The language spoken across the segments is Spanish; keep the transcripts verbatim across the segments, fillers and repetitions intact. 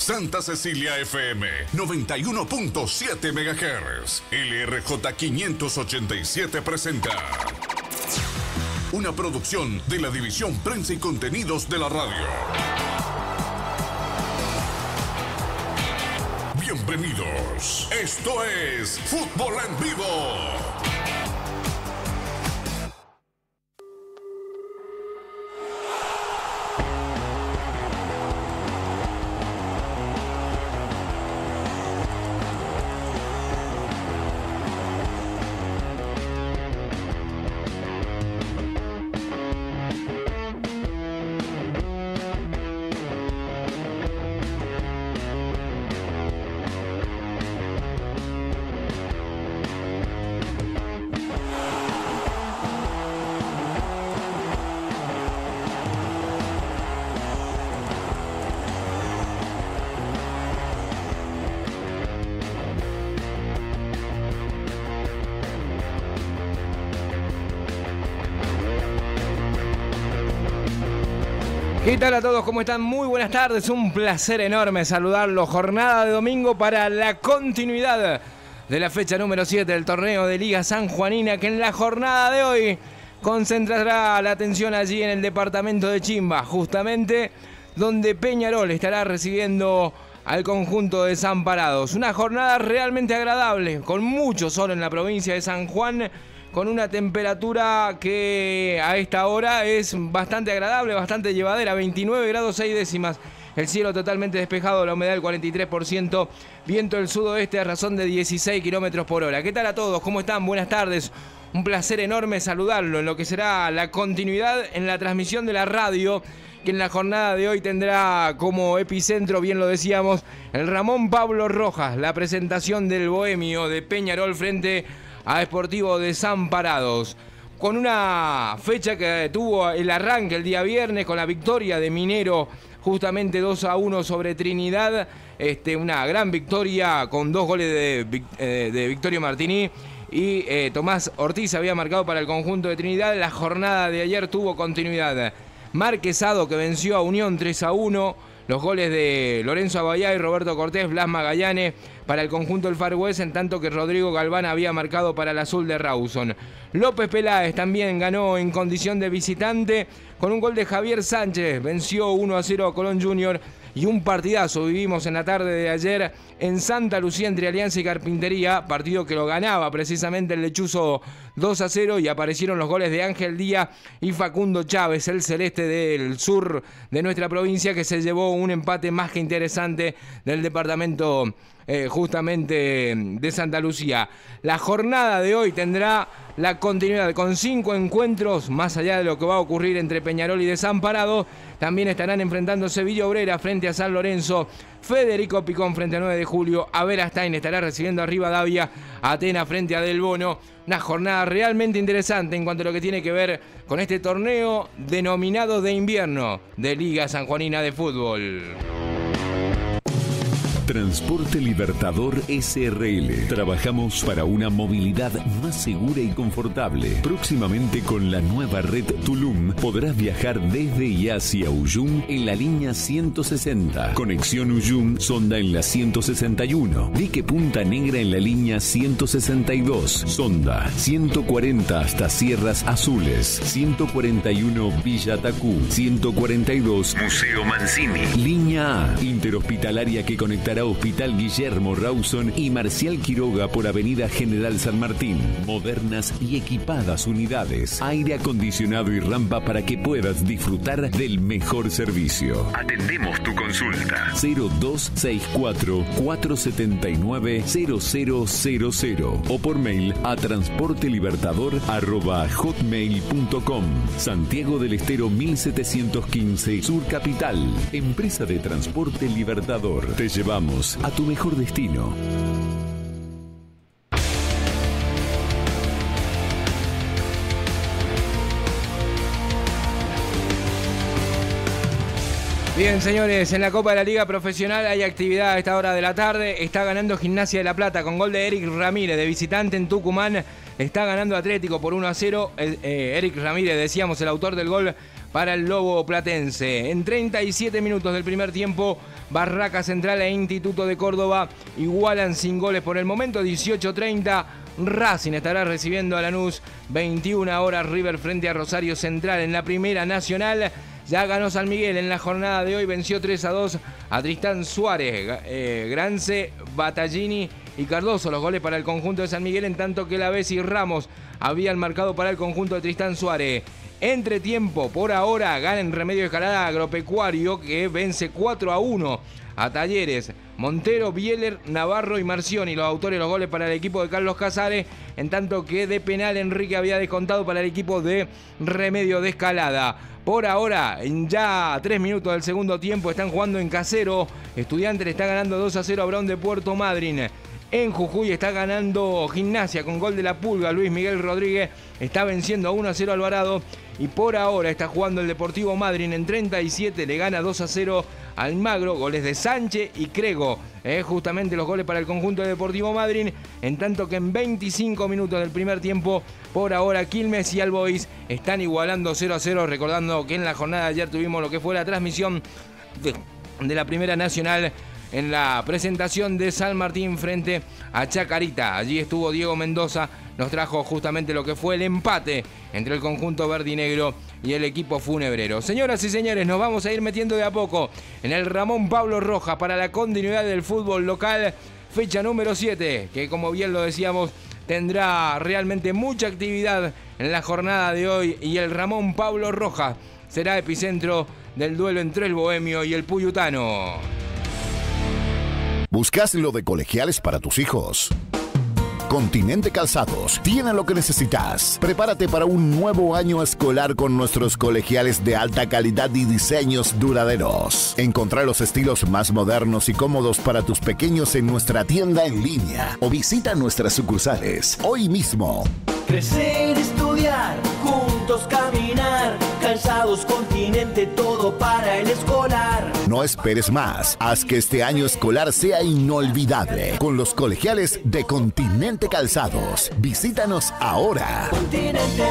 Santa Cecilia F M noventa y uno punto siete megahertz. L R J quinientos ochenta y siete presenta una producción de la División Prensa y Contenidos de la radio. Bienvenidos. Esto es Fútbol en Vivo. ¿Qué tal a todos? ¿Cómo están? Muy buenas tardes. Un placer enorme saludarlos. Jornada de domingo para la continuidad de la fecha número siete del torneo de Liga Sanjuanina, que en la jornada de hoy concentrará la atención allí en el departamento de Chimba, justamente donde Peñarol estará recibiendo al conjunto de Desamparados. Una jornada realmente agradable, con mucho sol en la provincia de San Juan, con una temperatura que a esta hora es bastante agradable, bastante llevadera, veintinueve grados seis décimas. El cielo totalmente despejado, la humedad del cuarenta y tres por ciento, viento del sudoeste a razón de dieciséis kilómetros por hora. ¿Qué tal a todos? ¿Cómo están? Buenas tardes. Un placer enorme saludarlo en lo que será la continuidad en la transmisión de la radio, que en la jornada de hoy tendrá como epicentro, bien lo decíamos, el Ramón Pablo Rojas, la presentación del bohemio de Peñarol frente a Sportivo Desamparados, con una fecha que tuvo el arranque el día viernes con la victoria de Minero, justamente dos a uno sobre Trinidad, este, una gran victoria con dos goles de, eh, de Victorio Martini y eh, Tomás Ortiz había marcado para el conjunto de Trinidad. La jornada de ayer tuvo continuidad. Marquesado, que venció a Unión tres a uno, los goles de Lorenzo Abayá y Roberto Cortés, Blas Magallanes para el conjunto del Far West, en tanto que Rodrigo Galván había marcado para el azul de Rawson. López Peláez también ganó en condición de visitante con un gol de Javier Sánchez, venció uno a cero a Colón Junior, y un partidazo vivimos en la tarde de ayer en Santa Lucía entre Alianza y Carpintería, partido que lo ganaba precisamente el lechuzo dos a cero, y aparecieron los goles de Ángel Díaz y Facundo Chávez, el celeste del sur de nuestra provincia, que se llevó un empate más que interesante del departamento eh, justamente de Santa Lucía. La jornada de hoy tendrá la continuidad con cinco encuentros, más allá de lo que va a ocurrir entre Peñarol y Desamparados. También estarán enfrentándose Villa Obrera frente a San Lorenzo, Federico Picón frente a nueve de julio, Averastain estará recibiendo a Rivadavia, Atenas frente a Del Bono. Una jornada realmente interesante en cuanto a lo que tiene que ver con este torneo denominado de invierno de Liga Sanjuanina de Fútbol. Transporte Libertador S R L. Trabajamos para una movilidad más segura y confortable. Próximamente con la nueva red Tulum podrás viajar desde y hacia Uyum en la línea ciento sesenta. Conexión Uyum Sonda en la ciento sesenta y uno. Dique Punta Negra en la línea ciento sesenta y dos. Sonda ciento cuarenta hasta Sierras Azules. ciento cuarenta y uno Villa Tacú. ciento cuarenta y dos Museo Mancini. Línea A interhospitalaria que conectará Hospital Guillermo Rawson y Marcial Quiroga por Avenida General San Martín. Modernas y equipadas unidades, aire acondicionado y rampa para que puedas disfrutar del mejor servicio. Atendemos tu consulta. cero dos seis cuatro, cuatro siete nueve, cero cero cero cero o por mail a transportelibertador arroba hotmail punto com. Santiago del Estero mil setecientos quince, Sur Capital. Empresa de Transporte Libertador. Te llevamos a tu mejor destino. Bien, señores, en la Copa de la Liga Profesional hay actividad a esta hora de la tarde. Está ganando Gimnasia de La Plata con gol de Eric Ramírez de visitante en Tucumán. está ganando Atlético por uno a cero. Eh, eh, Eric Ramírez, decíamos, el autor del gol para el Lobo Platense. En treinta y siete minutos del primer tiempo, Barraca Central e Instituto de Córdoba igualan sin goles por el momento. dieciocho treinta, Racing estará recibiendo a Lanús. veintiuna horas, River frente a Rosario Central en la Primera Nacional. Ya ganó San Miguel en la jornada de hoy, venció tres a dos a Tristán Suárez, eh, Grance, Battaglini y Cardoso. Los goles para el conjunto de San Miguel, en tanto que Lavés y Ramos habían marcado para el conjunto de Tristán Suárez. Entre tiempo, por ahora, gana en Remedio Escalada Agropecuario, que vence cuatro a uno a Talleres. Montero, Bieler, Navarro y Marcioni, los autores de los goles para el equipo de Carlos Casares, en tanto que de penal Enrique había descontado para el equipo de Remedio de Escalada. Por ahora, en ya tres minutos del segundo tiempo, están jugando en Casero. Estudiantes le está ganando dos a cero a Brown de Puerto Madryn. En Jujuy está ganando Gimnasia con gol de la Pulga. Luis Miguel Rodríguez está venciendo a uno a cero a Alvarado. Y por ahora está jugando el Deportivo Madryn en treinta y siete. Le gana dos a cero al Magro. Goles de Sánchez y Crego. Eh, justamente los goles para el conjunto de Deportivo Madryn. En tanto que en veinticinco minutos del primer tiempo, por ahora Quilmes y Albois están igualando cero a cero. Recordando que en la jornada de ayer tuvimos lo que fue la transmisión de, de la Primera Nacional en la presentación de San Martín frente a Chacarita. Allí estuvo Diego Mendoza, nos trajo justamente lo que fue el empate entre el conjunto verde y negro y el equipo funebrero. Señoras y señores, nos vamos a ir metiendo de a poco en el Ramón Pablo Rojas para la continuidad del fútbol local, fecha número siete, que como bien lo decíamos, tendrá realmente mucha actividad en la jornada de hoy, y el Ramón Pablo Rojas será epicentro del duelo entre el bohemio y el puyutano. ¿Buscas lo de colegiales para tus hijos? Continente Calzados tiene lo que necesitas. Prepárate para un nuevo año escolar con nuestros colegiales de alta calidad y diseños duraderos. Encontrá los estilos más modernos y cómodos para tus pequeños en nuestra tienda en línea o visita nuestras sucursales hoy mismo. Crecer, estudiar, juntos caminar, Calzados Continente, todo para el escolar. No esperes más, haz que este año escolar sea inolvidable con los colegiales de Continente Calzados. Visítanos ahora. Continente.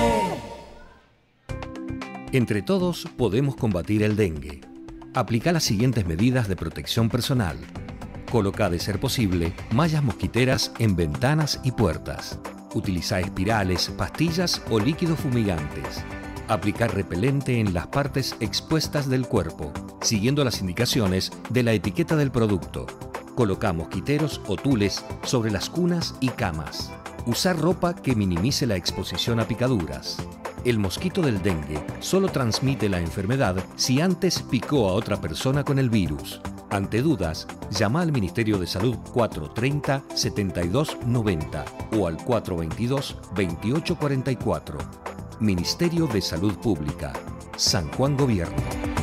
Entre todos podemos combatir el dengue. Aplica las siguientes medidas de protección personal. Coloca, de ser posible, mallas mosquiteras en ventanas y puertas. Utiliza espirales, pastillas o líquidos fumigantes. Aplicar repelente en las partes expuestas del cuerpo, siguiendo las indicaciones de la etiqueta del producto. Coloca mosquiteros o tules sobre las cunas y camas. Usar ropa que minimice la exposición a picaduras. El mosquito del dengue solo transmite la enfermedad si antes picó a otra persona con el virus. Ante dudas, llama al Ministerio de Salud cuatro treinta, setenta y dos noventa o al cuatro veintidós, veintiocho cuarenta y cuatro. Ministerio de Salud Pública. San Juan Gobierno.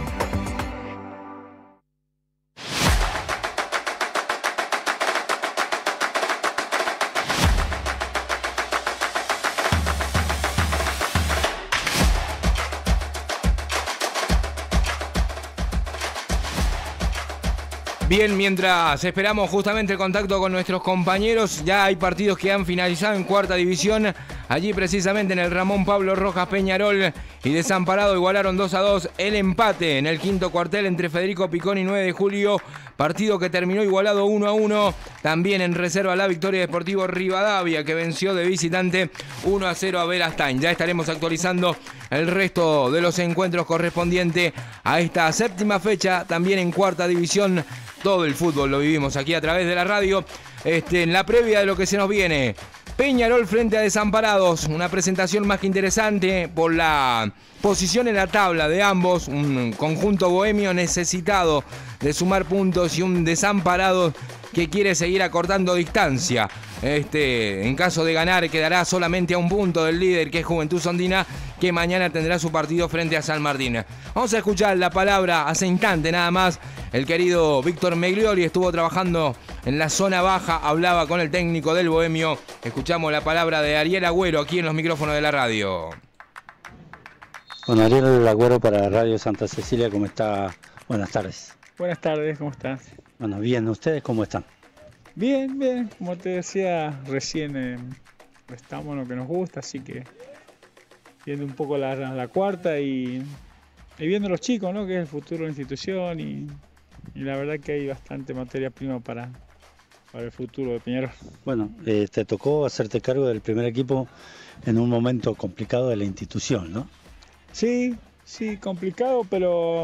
Bien, mientras esperamos justamente el contacto con nuestros compañeros, ya hay partidos que han finalizado en cuarta división. Allí precisamente en el Ramón Pablo Rojas, Peñarol y Desamparado igualaron dos a dos el empate en el quinto cuartel entre Federico Picón y nueve de julio. Partido que terminó igualado uno a uno. También en reserva la victoria Deportivo Rivadavia, que venció de visitante uno a cero a Belastain. Ya estaremos actualizando el resto de los encuentros correspondientes a esta séptima fecha. También en cuarta división, todo el fútbol lo vivimos aquí a través de la radio. Este, en la previa de lo que se nos viene, Peñarol frente a Desamparados, una presentación más que interesante por la posición en la tabla de ambos, un conjunto bohemio necesitado de sumar puntos y un Desamparados que quiere seguir acortando distancia. Este, en caso de ganar, quedará solamente a un punto del líder, que es Juventud Sondina, que mañana tendrá su partido frente a San Martín. Vamos a escuchar la palabra hace instante nada más. El querido Víctor Meglioli estuvo trabajando en la zona baja, hablaba con el técnico del bohemio. Escuchamos la palabra de Ariel Agüero aquí en los micrófonos de la radio. Bueno, Ariel Agüero para Radio Santa Cecilia, ¿cómo está? Buenas tardes. Buenas tardes, ¿cómo estás? Bueno, bien, ¿ustedes cómo están? Bien, bien, como te decía recién, eh, estamos en lo que nos gusta, así que viendo un poco la, la cuarta y, y viendo los chicos, ¿no? Que es el futuro de la institución y, y la verdad que hay bastante materia prima para, para el futuro de Peñarol. Bueno, eh, te tocó hacerte cargo del primer equipo en un momento complicado de la institución, ¿no? Sí, sí, complicado, pero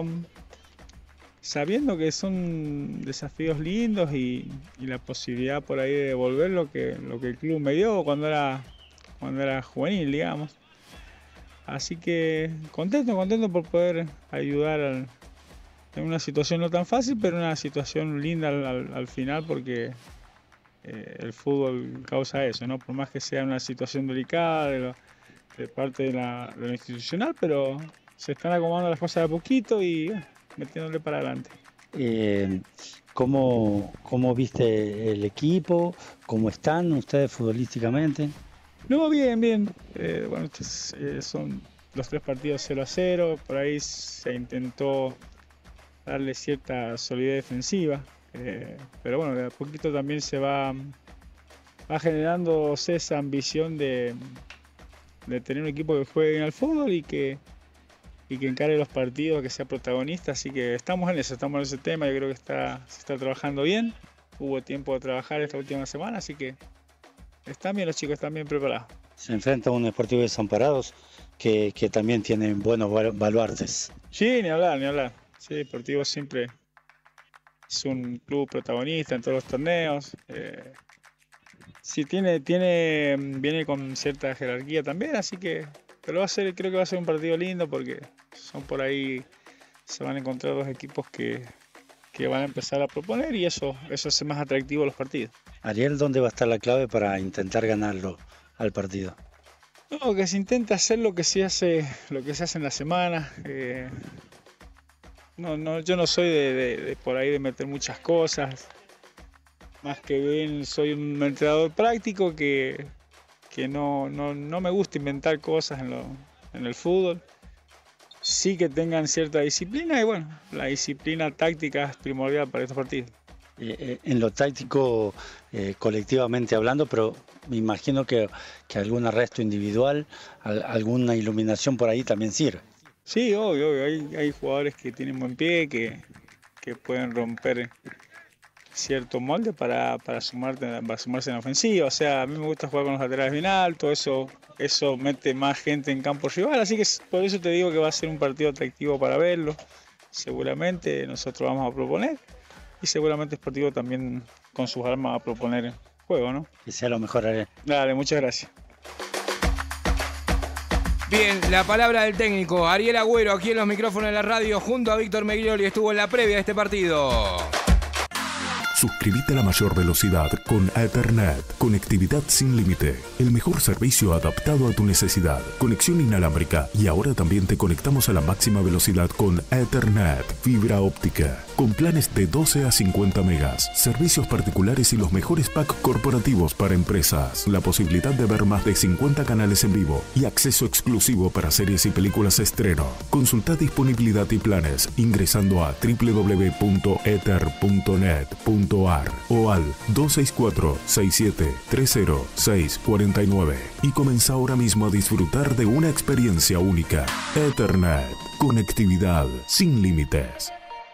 sabiendo que son desafíos lindos y, y la posibilidad por ahí de devolver lo que, lo que el club me dio cuando era, cuando era juvenil, digamos. Así que contento, contento por poder ayudar al, en una situación no tan fácil, pero una situación linda al, al, al final porque eh, el fútbol causa eso, ¿no? Por más que sea una situación delicada de, lo, de parte de, la, de lo institucional, pero se están acomodando las cosas de a poquito y eh, metiéndole para adelante. Eh, ¿cómo, ¿Cómo viste el equipo? ¿Cómo están ustedes futbolísticamente? No, bien, bien. Eh, bueno, estos, eh, son los tres partidos cero a cero. Por ahí se intentó darle cierta solidez defensiva. Eh, pero bueno, de a poquito también se va, va generándose esa ambición de, de tener un equipo que juegue bien al fútbol y que, y que encare los partidos, que sea protagonista. Así que estamos en eso, estamos en ese tema. Yo creo que está, se está trabajando bien. Hubo tiempo de trabajar esta última semana, así que están bien los chicos, están bien preparados. Se enfrenta a un Sportivo Desamparados que, que también tiene buenos baluartes. Sí, ni hablar, ni hablar. Sí, Deportivo siempre es un club protagonista en todos los torneos. Eh, sí, tiene, tiene, viene con cierta jerarquía también, así que pero va a ser, creo que va a ser un partido lindo porque son por ahí, se van a encontrar dos equipos que, que van a empezar a proponer y eso, eso hace más atractivo los partidos. Ariel, ¿dónde va a estar la clave para intentar ganarlo al partido? No, que se intenta hacer lo que se hace, lo que se hace en la semana. Eh, no, no, yo no soy de, de, de por ahí de meter muchas cosas. Más que bien soy un entrenador práctico que, que no, no, no me gusta inventar cosas en, lo, en el fútbol. Sí que tengan cierta disciplina y bueno, la disciplina táctica es primordial para estos partidos. Eh, en lo táctico, eh, colectivamente hablando, pero me imagino que, que algún arresto individual, al, alguna iluminación por ahí también sirve. Sí, obvio, obvio. Hay, hay jugadores que tienen buen pie, que, que pueden romper cierto molde para, para, sumarte, para sumarse en la ofensiva. O sea, a mí me gusta jugar con los laterales bien altos, eso, eso mete más gente en campo rival, así que por eso te digo que va a ser un partido atractivo para verlo. Seguramente nosotros vamos a proponer. Y seguramente Sportivo también con sus armas va a proponer juego, ¿no? Que sea lo mejor, Ariel. Dale, muchas gracias. Bien, la palabra del técnico Ariel Agüero aquí en los micrófonos de la radio junto a Víctor Meglioli estuvo en la previa de este partido. Suscríbete a la mayor velocidad con Ethernet. Conectividad sin límite. El mejor servicio adaptado a tu necesidad. Conexión inalámbrica. Y ahora también te conectamos a la máxima velocidad con Ethernet. Fibra óptica. Con planes de doce a cincuenta megas. Servicios particulares y los mejores packs corporativos para empresas. La posibilidad de ver más de cincuenta canales en vivo. Y acceso exclusivo para series y películas estreno. Consulta disponibilidad y planes ingresando a doble u doble u doble u punto ether punto net punto ar o al dos seis cuatro, seis siete tres cero, seis cuatro nueve y comienza ahora mismo a disfrutar de una experiencia única. Ethernet, conectividad sin límites.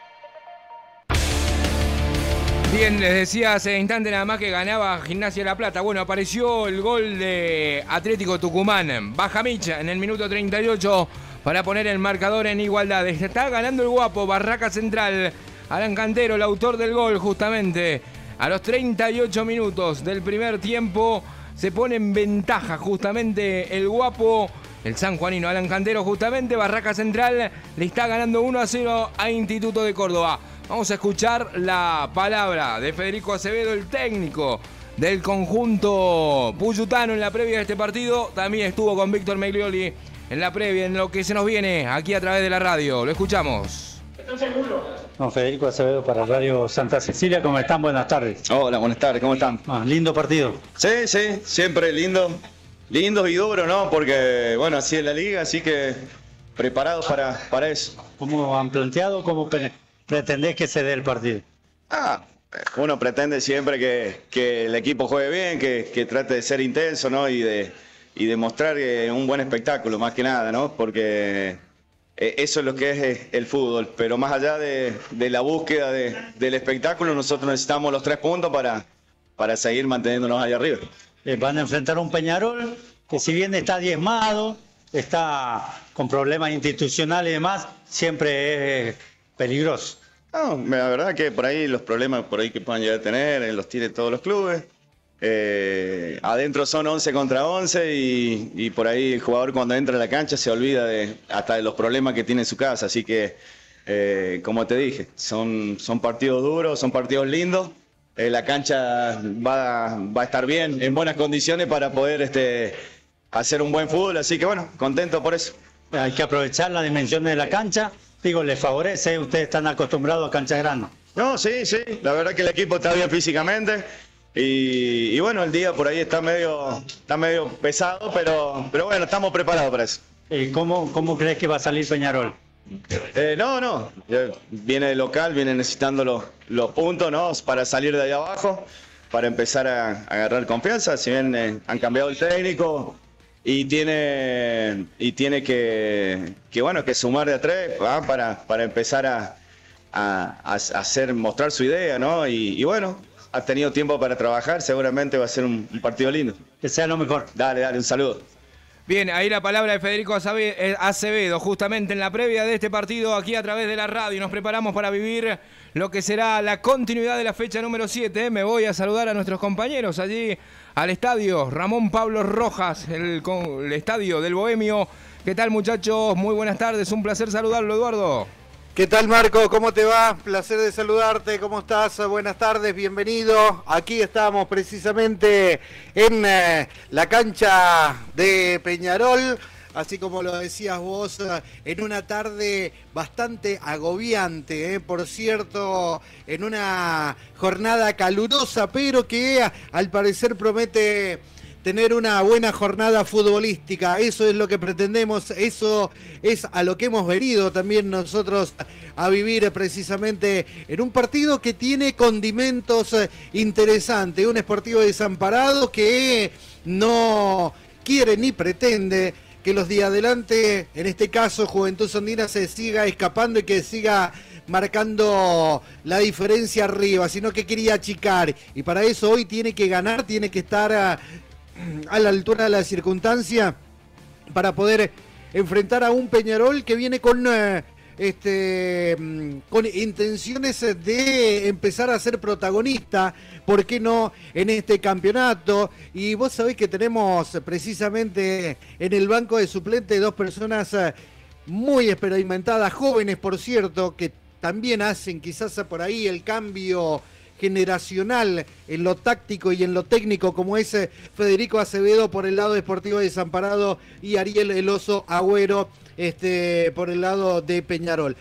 Bien, les decía hace instante nada más que ganaba Gimnasia La Plata. Bueno, apareció el gol de Atlético Tucumán. Baja Micha en el minuto treinta y ocho para poner el marcador en igualdad. Está ganando el guapo Barraca Central. Alan Cantero, el autor del gol, justamente a los treinta y ocho minutos del primer tiempo, se pone en ventaja justamente el guapo, el sanjuanino Alan Cantero, justamente. Barraca Central le está ganando uno a cero a Instituto de Córdoba. Vamos a escuchar la palabra de Federico Acevedo, el técnico del conjunto puyutano en la previa de este partido. También estuvo con Víctor Meglioli en la previa, en lo que se nos viene aquí a través de la radio. Lo escuchamos. ¿Están seguros? No, Federico Acevedo para Radio Santa Cecilia, ¿cómo están? Buenas tardes. Hola, buenas tardes, ¿cómo están? Ah, lindo partido. Sí, sí, siempre lindo. Lindo y duro, ¿no? Porque, bueno, así es la liga, así que preparados para, para eso. ¿Cómo han planteado? ¿Cómo pretendés que se dé el partido? Ah, uno pretende siempre que, que el equipo juegue bien, que, que trate de ser intenso, ¿no? Y de, y de mostrar un buen espectáculo, más que nada, ¿no? Porque eso es lo que es el fútbol. Pero más allá de, de la búsqueda de, del espectáculo, nosotros necesitamos los tres puntos para, para seguir manteniéndonos allá arriba. Eh, van a enfrentar a un Peñarol que, si bien está diezmado, está con problemas institucionales y demás, siempre es peligroso. No, la verdad que por ahí los problemas por ahí que puedan llegar a tener, los tienen todos los clubes. Eh, adentro son once contra once y, y por ahí el jugador cuando entra a la cancha se olvida de, hasta de los problemas que tiene en su casa. Así que, eh, como te dije, son, son partidos duros, son partidos lindos. Eh, la cancha va, va a estar bien, en buenas condiciones para poder este, hacer un buen fútbol. Así que bueno, contento por eso. Hay que aprovechar las dimensiones de la cancha. Digo, les favorece, ustedes están acostumbrados a canchas grandes. No, sí, sí, la verdad que el equipo está bien físicamente y, y bueno, el día por ahí está medio, está medio pesado, pero, pero bueno, estamos preparados para eso. ¿Y cómo, cómo crees que va a salir Peñarol? Eh, no, no, viene de local, viene necesitando los, los puntos, ¿no? Para salir de ahí abajo, para empezar a, a agarrar confianza, si bien eh, han cambiado el técnico. Y tiene, y tiene que, que, bueno, que sumar de a tres ¿va? para, para empezar a, a, a hacer, mostrar su idea, ¿no? Y, y bueno, ha tenido tiempo para trabajar, seguramente va a ser un, un partido lindo. Que sea lo mejor. Dale, dale, un saludo. Bien, ahí la palabra de Federico Acevedo, justamente en la previa de este partido aquí a través de la radio. Nos preparamos para vivir lo que será la continuidad de la fecha número siete. Me voy a saludar a nuestros compañeros allí al estadio Ramón Pablo Rojas, el, el estadio del Bohemio. ¿Qué tal, muchachos? Muy buenas tardes, un placer saludarlo, Eduardo. ¿Qué tal, Marco? ¿Cómo te va? Placer de saludarte. ¿Cómo estás? Buenas tardes, bienvenido. Aquí estamos precisamente en eh, la cancha de Peñarol. Así como lo decías vos, en una tarde bastante agobiante, ¿eh? Por cierto, en una jornada calurosa, pero que al parecer promete tener una buena jornada futbolística. Eso es lo que pretendemos, eso es a lo que hemos venido también nosotros a vivir precisamente en un partido que tiene condimentos interesantes, un Sportivo Desamparado que no quiere ni pretende que los de adelante, en este caso Juventud Sondina, se siga escapando y que siga marcando la diferencia arriba, sino que quería achicar. Y para eso hoy tiene que ganar, tiene que estar a, a la altura de la circunstancia para poder enfrentar a un Peñarol que viene con... Uh, Este, con intenciones de empezar a ser protagonista, ¿por qué no?, en este campeonato. Y vos sabés que tenemos precisamente en el banco de suplentes dos personas muy experimentadas, jóvenes por cierto, que también hacen quizás por ahí el cambio generacional en lo táctico y en lo técnico, como es Federico Acevedo por el lado de Sportivo Desamparado y Ariel El Oso Agüero Este, por el lado de Peñarol.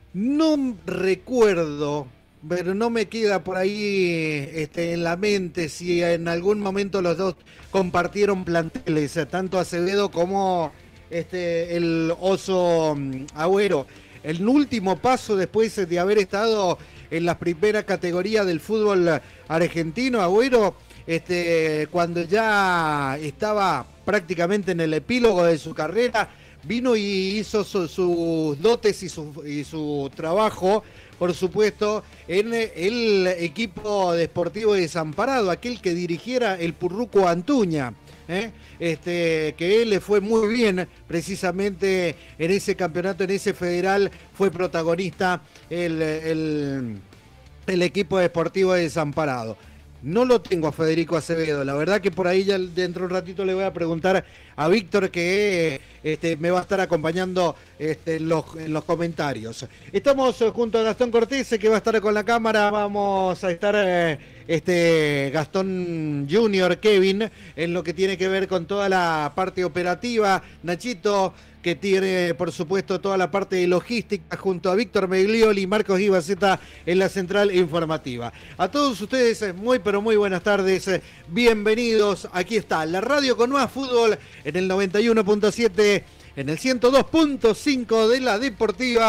No recuerdo, pero no me queda por ahí este, en la mente si en algún momento los dos compartieron planteles, tanto Acevedo como este, el Oso Agüero. El último paso después de haber estado en las primeras categorías del fútbol argentino, Agüero, este, cuando ya estaba prácticamente en el epílogo de su carrera, vino y hizo sus su dotes y su, y su trabajo, por supuesto, en el equipo deportivo Desamparado, aquel que dirigiera el Purruco Antuña, ¿eh? este, que él le fue muy bien precisamente en ese campeonato, en ese federal, fue protagonista el, el, el equipo deportivo Desamparado. No lo tengo a Federico Acevedo, la verdad que por ahí ya dentro de un ratito le voy a preguntar a Víctor, que este, me va a estar acompañando este, en, los, en los comentarios. Estamos junto a Gastón Cortés, que va a estar con la cámara, vamos a estar eh, este, Gastón Junior, Kevin, en lo que tiene que ver con toda la parte operativa, Nachito, que tiene, por supuesto, toda la parte de logística, junto a Víctor Meglioli y Marcos Ibaceta en la central informativa. A todos ustedes, muy pero muy buenas tardes, bienvenidos. Aquí está la radio con más fútbol en el noventa y uno punto siete, en el ciento dos punto cinco de la Deportiva,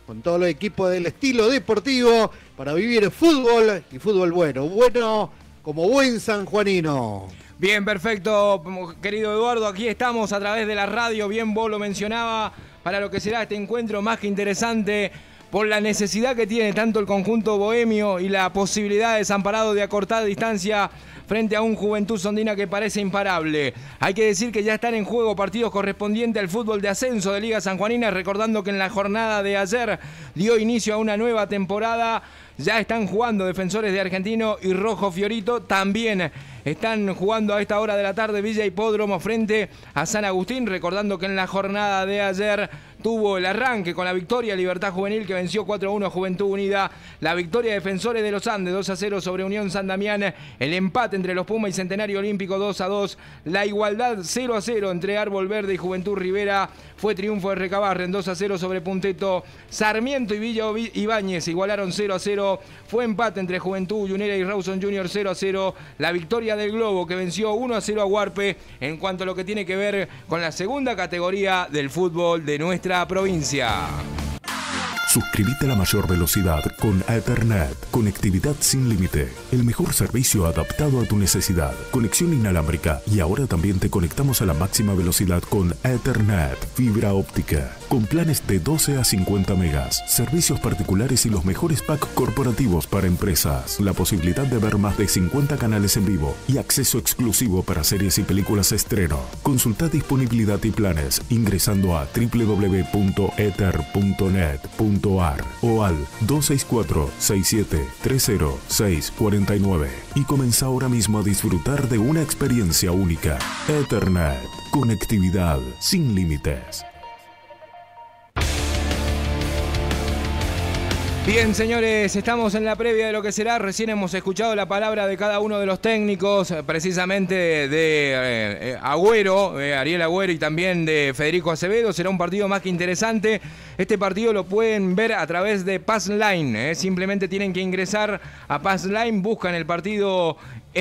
con todos los equipos del estilo deportivo para vivir fútbol y fútbol bueno, bueno como buen sanjuanino. Bien, perfecto, querido Eduardo, aquí estamos a través de la radio, bien vos lo mencionaba, para lo que será este encuentro más que interesante, por la necesidad que tiene tanto el conjunto bohemio y la posibilidad de Desamparado de acortar distancia frente a un Juventud Sondina que parece imparable. Hay que decir que ya están en juego partidos correspondientes al fútbol de ascenso de Liga Sanjuanina, recordando que en la jornada de ayer dio inicio a una nueva temporada. Ya están jugando Defensores de Argentino y Rojo Fiorito. También están jugando a esta hora de la tarde Villa Hipódromo frente a San Agustín, recordando que en la jornada de ayer tuvo el arranque con la victoria Libertad Juvenil que venció cuatro a uno a Juventud Unida, la victoria de Defensores de los Andes dos a cero sobre Unión San Damián, el empate entre los Pumas y Centenario Olímpico dos a dos, la igualdad cero a cero entre Árbol Verde y Juventud Rivera, fue triunfo de Recabarren dos a cero sobre Punteto, Sarmiento y Villa Ibáñez igualaron cero a cero, fue empate entre Juventud Unera y Rawson Junior cero a cero, la victoria del Globo que venció uno a cero a Huarpe en cuanto a lo que tiene que ver con la segunda categoría del fútbol de nuestra provincia. Suscríbete a la mayor velocidad con Ethernet. Conectividad sin límite. El mejor servicio adaptado a tu necesidad. Conexión inalámbrica. Y ahora también te conectamos a la máxima velocidad con Ethernet. Fibra óptica. Con planes de doce a cincuenta megas. Servicios particulares y los mejores packs corporativos para empresas. La posibilidad de ver más de cincuenta canales en vivo. Y acceso exclusivo para series y películas estreno. Consulta disponibilidad y planes ingresando a doble u doble u doble u punto ether punto net punto ar o al dos seis cuatro, seis siete tres cero, seis cuatro nueve y comienza ahora mismo a disfrutar de una experiencia única. Ethernet, conectividad sin límites. Bien, señores, estamos en la previa de lo que será. Recién hemos escuchado la palabra de cada uno de los técnicos, precisamente de, de eh, Agüero, eh, Ariel Agüero, y también de Federico Acevedo. Será un partido más que interesante. Este partido lo pueden ver a través de Passline. Eh. Simplemente tienen que ingresar a Passline, buscan el partido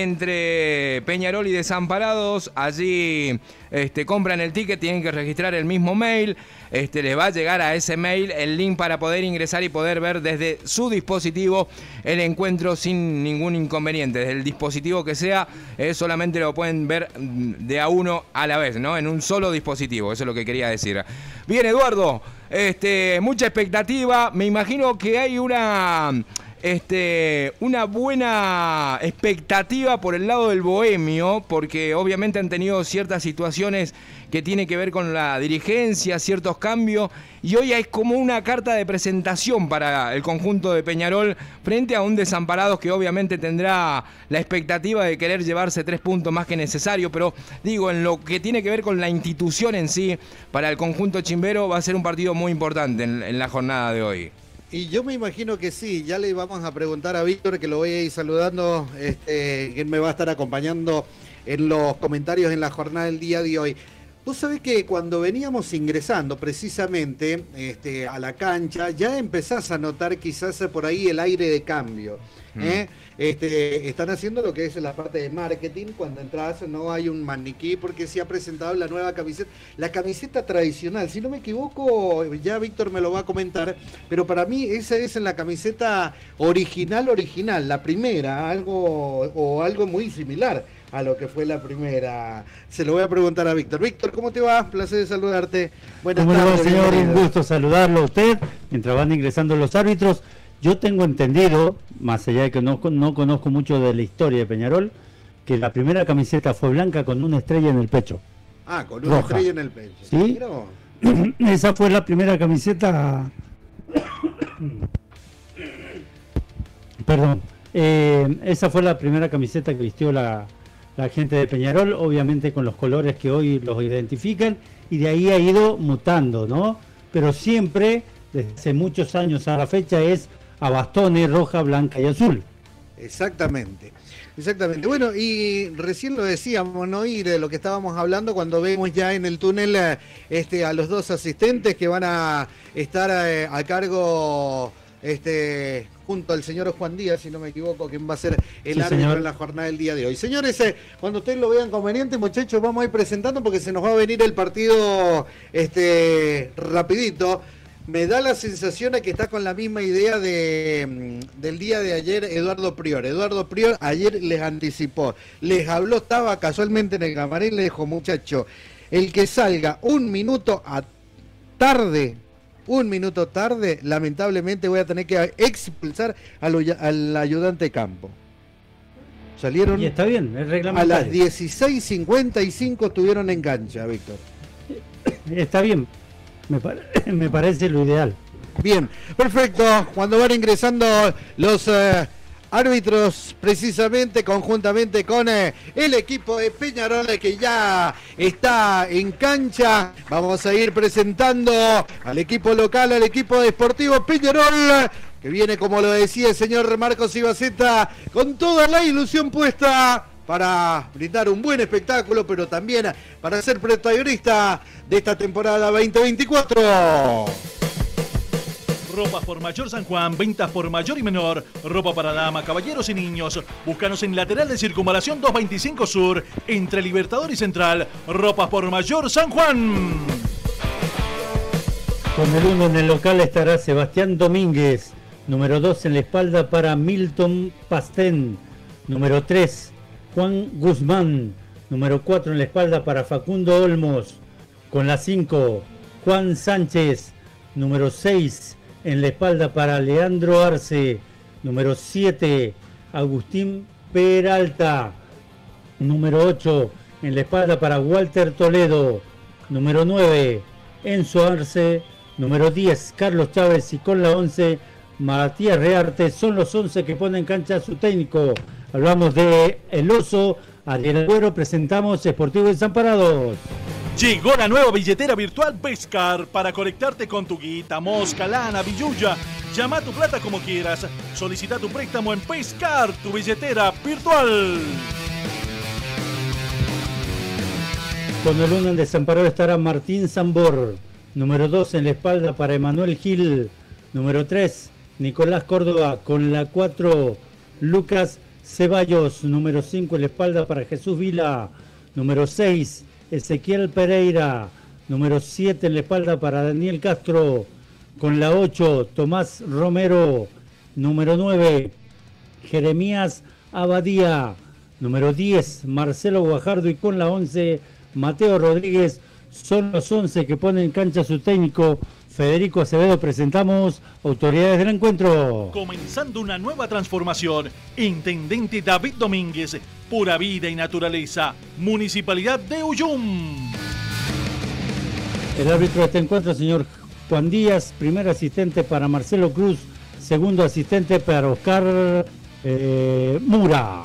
entre Peñarol y Desamparados. Allí este, compran el ticket, tienen que registrar el mismo mail. Este, les va a llegar a ese mail el link para poder ingresar y poder ver desde su dispositivo el encuentro sin ningún inconveniente. Desde el dispositivo que sea, eh, solamente lo pueden ver de a uno a la vez, ¿no? En un solo dispositivo, eso es lo que quería decir. Bien, Eduardo, este, mucha expectativa. Me imagino que hay una... Este, una buena expectativa por el lado del bohemio, porque obviamente han tenido ciertas situaciones que tienen que ver con la dirigencia, ciertos cambios, y hoy es como una carta de presentación para el conjunto de Peñarol frente a un Desamparados que obviamente tendrá la expectativa de querer llevarse tres puntos más que necesario, pero digo, en lo que tiene que ver con la institución en sí, para el conjunto chimbero va a ser un partido muy importante en, en la jornada de hoy. Y yo me imagino que sí, ya le vamos a preguntar a Víctor, que lo voy a ir saludando, este, que él me va a estar acompañando en los comentarios en la jornada del día de hoy. Vos sabés que cuando veníamos ingresando precisamente este, a la cancha, ya empezás a notar quizás por ahí el aire de cambio. ¿eh? Mm. Este, están haciendo lo que es la parte de marketing. Cuando entras no hay un maniquí porque se ha presentado la nueva camiseta, la camiseta tradicional, si no me equivoco, ya Víctor me lo va a comentar, pero para mí esa es la camiseta original original, la primera, algo o algo muy similar a lo que fue la primera. Se lo voy a preguntar a Víctor. Víctor, ¿cómo te va? Placer de saludarte. Buenas ¿Cómo tardes, le va, señor? bienvenido. Un gusto saludarlo a usted mientras van ingresando los árbitros. Yo tengo entendido, más allá de que no, no conozco mucho de la historia de Peñarol, que la primera camiseta fue blanca con una estrella en el pecho. Ah, con una roja. estrella en el pecho. ¿Sí? Esa fue la primera camiseta... Perdón. Eh, esa fue la primera camiseta que vistió la, la gente de Peñarol, obviamente con los colores que hoy los identifican, y de ahí ha ido mutando, ¿no? Pero siempre, desde hace muchos años a la fecha, es a bastones roja, blanca y azul. Exactamente, exactamente. Bueno, y recién lo decíamos, ¿no? Y de lo que estábamos hablando cuando vemos ya en el túnel este, a los dos asistentes que van a estar a, a cargo este, junto al señor Juan Díaz, si no me equivoco, quien va a ser el Sí, árbitro señor. en la jornada del día de hoy. Señores, eh, cuando ustedes lo vean conveniente, muchachos, vamos a ir presentando porque se nos va a venir el partido este, rapidito. me da la sensación de que está con la misma idea de, del día de ayer Eduardo Prior. Eduardo Prior ayer les anticipó, les habló, estaba casualmente en el camarín, le dijo, muchacho, el que salga un minuto a tarde, un minuto tarde, lamentablemente voy a tener que expulsar al, al ayudante de campo. Salieron y está bien, es a reglamentario. las dieciséis cincuenta y cinco estuvieron en cancha, Víctor. Está bien, me, pare- me parece lo ideal. Bien, perfecto. Cuando van ingresando los eh, árbitros, precisamente conjuntamente con eh, el equipo de Peñarol, que ya está en cancha, vamos a ir presentando al equipo local, al equipo de Sportivo Peñarol, que viene, como lo decía el señor Marcos Ibaceta, con toda la ilusión puesta para brindar un buen espectáculo, pero también para ser protagonista de esta temporada veinte veinticuatro. Ropas por Mayor San Juan, ventas por mayor y menor, ropa para dama, caballeros y niños. Búscanos en lateral de Circunvalación doscientos veinticinco Sur, entre Libertador y Central. Ropas por Mayor San Juan. Con el uno en el local estará Sebastián Domínguez. Número dos en la espalda para Milton Pastén. Número tres, Juan Guzmán. Número cuatro en la espalda para Facundo Olmos. Con la cinco, Juan Sánchez. Número seis en la espalda para Leandro Arce. Número siete, Agustín Peralta. Número ocho en la espalda para Walter Toledo. Número nueve, Enzo Arce. Número diez, Carlos Chávez. Y con la once, Matías Rearte. Son los once que ponen en cancha a su técnico. Hablamos de El Oso, Ariel Agüero. Presentamos Sportivo Desamparados. Llegó la nueva billetera virtual Pescar para conectarte con tu guita, mosca, lana, billulla. Llama tu plata como quieras. Solicita tu préstamo en Pescar, tu billetera virtual. Con el uno en Desamparado estará Martín Zambor. Número dos en la espalda para Emanuel Gil. Número tres, Nicolás Córdoba. Con la cuatro, Lucas Ceballos. Número cinco en la espalda para Jesús Vila. Número seis, Ezequiel Pereira. Número siete en la espalda para Daniel Castro. Con la ocho, Tomás Romero. Número nueve, Jeremías Abadía. Número diez, Marcelo Guajardo. Y con la once, Mateo Rodríguez. Son los once que ponen en cancha su técnico Federico Acevedo. Presentamos autoridades del encuentro. Comenzando una nueva transformación. Intendente David Domínguez. Pura vida y naturaleza. Municipalidad de Uyum. El árbitro de este encuentro, señor Juan Díaz. Primer asistente para Marcelo Cruz. Segundo asistente para Oscar eh, Mura.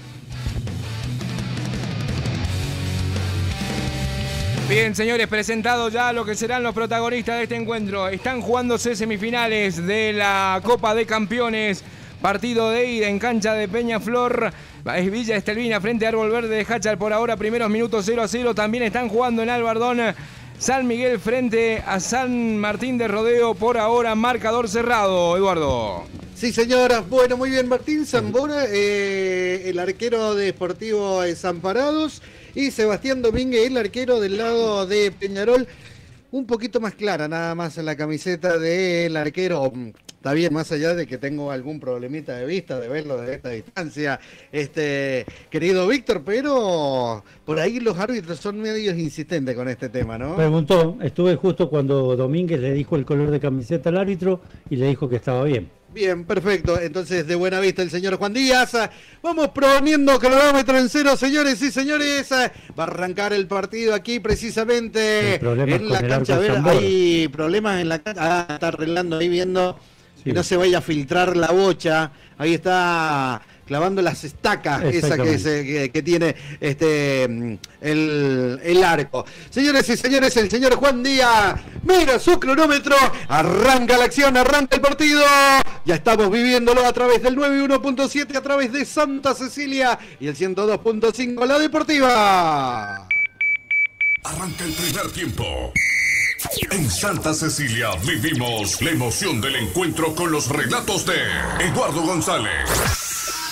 Bien, señores, presentado ya lo que serán los protagonistas de este encuentro. Están jugándose semifinales de la Copa de Campeones. Partido de ida en cancha de Peñaflor. Es Villa Estelvina frente a Árbol Verde de Hachal. Por ahora, primeros minutos cero a cero. También están jugando en Albardón. San Miguel frente a San Martín de Rodeo. Por ahora, marcador cerrado, Eduardo. Sí, señora. Bueno, muy bien, Martín Zambora, eh, el arquero de Sportivo Desamparados. Y Sebastián Domínguez, el arquero del lado de Peñarol. Un poquito más clara nada más en la camiseta del arquero. Está bien, más allá de que tengo algún problemita de vista, de verlo de esta distancia, este querido Víctor, pero por ahí los árbitros son medios insistentes con este tema, ¿no? Preguntó, estuve justo cuando Domínguez le dijo el color de camiseta al árbitro y le dijo que estaba bien. Bien, perfecto. Entonces, de buena vista el señor Juan Díaz. Vamos poniendo cronómetro en cero, señores y señores. Va a arrancar el partido aquí precisamente en la cancha. A ver, hay problemas en la cancha. Ah, está arreglando ahí, viendo que no se vaya a filtrar la bocha. Ahí está clavando las estacas esa que, se, que, que tiene este el, el arco. Señores y señores, el señor Juan Díaz mira su cronómetro, arranca la acción, arranca el partido. Ya estamos viviéndolo a través del noventa y uno punto siete, a través de Santa Cecilia y el ciento dos punto cinco, la Deportiva. Arranca el primer tiempo. En Santa Cecilia vivimos la emoción del encuentro con los relatos de Eduardo González.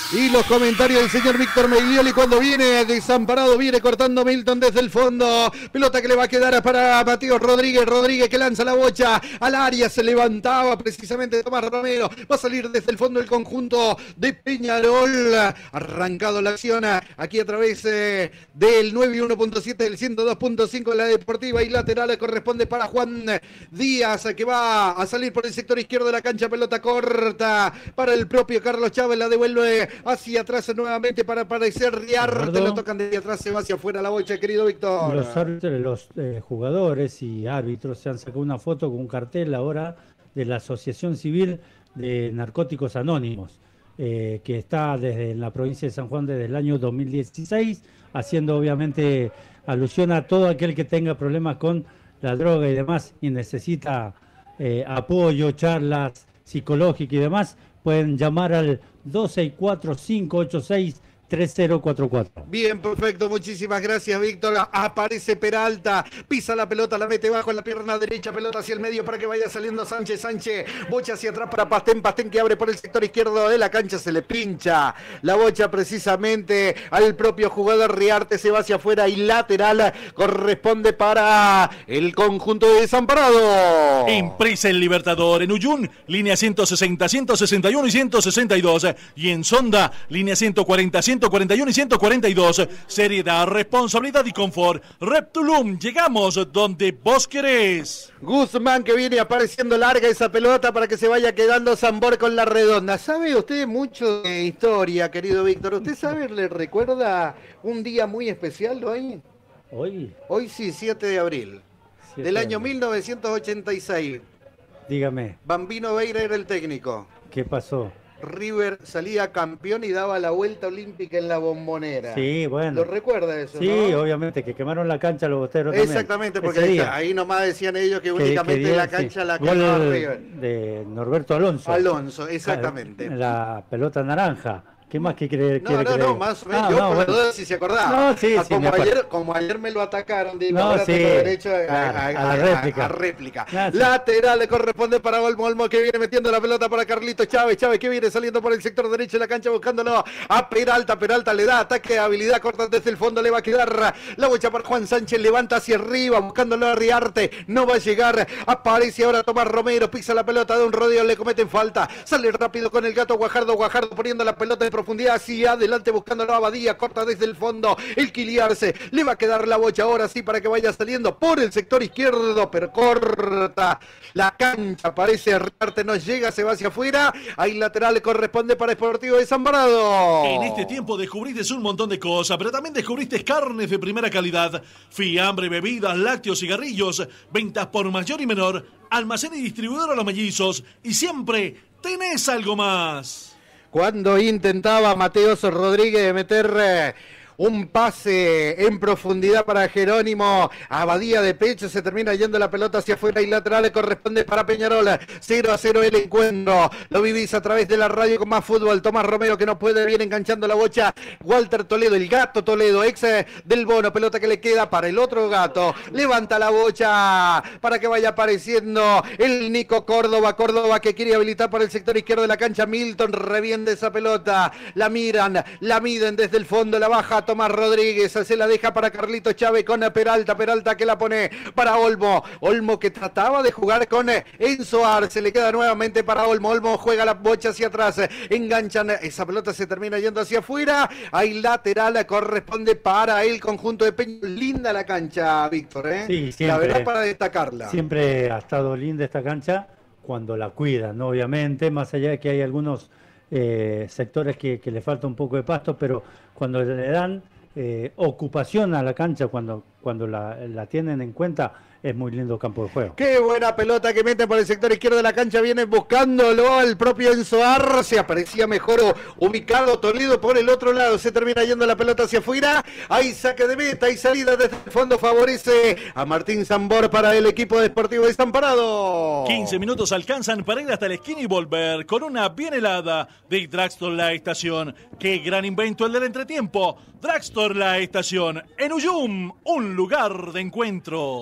Y los comentarios del señor Víctor Meglioli cuando viene desamparado, viene cortando Milton desde el fondo. Pelota que le va a quedar para Mateo Rodríguez. Rodríguez que lanza la bocha al área. Se levantaba precisamente Tomás Romero. Va a salir desde el fondo el conjunto de Peñarol. Arrancado la acción aquí a través eh, del noventa y uno punto siete, del ciento dos punto cinco de la Deportiva. Y lateral corresponde para Juan Díaz, que va a salir por el sector izquierdo de la cancha. Pelota corta para el propio Carlos Chávez. La devuelve hacia atrás nuevamente para aparecer Riarte. Lo tocan desde atrás, se va hacia afuera la bocha, querido Víctor. Los árbitros, los eh, jugadores y árbitros se han sacado una foto con un cartel ahora de la Asociación Civil de Narcóticos Anónimos, eh, que está desde la provincia de San Juan desde el año dos mil dieciséis, haciendo obviamente alusión a todo aquel que tenga problemas con la droga y demás y necesita eh, apoyo, charlas psicológicas y demás. Pueden llamar al dos seis cuatro, cinco ocho seis, tres cero cuatro cuatro. Bien, perfecto, muchísimas gracias, Víctor. Aparece Peralta, pisa la pelota, la mete bajo en la pierna derecha, pelota hacia el medio para que vaya saliendo Sánchez. Sánchez, bocha hacia atrás para Pastén. Pastén que abre por el sector izquierdo de la cancha, se le pincha la bocha precisamente al propio jugador. Riarte se va hacia afuera y lateral corresponde para el conjunto de Desamparado. Impresa el Libertador en Uyún, línea ciento sesenta, ciento sesenta y uno y ciento sesenta y dos. Y en Sonda, línea ciento cuarenta, ciento cuarenta y uno y ciento cuarenta y dos. Seriedad, responsabilidad y confort. Reptulum, llegamos donde vos querés. Guzmán que viene apareciendo larga esa pelota para que se vaya quedando Zambor con la redonda. ¿Sabe usted mucho de historia, querido Víctor? ¿Usted sabe, le recuerda un día muy especial hoy? Hoy. Hoy sí, siete de abril. siete Del de año abril. mil novecientos ochenta y seis. Dígame, Bambino Veira era el técnico. ¿qué pasó? River salía campeón y daba la vuelta olímpica en la Bombonera. Sí, bueno. ¿Lo recuerda eso, Sí, no? obviamente, que quemaron la cancha los bosteros también. Exactamente, porque Ese ahí, día. ahí nomás decían ellos que, Que- únicamente que dio- la sí. cancha la Gol quemaba River. de Norberto Alonso. Alonso, exactamente. La, la pelota naranja. ¿Qué más que cree? No, quiere no, que no, le- más o menos. Ah, yo no, por bueno. duda si se acordaba. No, sí, Ah, sí, como, me acuerdo. ayer, como ayer me lo atacaron, digo, No, ahora sí. tengo derecho a, Claro, a- a a- la réplica. a réplica. Ah, sí. Lateral le corresponde para Olmo. Olmo que viene metiendo la pelota para Carlitos Chávez. Chávez que viene saliendo por el sector derecho de la cancha buscándolo a Peralta. Peralta le da ataque, habilidad corta desde el fondo. Le va a quedar la bocha para Juan Sánchez. Levanta hacia arriba buscándolo a Riarte. No va a llegar. Aparece ahora Tomás Romero. Pisa la pelota de un rodeo. Le cometen falta. Sale rápido con el gato Guajardo. Guajardo poniendo la pelota en profundidad hacia adelante buscándolo a Badía. Corta desde el fondo. El Quiliarse. Le va a quedar la bocha ahora sí para que vaya saliendo por el sector izquierdo. Pero corta la cancha. Parece Riarte no llega. Se va hacia afuera. Ahí lateral le corresponde para Sportivo Desamparado. En este tiempo descubriste un montón de cosas, pero también descubriste carnes de primera calidad, fiambre, bebidas, lácteos, cigarrillos, ventas por mayor y menor, almacén y distribuidor a los mellizos, y siempre tenés algo más. Cuando intentaba Mateos Rodríguez meter eh, un pase en profundidad para Jerónimo, Abadía de pecho, se termina yendo la pelota hacia afuera y lateral le corresponde para Peñarol. cero a cero el encuentro. Lo vivís a través de la radio con más fútbol. Tomás Romero que no puede, viene enganchando la bocha. Walter Toledo, el gato Toledo, ex eh, del Bono, pelota que le queda para el otro gato. Levanta la bocha para que vaya apareciendo el Nico Córdoba. Córdoba que quiere habilitar por el sector izquierdo de la cancha. Milton reviende esa pelota. La miran, la miden desde el fondo, la baja Tomás Rodríguez, se la deja para Carlitos Chávez con Peralta, Peralta que la pone para Olmo, Olmo que trataba de jugar con Enzo Arce, le queda nuevamente para Olmo, Olmo juega la bocha hacia atrás, enganchan, esa pelota se termina yendo hacia afuera, ahí lateral corresponde para el conjunto de Peña. Linda la cancha, Víctor, ¿eh? Sí, siempre. La verdad para destacarla. Siempre ha estado linda esta cancha cuando la cuidan, ¿no? Obviamente, más allá de que hay algunos eh, sectores que, que le falta un poco de pasto, pero cuando le dan eh, ocupación a la cancha, cuando, cuando la, la tienen en cuenta, es muy lindo campo de juego. Qué buena pelota que mete por el sector izquierdo de la cancha, viene buscándolo el propio Enzo Arce, aparecía mejor ubicado Toledo por el otro lado, se termina yendo la pelota hacia afuera, hay saque de meta y salida desde el fondo, favorece a Martín Zambor para el equipo de Sportivo Desamparado. quince minutos alcanzan para ir hasta la esquina y volver con una bien helada de Dragstore La Estación. ¡Qué gran invento el del entretiempo! Dragstore La Estación, en Uyum, un lugar de encuentro. Viene con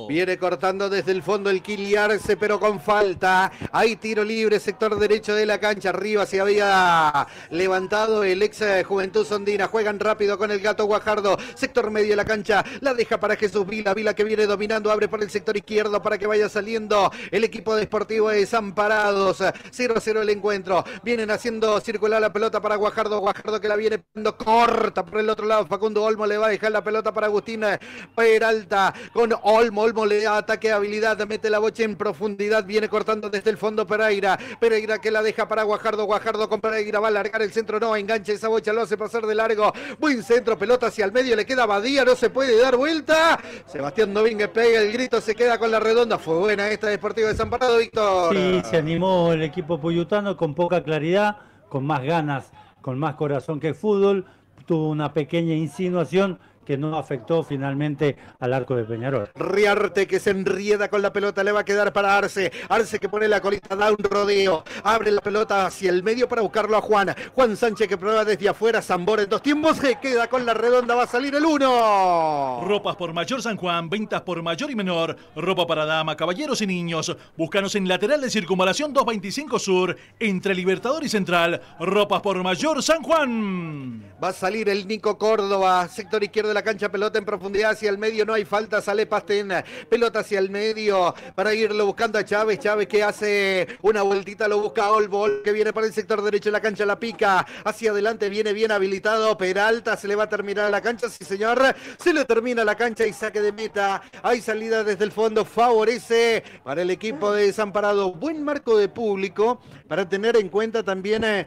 cortando desde el fondo el Quiliarse, pero con falta. Hay tiro libre, sector derecho de la cancha. Arriba se había levantado el ex Juventud Sondina. Juegan rápido con el Gato Guajardo. Sector medio de la cancha. La deja para Jesús Vila. Vila que viene dominando. Abre por el sector izquierdo para que vaya saliendo el equipo Deportivo de Desamparados. cero a cero el encuentro. Vienen haciendo circular la pelota para Guajardo. Guajardo que la viene poniendo corta por el otro lado. Facundo Olmo le va a dejar la pelota para Agustín Peralta. Con Olmo. Olmo le da ataque de habilidad. Mete la bocha en profundidad. Viene cortando desde el fondo Pereira. Pereira que la deja para Guajardo. Guajardo con Pereira. Va a largar el centro. No, engancha esa bocha. Lo hace pasar de largo. Buen centro. Pelota hacia el medio. Le queda Badía. No se puede dar vuelta. Sebastián Domínguez pega el grito. Se queda con la redonda. Fue buena esta Deportivo Desamparado, Víctor. Sí, se animó el equipo puyutano con poca claridad, con más ganas, con más corazón que fútbol. Tuvo una pequeña insinuación que no afectó finalmente al arco de Peñarol. Riarte que se enrieda con la pelota, le va a quedar para Arce. Arce que pone la colita, da un rodeo. Abre la pelota hacia el medio para buscarlo a Juan. Juan Sánchez que prueba desde afuera. Zambora en dos tiempos, se queda con la redonda, va a salir el uno. Ropas por Mayor San Juan, ventas por mayor y menor. Ropa para dama, caballeros y niños. Búscanos en lateral de Circunvalación doscientos veinticinco Sur, entre Libertador y Central. Ropas por Mayor San Juan. Va a salir el Nico Córdoba, sector izquierdo de la cancha, pelota en profundidad hacia el medio, no hay falta, sale Pastén, pelota hacia el medio para irlo buscando a Chávez. Chávez que hace una vueltita, lo busca a Olmo, que viene para el sector derecho de la cancha, la pica hacia adelante, viene bien habilitado Peralta. Se le va a terminar la cancha, sí señor, se le termina la cancha y saque de meta. Hay salida desde el fondo, favorece para el equipo de Desamparado. Buen marco de público para tener en cuenta también eh,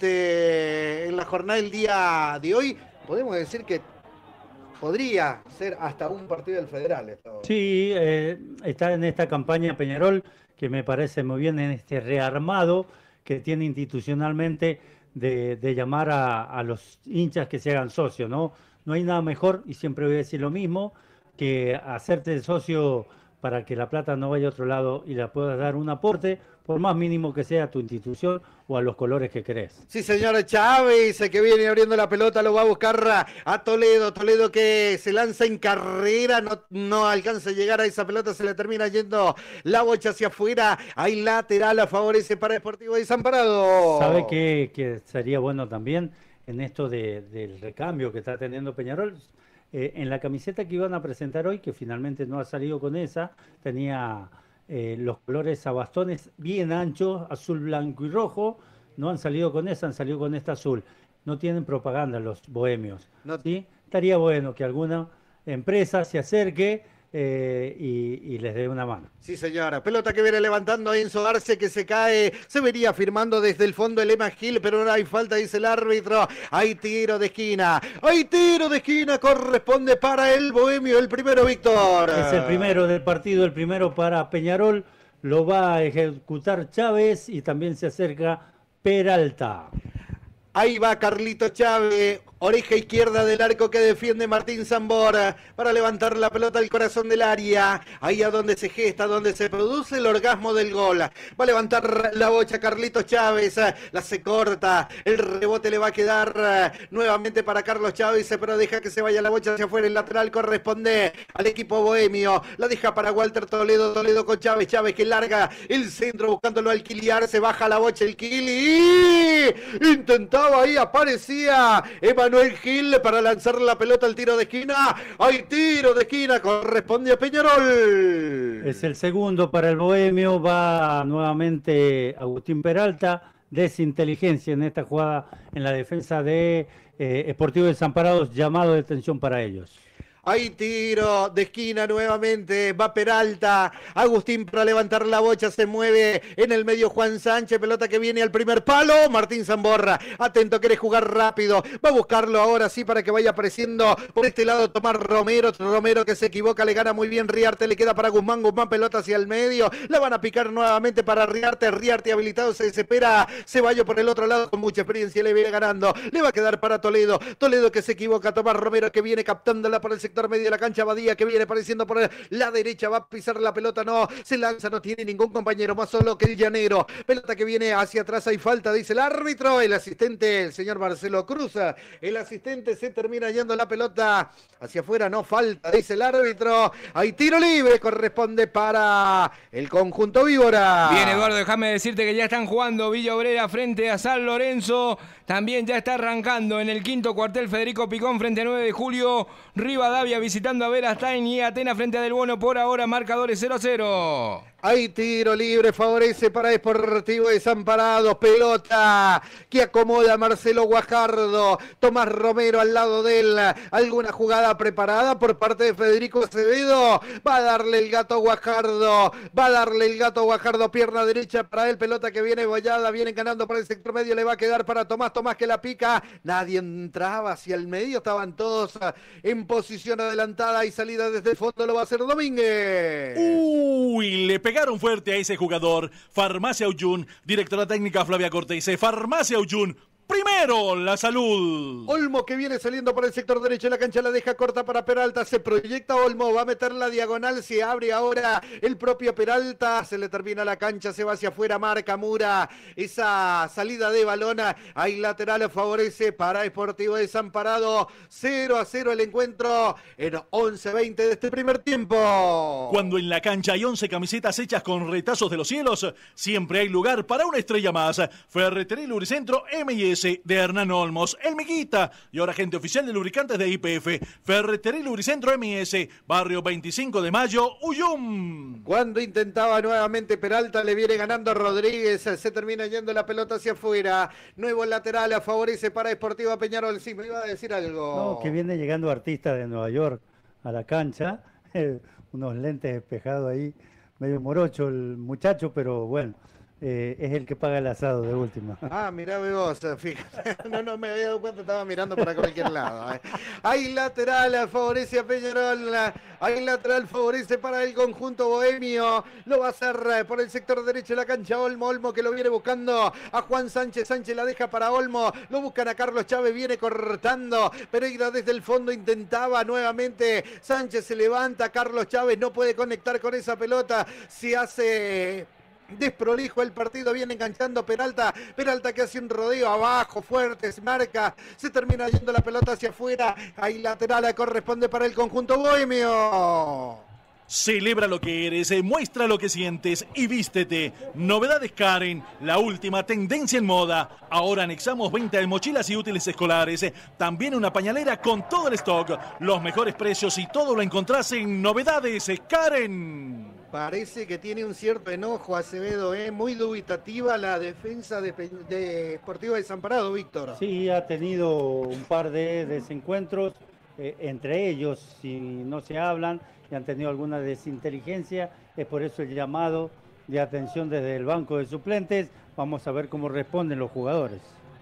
este, en la jornada del día de hoy. Podemos decir que podría ser hasta un partido del Federal. Esto. Sí, eh, está en esta campaña Peñarol, que me parece muy bien, en este rearmado que tiene institucionalmente de, de llamar a, a los hinchas que se hagan socios, ¿no? No hay nada mejor, y siempre voy a decir lo mismo, que hacerte socio para que la plata no vaya a otro lado y la puedas dar un aporte, por más mínimo que sea a tu institución o a los colores que querés. Sí, señor. Chávez, que viene abriendo la pelota, lo va a buscar a Toledo. Toledo que se lanza en carrera, no, no alcanza a llegar a esa pelota, se le termina yendo la bocha hacia afuera. Hay lateral, a favorece para Deportivo Desamparado. ¿Sabe qué, qué sería bueno también en esto de, del recambio que está teniendo Peñarol? Eh, en la camiseta que iban a presentar hoy, que finalmente no ha salido con esa, tenía eh, los colores a bastones bien anchos, azul, blanco y rojo. No han salido con esa, han salido con esta azul. No tienen propaganda los bohemios. No. ¿Sí? Estaría bueno que alguna empresa se acerque eh, y, y les dé una mano. Sí, señora. Pelota que viene levantando Enzo Arce, que se cae. Se vería firmando desde el fondo el Emma Gil, pero no hay falta, dice el árbitro. Hay tiro de esquina. Hay tiro de esquina. Corresponde para el bohemio. El primero, Víctor. Es el primero del partido, el primero para Peñarol. Lo va a ejecutar Chávez y también se acerca Peralta. Ahí va Carlito Chávez, oreja izquierda del arco que defiende Martín Zambora para levantar la pelota al corazón del área. Ahí a donde se gesta, donde se produce el orgasmo del gol. Va a levantar la bocha Carlito Chávez, la se corta, el rebote le va a quedar nuevamente para Carlos Chávez, pero deja que se vaya la bocha hacia afuera. El lateral corresponde al equipo bohemio. La deja para Walter Toledo, Toledo con Chávez, Chávez que larga el centro buscándolo al Quiliar. Se baja la bocha el Quili. Intentaba ahí, aparecía Emanuel Gil para lanzar la pelota al tiro de esquina. Hay tiro de esquina, corresponde a Peñarol. Es el segundo para el bohemio. Va nuevamente Agustín Peralta. Desinteligencia en esta jugada en la defensa de eh, Sportivo Desamparados. Llamado de atención para ellos. Hay tiro de esquina nuevamente, va Peralta, Agustín para levantar la bocha, se mueve en el medio Juan Sánchez, pelota que viene al primer palo, Martín Zamborra, atento, quiere jugar rápido, va a buscarlo ahora sí para que vaya apareciendo por este lado Tomás Romero, Romero que se equivoca, le gana muy bien Riarte, le queda para Guzmán, Guzmán pelota hacia el medio, la van a picar nuevamente para Riarte, Riarte habilitado, se desespera, Ceballos por el otro lado con mucha experiencia, le viene ganando, le va a quedar para Toledo, Toledo que se equivoca, Tomás Romero que viene captándola por el sector sector medio de la cancha. Badía que viene apareciendo por la derecha, va a pisar la pelota, no, se lanza, no tiene ningún compañero, más solo que el llanero. Pelota que viene hacia atrás, hay falta, dice el árbitro. El asistente, el señor Marcelo Cruz, el asistente se termina yendo la pelota hacia afuera, no falta, dice el árbitro. Hay tiro libre, corresponde para el conjunto Víbora. Bien, Eduardo, déjame decirte que ya están jugando Villa Obrera frente a San Lorenzo. También ya está arrancando en el quinto cuartel Federico Picón frente a nueve de julio. Rivadavia visitando a Verastain y Atenas frente a Del Bono. Por ahora marcadores cero a cero. Hay tiro libre, favorece para Sportivo Desamparados. Pelota que acomoda Marcelo Guajardo. Tomás Romero al lado de él. Alguna jugada preparada por parte de Federico Acevedo. Va a darle el gato Guajardo. Va a darle el gato Guajardo. Pierna derecha para él. Pelota que viene bollada. Viene ganando para el sector medio. Le va a quedar para Tomás. Tomás que la pica. Nadie entraba hacia el medio. Estaban todos en posición adelantada y salida desde el fondo. Lo va a hacer Domínguez. Uy, le pegaron fuerte a ese jugador. Farmacia Uyun, directora técnica Flavia Cortese. Farmacia Uyun, primero la salud. Olmo que viene saliendo por el sector derecho de la cancha, la deja corta para Peralta, se proyecta Olmo, va a meter la diagonal, se abre ahora el propio Peralta, se le termina la cancha, se va hacia afuera, marca Mura, esa salida de balón, ahí lateral favorece para Sportivo Desamparado, cero a cero el encuentro en once veinte de este primer tiempo. Cuando en la cancha hay once camisetas hechas con retazos de los cielos, siempre hay lugar para una estrella más. Ferretería Lubricentro M y S de Hernán Olmos, el Miguita y ahora agente oficial de lubricantes de I P F. Ferretería Lubricentro M y S, barrio veinticinco de mayo, Uyum. Cuando intentaba nuevamente Peralta, le viene ganando Rodríguez, se termina yendo la pelota hacia afuera. Nuevo lateral, favorece para Sportiva Peñarol. Sí, me iba a decir algo. No, que viene llegando artista de Nueva York a la cancha, eh, unos lentes espejados ahí, medio morocho el muchacho, pero bueno. Eh, es el que paga el asado de última. Ah, mirá vos, fíjate, no, no me había dado cuenta, estaba mirando para cualquier lado. Eh. Hay lateral, favorece a Peñarol, hay lateral, favorece para el conjunto bohemio, lo va a hacer por el sector derecho de la cancha Olmo, Olmo que lo viene buscando a Juan Sánchez, Sánchez la deja para Olmo, lo buscan a Carlos Chávez, viene cortando, Pereira desde el fondo intentaba nuevamente, Sánchez se levanta, Carlos Chávez no puede conectar con esa pelota, se hace... desprolijo el partido, viene enganchando Peralta, Peralta que hace un rodeo abajo, fuerte, se marca, se termina yendo la pelota hacia afuera, ahí lateral corresponde para el conjunto bohemio. Celebra lo que eres, muestra lo que sientes y vístete. Novedades Karen, la última tendencia en moda. Ahora anexamos venta de mochilas y útiles escolares. También una pañalera con todo el stock. Los mejores precios y todo lo encontrás en Novedades Karen. Parece que tiene un cierto enojo Acevedo, ¿eh? Muy dubitativa la defensa de, de Sportivo Desamparado, Víctor. Sí, ha tenido un par de desencuentros, eh, entre ellos, si no se hablan, y han tenido alguna desinteligencia, es por eso el llamado de atención desde el banco de suplentes. Vamos a ver cómo responden los jugadores.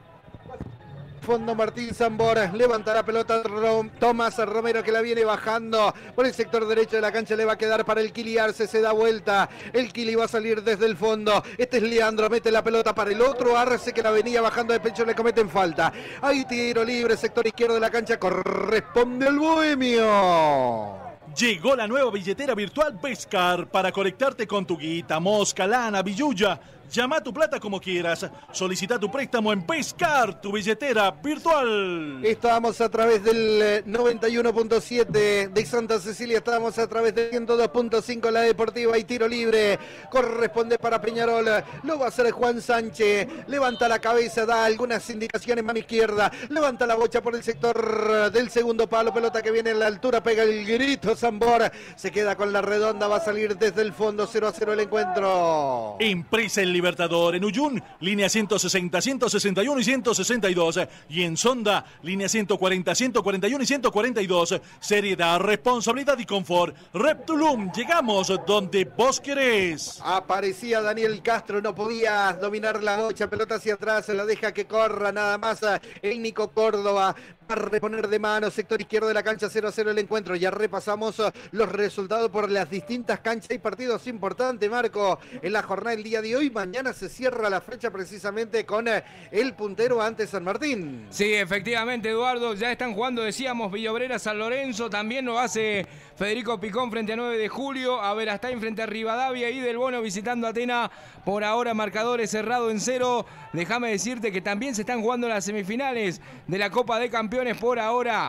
Fondo Martín Zambora, levanta la pelota Rom, Tomás Romero que la viene bajando por el sector derecho de la cancha, le va a quedar para el Kili Arce, se da vuelta, el Kili va a salir desde el fondo, este es Leandro, mete la pelota para el otro Arce que la venía bajando de pecho, le cometen falta, hay tiro libre, sector izquierdo de la cancha, corresponde al bohemio. Llegó la nueva billetera virtual Pescar para conectarte con tu guita, mosca, lana, billulla. Llama tu plata como quieras. Solicita tu préstamo en Pescar, tu billetera virtual. Estamos a través del noventa y uno punto siete de Santa Cecilia. Estamos a través del ciento dos punto cinco la Deportiva y tiro libre. Corresponde para Peñarol. Lo va a hacer Juan Sánchez. Levanta la cabeza, da algunas indicaciones mano izquierda. Levanta la bocha por el sector del segundo palo. Pelota que viene en la altura. Pega el grito Zambora. Se queda con la redonda. Va a salir desde el fondo. cero a cero el encuentro. Empresa El Libertador en Uyun, línea ciento sesenta, ciento sesenta y uno y ciento sesenta y dos. Y en Sonda, línea ciento cuarenta, ciento cuarenta y uno y ciento cuarenta y dos. Seriedad, responsabilidad y confort. Reptulum, llegamos donde vos querés. Aparecía Daniel Castro, no podía dominar la bocha, pelota hacia atrás, se la deja que corra nada más el Nico Córdoba. a reponer de mano, sector izquierdo de la cancha, cero a cero el encuentro. Ya repasamos los resultados por las distintas canchas y partidos importantes, Marco, en la jornada del día de hoy. Mañana se cierra la fecha precisamente con el puntero ante San Martín. Sí, efectivamente, Eduardo, ya están jugando, decíamos, Villobrera, San Lorenzo, también lo hace Federico Picón frente a nueve de julio, a Verastain frente a Rivadavia y Del Bono visitando Atena. Por ahora marcadores cerrado en cero. Déjame decirte que también se están jugando las semifinales de la Copa de Campeones por ahora.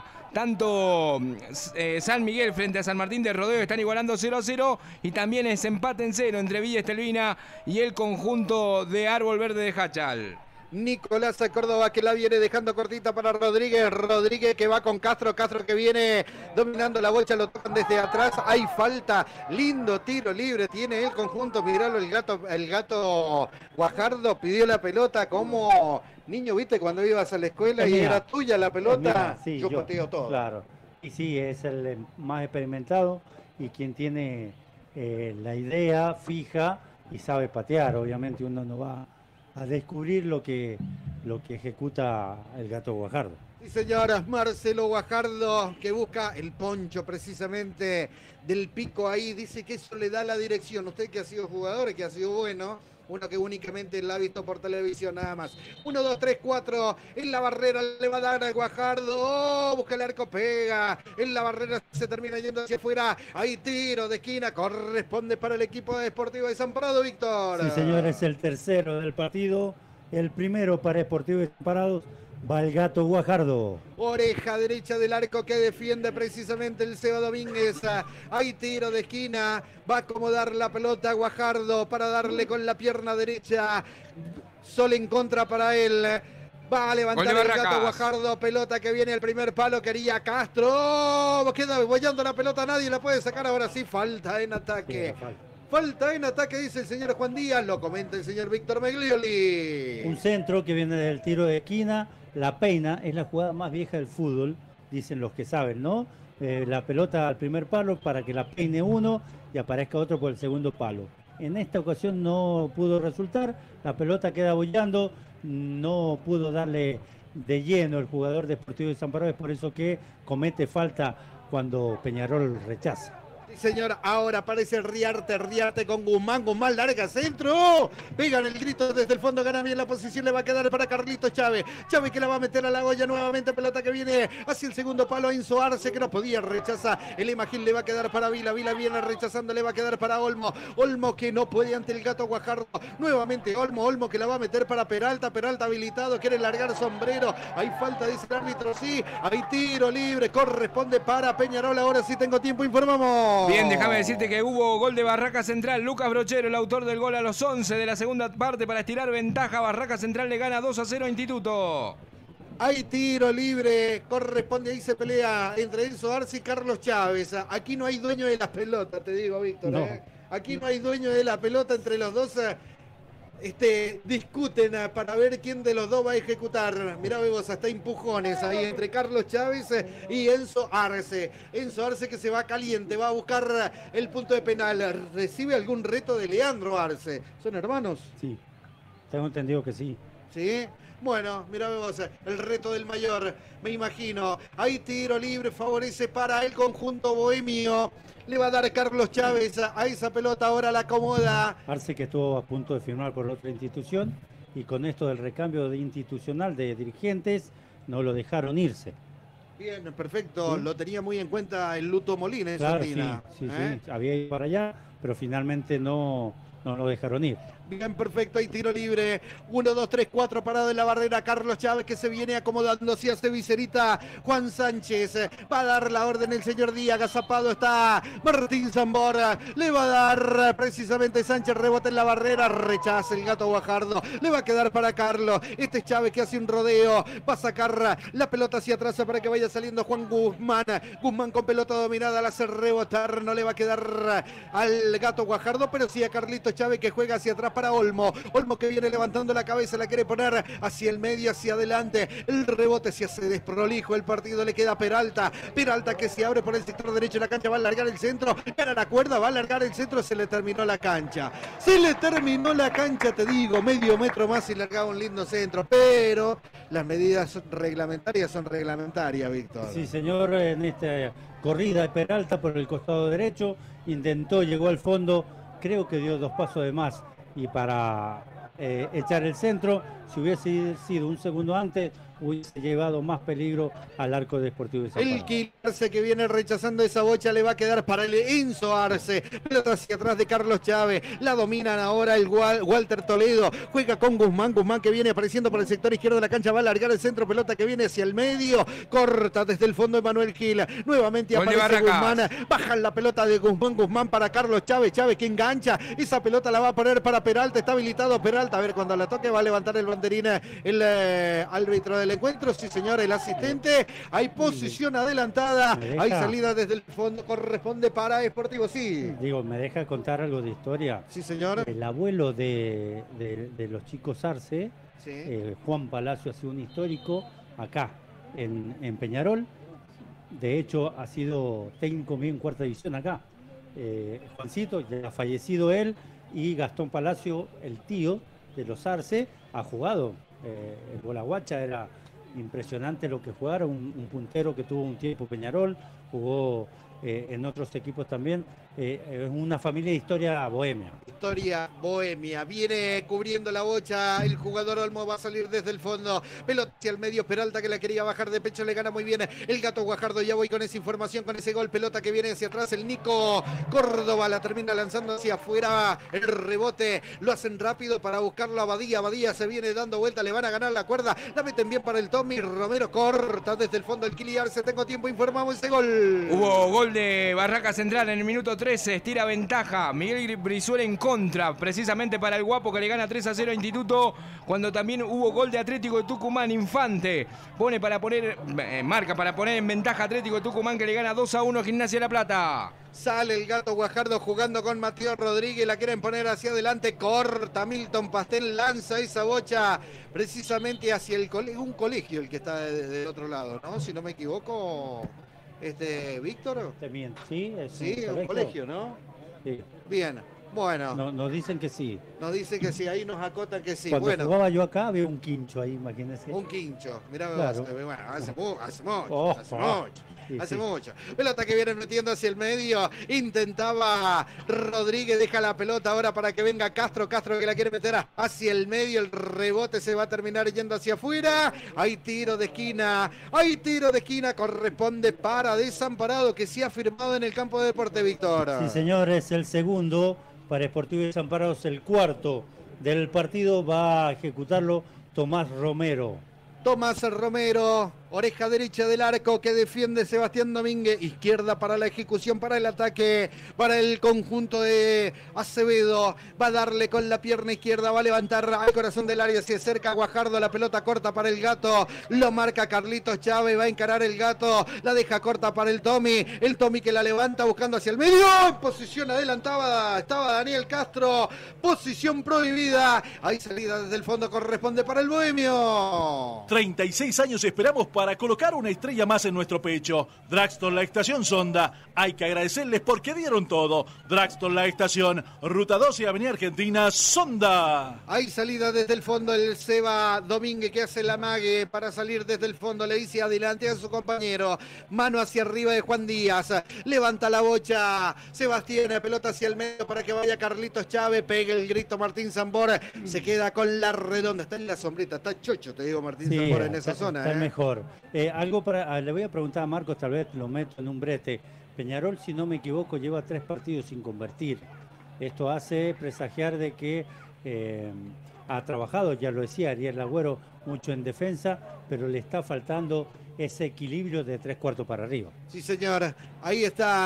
Tanto eh, San Miguel frente a San Martín de Rodeo están igualando cero a cero y también es empate en cero entre Villa Estelvina y el conjunto de Árbol Verde de Hachal. Nicolás Córdoba que la viene dejando cortita para Rodríguez, Rodríguez que va con Castro, Castro que viene dominando la bolsa, lo tocan desde atrás, hay falta, lindo tiro libre tiene el conjunto, miralo el gato, el gato Guajardo pidió la pelota como niño, viste, cuando ibas a la escuela es y mía. Era tuya la pelota, sí, yo, yo pateo todo. Claro, y sí, es el más experimentado y quien tiene eh, la idea fija y sabe patear, obviamente uno no va a descubrir lo que, lo que ejecuta el gato Guajardo. Sí, señoras, Marcelo Guajardo que busca el poncho precisamente del pico ahí, dice que eso le da la dirección. Usted que ha sido jugador, que ha sido bueno, uno que únicamente la ha visto por televisión nada más. Uno, dos, tres, cuatro, en la barrera le va a dar a Guajardo, oh, busca el arco, pega, en la barrera se termina yendo hacia afuera, hay tiro de esquina, corresponde para el equipo Sportivo de Desamparados, Víctor. Sí, señor, es el tercero del partido, el primero para Sportivo de Desamparados. Va el gato Guajardo. Oreja derecha del arco que defiende precisamente el Seba Domínguez. Hay tiro de esquina. Va a acomodar la pelota a Guajardo para darle con la pierna derecha. Sol en contra para él. Va a levantar el gato Guajardo. Pelota que viene al primer palo. Quería Castro. Queda bollando la pelota. Nadie la puede sacar. Ahora sí, falta en ataque. Sí, falta. Falta en ataque, dice el señor Juan Díaz. Lo comenta el señor Víctor Meglioli. Un centro que viene del tiro de esquina. La peina, es la jugada más vieja del fútbol, dicen los que saben, ¿no? Eh, la pelota al primer palo para que la peine uno y aparezca otro por el segundo palo. En esta ocasión no pudo resultar, la pelota queda bollando, no pudo darle de lleno el jugador de Sportivo de Desamparados, es por eso que comete falta cuando Peñarol rechaza. Señor, ahora aparece Riarte, Riarte con Guzmán, Guzmán larga centro, pegan el grito desde el fondo, gana bien la posición, le va a quedar para Carlitos Chávez, Chávez que la va a meter a la olla nuevamente, pelota que viene hacia el segundo palo, Enzo Arce que no podía, rechaza, el Imagín le va a quedar para Vila, Vila viene rechazando, le va a quedar para Olmo, Olmo que no puede ante el gato Guajardo, nuevamente Olmo, Olmo que la va a meter para Peralta, Peralta habilitado, quiere largar sombrero, hay falta, dice el árbitro, sí, hay tiro libre, corresponde para Peñarol, ahora sí tengo tiempo, informamos. Bien, déjame decirte que hubo gol de Barraca Central. Lucas Brochero, el autor del gol a los once de la segunda parte para estirar ventaja. Barraca Central le gana dos a cero a Instituto. Hay tiro libre, corresponde, ahí se pelea entre Enzo Arce y Carlos Chávez. Aquí no hay dueño de la pelota, te digo, Víctor. No. ¿eh? Aquí no hay dueño de la pelota, entre los dos este, discuten para ver quién de los dos va a ejecutar. Mirá, vos, hasta empujones ahí entre Carlos Chávez y Enzo Arce. Enzo Arce que se va caliente, va a buscar el punto de penal. ¿Recibe algún reto de Leandro Arce? ¿Son hermanos? Sí, tengo entendido que sí. ¿Sí? Bueno, mirá vos, el reto del mayor, me imagino. Hay tiro libre, favorece para el conjunto bohemio. Le va a dar Carlos Chávez a esa pelota, ahora la acomoda. Arce que estuvo a punto de firmar por otra institución y con esto del recambio de institucional de dirigentes no lo dejaron irse. Bien, perfecto. ¿Sí? Lo tenía muy en cuenta el Luto Molina, en claro, Sardina. Sí, sí, ¿Eh? sí, había ido para allá, pero finalmente no, no lo dejaron ir. Bien, perfecto, hay tiro libre. Uno, dos, tres, cuatro, parado en la barrera. Carlos Chávez que se viene acomodando hacia hace Vicerita. Juan Sánchez va a dar la orden el señor Díaz. Agazapado está Martín Zambora. Le va a dar precisamente Sánchez, rebote en la barrera. Rechaza el gato Guajardo. Le va a quedar para Carlos. Este es Chávez que hace un rodeo. Va a sacar la pelota hacia atrás para que vaya saliendo Juan Guzmán. Guzmán con pelota dominada. La hace rebotar. No le va a quedar al gato Guajardo, pero sí a Carlitos Chávez que juega hacia atrás para Olmo. Olmo que viene levantando la cabeza, la quiere poner hacia el medio, hacia adelante. El rebote se hace desprolijo. El partido le queda a Peralta. Peralta que se abre por el sector derecho de la cancha. Va a alargar el centro. Gana la cuerda. Va a alargar el centro. Se le terminó la cancha. Se le terminó la cancha, te digo. Medio metro más y largaba un lindo centro. Pero las medidas reglamentarias son reglamentarias, Víctor. Sí, señor. En esta corrida de Peralta por el costado derecho. Intentó, llegó al fondo. Creo que dio dos pasos de más. Y para eh, echar el centro, si hubiese sido un segundo antes, hubiese llevado más peligro al arco de Sportivo de San El Pablo. Arce que viene rechazando esa bocha le va a quedar para el Enzo Arce. Pelota hacia atrás de Carlos Chávez. La dominan ahora el Wal Walter Toledo. Juega con Guzmán. Guzmán que viene apareciendo por el sector izquierdo de la cancha. Va a largar el centro. Pelota que viene hacia el medio. Corta desde el fondo Emanuel Gil. Nuevamente Gol de aparece Barracas. Guzmán. Bajan la pelota de Guzmán. Guzmán para Carlos Chávez. Chávez que engancha. Esa pelota la va a poner para Peralta. Está habilitado Peralta. A ver, cuando la toque va a levantar el banderín el eh, árbitro del encuentro. Sí, señor, el asistente. Hay posición adelantada. deja- Hay salida desde el fondo. Corresponde para Sportivo, sí. Digo, ¿me deja contar algo de historia? Sí, señor. El abuelo de, de- de los chicos Arce, Sí. eh, Juan Palacio, ha sido un histórico acá, en, en Peñarol. De hecho, ha sido técnico mío en cuarta división acá. Eh, Juancito, ya ha fallecido él, y Gastón Palacio, el tío de los Arce, ha jugado. Eh, el Bolaguacha era impresionante lo que jugaron, un, un puntero que tuvo un tiempo Peñarol, jugó eh, en otros equipos también. Eh, es una familia de historia bohemia. Historia bohemia. Viene cubriendo la bocha. El jugador Olmo va a salir desde el fondo. Pelota hacia el medio. Peralta que la quería bajar de pecho. Le gana muy bien el Gato Guajardo. Ya voy con esa información, con ese gol. Pelota que viene hacia atrás. El Nico Córdoba la termina lanzando hacia afuera. El rebote lo hacen rápido para buscarlo a Badía. Badía se viene dando vuelta. Le van a ganar la cuerda. La meten bien para el Tommy. Romero corta desde el fondo el Kiliar. Se tengo tiempo. Informamos ese gol. Hubo gol de Barraca Central en el minuto trece, estira ventaja. Miguel Brizuela en contra, precisamente para el Guapo que le gana tres a cero a Instituto, cuando también hubo gol de Atlético de Tucumán. Infante pone para poner, eh, marca para poner en ventaja Atlético de Tucumán que le gana dos a uno a Gimnasia de La Plata. Sale el Gato Guajardo jugando con Mateo Rodríguez, la quieren poner hacia adelante, corta Milton Pastel, lanza esa bocha precisamente hacia el colegio, un colegio el que está de- del otro lado, ¿no? Si no me equivoco, este, Víctor. También, sí, es Sí, un colegio, ¿no? Sí. Bien, bueno, No- nos dicen que sí. nos dice que sí, ahí nos acotan que sí. Cuando Bueno, jugaba yo acá había un quincho ahí, imagínense. un quincho, mirá, Claro. vos, eh, bueno, hace, mu- hace mucho, Oh, hace oh. mucho. Sí, Hace sí. mucho. Pelota que viene metiendo hacia el medio. Intentaba Rodríguez. Deja la pelota ahora para que venga Castro. Castro que la quiere meter hacia el medio. El rebote se va a terminar yendo hacia afuera. Hay tiro de esquina. Hay tiro de esquina. Corresponde para Desamparado, que se ha firmado en el campo de deporte, Víctor. Sí, señor, es el segundo para Sportivo Desamparados, el cuarto del partido. Va a ejecutarlo Tomás Romero. Tomás Romero, oreja derecha del arco que defiende Sebastián Domínguez, izquierda para la ejecución, para el ataque, para el conjunto de Acevedo, va a darle con la pierna izquierda, va a levantar al corazón del área, se acerca Guajardo, la pelota corta para el Gato, lo marca Carlitos Chávez, va a encarar el Gato, la deja corta para el Tommy, el Tommy que la levanta buscando hacia el medio, en posición adelantada, estaba Daniel Castro, posición prohibida, hay salida desde el fondo, corresponde para el Bohemio. treinta y seis años esperamos para colocar una estrella más en nuestro pecho. Draxton, la estación Sonda. Hay que agradecerles porque dieron todo. Draxton, la estación. Ruta doce, Avenida Argentina, Sonda. Hay salida desde el fondo el Seba Domínguez que hace la mague para salir desde el fondo. Le dice adelante a su compañero. Mano hacia arriba de Juan Díaz. Levanta la bocha. Sebastián, pelota hacia el medio para que vaya Carlitos Chávez. Pega el grito Martín Zambor. Se queda con la redonda. Está en la sombrita. Está chocho, te digo, Martín Sí, Zambor en esa está, zona. está el ¿eh? mejor. Eh, algo para, ah, le voy a preguntar a Marcos, tal vez lo meto en un brete. Peñarol, si no me equivoco, lleva tres partidos sin convertir. Esto hace presagiar de que eh, ha trabajado, ya lo decía Ariel Agüero, mucho en defensa, pero le está faltando ese equilibrio de tres cuartos para arriba. Sí, señor. Ahí está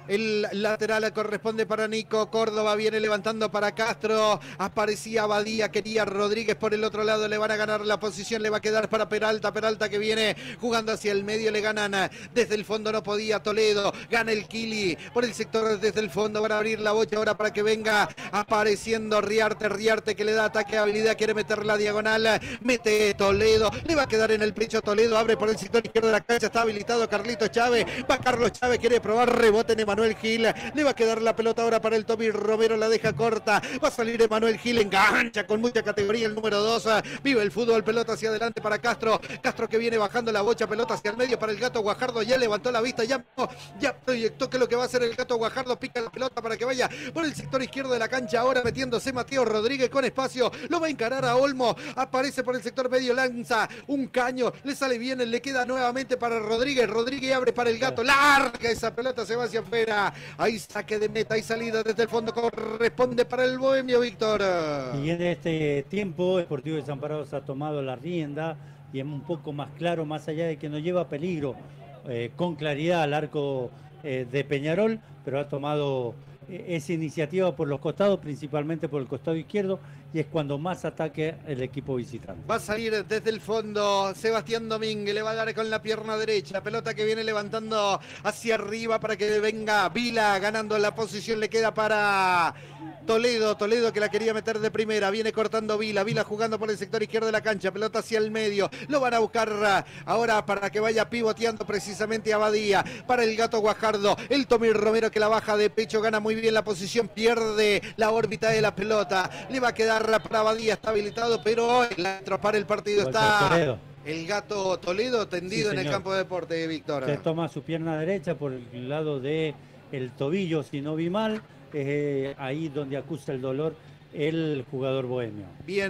El lateral corresponde para Nico. Córdoba viene levantando para Castro. Aparecía Abadía, quería Rodríguez por el otro lado. Le van a ganar la posición, le va a quedar para Peralta. Peralta que viene jugando hacia el medio, le ganan desde el fondo, no podía Toledo. Gana el Kili por el sector desde el fondo. Van a abrir la bocha ahora para que venga apareciendo Riarte. Riarte que le da ataque de habilidad, quiere meter la diagonal. Mete Toledo, le va a quedar en el pecho Toledo. Abre por el sector izquierdo de la cancha, está habilitado Carlitos Chávez. Va Carlos Chávez, quiere probar, rebote en Emanuel Gil. Le va a quedar la pelota ahora para el Tommy Romero, la deja corta. Va a salir Emanuel Gil, engancha con mucha categoría el número dos. Vive el fútbol, pelota hacia adelante para Castro. Castro que viene bajando la bocha, pelota hacia el medio para el Gato Guajardo. Ya levantó la vista, ya, ya proyectó que lo que va a hacer el Gato Guajardo. Pica la pelota para que vaya por el sector izquierdo de la cancha. Ahora metiéndose Mateo Rodríguez con espacio. Lo va a encarar a Olmo. Aparece por el sector medio, lanza un caño. Le sale bien, le queda nuevamente para Rodríguez. Rodríguez abre para el Gato. Larga esa pelota, se va hacia afuera. Ahí saque de meta, hay salida desde el fondo. Corresponde para el Bohemio, Víctor. Y en este tiempo, Sportivo Desamparados ha tomado la rienda y es un poco más claro, más allá de que no lleva peligro, eh, con claridad al arco eh, de Peñarol, pero ha tomado eh, esa iniciativa por los costados, principalmente por el costado izquierdo, y es cuando más ataque el equipo visitante. Va a salir desde el fondo Sebastián Domínguez, le va a dar con la pierna derecha, pelota que viene levantando hacia arriba para que venga Vila ganando la posición, le queda para Toledo, Toledo que la quería meter de primera, viene cortando Vila, Vila jugando por el sector izquierdo de la cancha, pelota hacia el medio, lo van a buscar ahora para que vaya pivoteando precisamente a Abadía, para el Gato Guajardo, el Tommy Romero que la baja de pecho, gana muy bien la posición, pierde la órbita de la pelota, le va a quedar para Abadía, está habilitado, pero el árbitro para el partido está el Gato Toledo tendido sí, en el campo de deporte, Víctor. Se toma su pierna derecha por el lado de el tobillo, si no vi mal, eh, ahí donde acusa el dolor el jugador bohemio. Bien,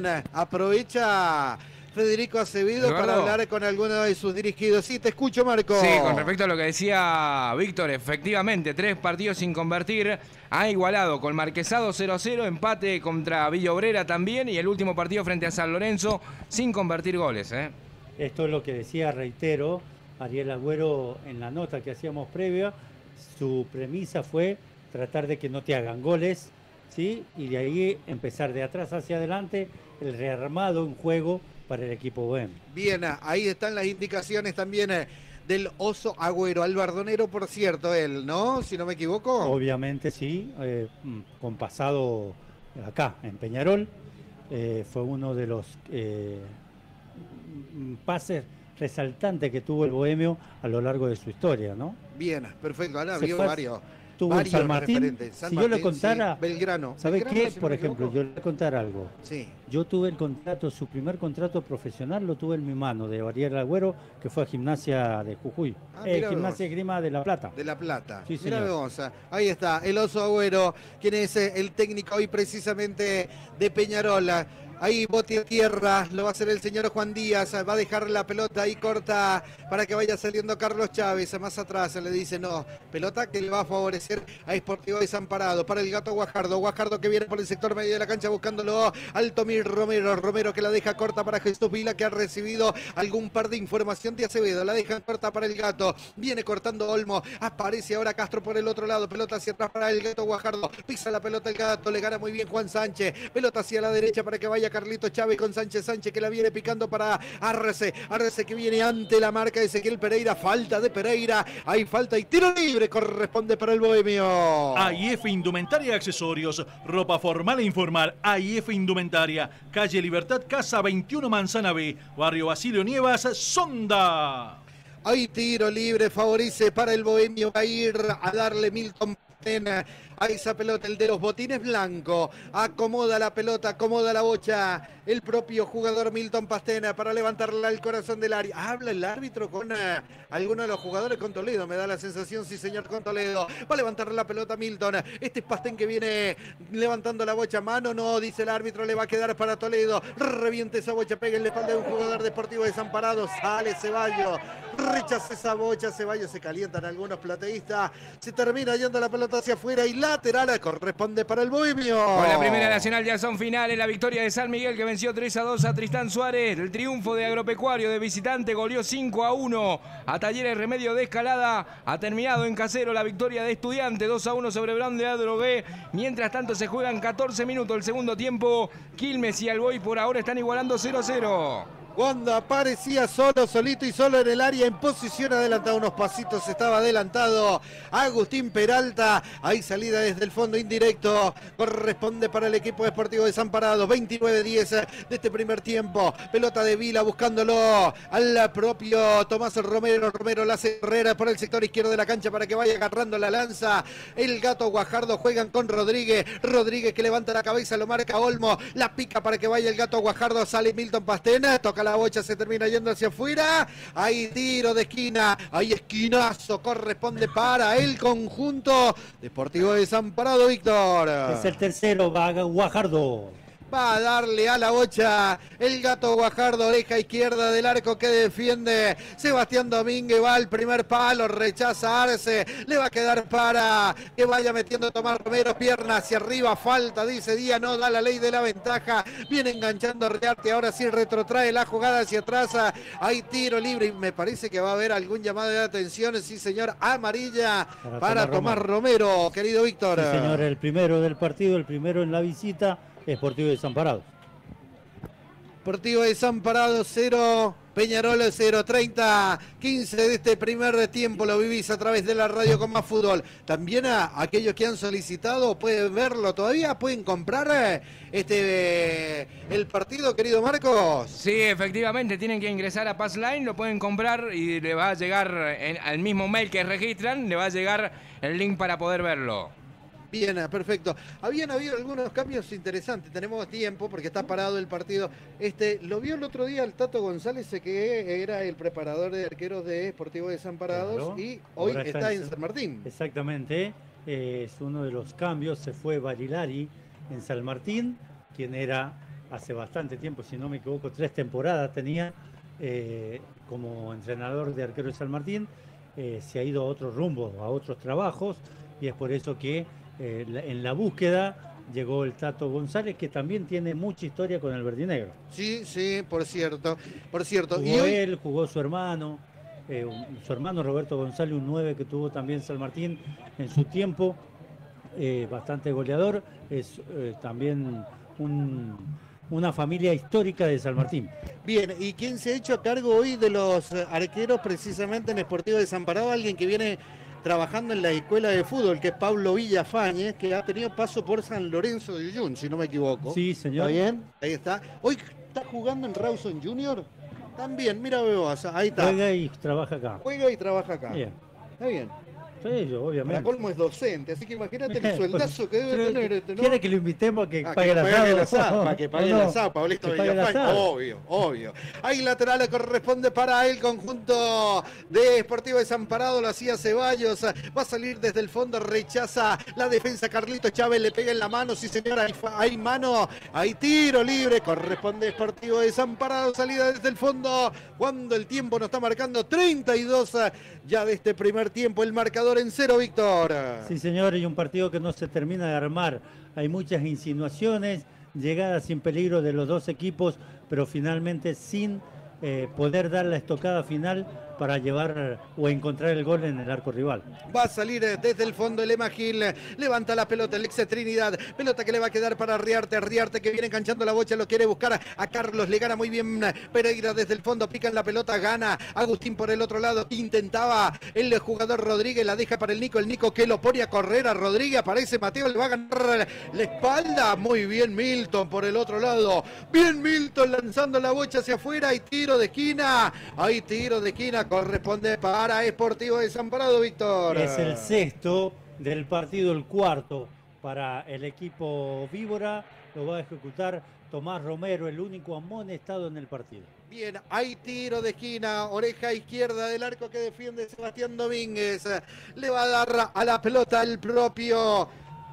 aprovecha Federico Acevedo Eduardo, para hablar con alguno de sus dirigidos. Sí, te escucho, Marco. Sí, con respecto a lo que decía Víctor, efectivamente, tres partidos sin convertir, ha igualado con Marquesado cero a cero, empate contra Villa Obrera también, y el último partido frente a San Lorenzo sin convertir goles. ¿eh? Esto es lo que decía, reitero, Ariel Agüero en la nota que hacíamos previa. Su premisa fue tratar de que no te hagan goles, ¿sí? Y de ahí empezar de atrás hacia adelante, el rearmado en juego para el equipo bohemio. Bien, ahí están las indicaciones también del Oso Agüero, albardonero por cierto él, ¿no? Si no me equivoco. Obviamente sí, eh, con pasado acá en Peñarol, eh, fue uno de los eh, pases resaltantes que tuvo el bohemio a lo largo de su historia, ¿no? Bien, perfecto, ahora vio varios. Tuvo varios San Martín, San si Martín, yo le contara, sí, Belgrano. ¿sabe Belgrano, qué? Si Por no ejemplo, equivoco. yo le voy a contar algo. Sí. Yo tuve el contrato, su primer contrato profesional lo tuve en mi mano, de Ariel Agüero, que fue a Gimnasia de Jujuy. Ah, eh, mirá Gimnasia vos. Grima de La Plata. De La Plata. Sí, Mirá señor. vos, ahí está, el Oso Agüero, quien es eh, el técnico hoy precisamente de Peñarol. Ahí bote a tierra, lo va a hacer el señor Juan Díaz, va a dejar la pelota ahí corta para que vaya saliendo Carlos Chávez, más atrás le dice no, pelota que le va a favorecer a Sportivo Desamparado, para el Gato Guajardo, Guajardo que viene por el sector medio de la cancha buscándolo al Tommy Romero, Romero que la deja corta para Jesús Vila que ha recibido algún par de información de Acevedo, la deja corta para el Gato, viene cortando Olmo, aparece ahora Castro por el otro lado, pelota hacia atrás para el Gato Guajardo, pisa la pelota el Gato, le gana muy bien Juan Sánchez, pelota hacia la derecha para que vaya Carlito Chávez con Sánchez Sánchez que la viene picando para Arce, Arce que viene ante la marca de Ezequiel Pereira, falta de Pereira, hay falta y tiro libre, corresponde para el bohemio. A I F Indumentaria y Accesorios, ropa formal e informal, A I F Indumentaria, calle Libertad, casa veintiuno Manzana B, barrio Basilio Nievas, Sonda. Hay tiro libre, favorece para el bohemio, va a ir a darle Milton Pastena a esa pelota, el de los botines blanco, acomoda la pelota, acomoda la bocha, el propio jugador Milton Pastena para levantarla al corazón del área. Habla el árbitro con uh, alguno de los jugadores, con Toledo, me da la sensación, sí señor, con Toledo, va a levantar la pelota Milton, este es Pastén que viene levantando la bocha, mano no, dice el árbitro, le va a quedar para Toledo, reviente esa bocha, pega en la espalda de un jugador Deportivo Desamparado, sale Ceballos, rechaza esa bocha, Ceballos, se calientan algunos plateístas, se termina yendo la pelota hacia afuera y lateral corresponde para el bohemio. Con la Primera Nacional ya son finales, la victoria de San Miguel que vence venció tres a dos a Tristán Suárez. El triunfo de Agropecuario de visitante goleó cinco a uno a Talleres Remedio de Escalada. Ha terminado en Casero la victoria de Estudiante dos a uno sobre Brown de Adrogué. Mientras tanto se juegan catorce minutos el segundo tiempo. Quilmes y Alboy por ahora están igualando cero a cero. Cuando aparecía solo, solito y solo en el área, en posición adelantada, unos pasitos estaba adelantado Agustín Peralta. Ahí salida desde el fondo indirecto, corresponde para el equipo Deportivo Desamparados. veintinueve diez de este primer tiempo. Pelota de Vila buscándolo al propio Tomás Romero. Romero la hace Herrera por el sector izquierdo de la cancha para que vaya agarrando la lanza. El Gato Guajardo juegan con Rodríguez. Rodríguez que levanta la cabeza, lo marca Olmo. La pica para que vaya el Gato Guajardo. Sale Milton Pastena, toca la bocha, se termina yendo hacia afuera. Ahí tiro de esquina, ahí esquinazo, corresponde para el conjunto Deportivo Desamparado, Víctor. Es el tercero, va Guajardo. Va a darle a la bocha el Gato Guajardo, oreja izquierda del arco que defiende Sebastián Domínguez. Va al primer palo, rechaza Arce, le va a quedar para que vaya metiendo Tomás Romero, pierna hacia arriba, falta, dice Díaz, no da la ley de la ventaja. Viene enganchando Rearte, ahora sí retrotrae la jugada hacia atrás. Hay tiro libre y me parece que va a haber algún llamado de atención, sí señor, amarilla para, para Tomás Romero. Romero, querido Víctor. Sí señor, el primero del partido, el primero en la visita. Sportivo Desamparados. Sportivo Desamparados cero, Peñarol cero, treinta quince de este primer tiempo. Lo vivís a través de la radio con Más Fútbol. También a aquellos que han solicitado pueden verlo todavía, pueden comprar este el partido, querido Marcos. Sí, efectivamente, tienen que ingresar a Passline, lo pueden comprar y le va a llegar en, al mismo mail que registran, le va a llegar el link para poder verlo. Bien, perfecto. Habían habido algunos cambios interesantes. Tenemos tiempo porque está parado el partido. Este, lo vio el otro día el Tato González, que era el preparador de arqueros de Sportivo Desamparados, claro, y hoy está, está en San Martín. Exactamente. Eh, es uno de los cambios. Se fue Barilari en San Martín, quien era hace bastante tiempo, si no me equivoco, tres temporadas tenía eh, como entrenador de arqueros de San Martín. Eh, se ha ido a otros rumbos, a otros trabajos, y es por eso que Eh, en la búsqueda llegó el Tato González, que también tiene mucha historia con el verdinegro. Sí, sí, por cierto, por cierto. Jugó y hoy... él, jugó su hermano, eh, un, su hermano Roberto González, un nueve que tuvo también San Martín en su tiempo, eh, bastante goleador, es eh, también un, una familia histórica de San Martín. Bien, ¿y quién se ha hecho a cargo hoy de los arqueros precisamente en Sportivo Desamparado? Alguien que viene trabajando en la escuela de fútbol, que es Pablo Villafañez, que ha tenido paso por San Lorenzo de Uyun, si no me equivoco. Sí, señor. ¿Está bien? Ahí está. Hoy está jugando en Rawson Junior. También, mira, vos, ahí está. Juega y trabaja acá. Juega y trabaja acá. Bien. Está bien. Sí, yo, obviamente. Para colmo es docente, así que imagínate el sueldazo que debe tener este, ¿no? ¿Quiere que lo invitemos a que ah, pague que la asado? Para que pague el asado, Pablito Villafañez. Obvio, obvio. Ahí lateral le corresponde para el conjunto de Sportivo Desamparado, lo hacía Ceballos. Va a salir desde el fondo, rechaza la defensa. Carlitos Chávez le pega en la mano, sí señora, hay, hay mano, hay tiro libre, corresponde Sportivo Desamparado, salida desde el fondo, cuando el tiempo nos está marcando treinta y dos ya de este primer tiempo, el marcador en cero, Víctor. Sí, señor, y un partido que no se termina de armar. Hay muchas insinuaciones, llegadas sin peligro de los dos equipos, pero finalmente sin eh, poder dar la estocada final para llevar o encontrar el gol en el arco rival. Va a salir desde el fondo el Ema Gil, levanta la pelota el ex Trinidad, pelota que le va a quedar para Riarte, Riarte que viene enganchando la bocha, lo quiere buscar a Carlos, le gana muy bien Pereira desde el fondo, pica en la pelota, gana Agustín por el otro lado, intentaba el jugador Rodríguez, la deja para el Nico, el Nico que lo pone a correr a Rodríguez, aparece Mateo, le va a ganar la espalda, muy bien Milton por el otro lado, bien Milton lanzando la bocha hacia afuera, hay tiro de esquina, hay tiro de esquina, corresponde para Sportivo Desamparado, Víctor. Es el sexto del partido, el cuarto para el equipo Víbora. Lo va a ejecutar Tomás Romero, el único amonestado en el partido. Bien, hay tiro de esquina, oreja izquierda del arco que defiende Sebastián Domínguez. Le va a dar a la pelota el propio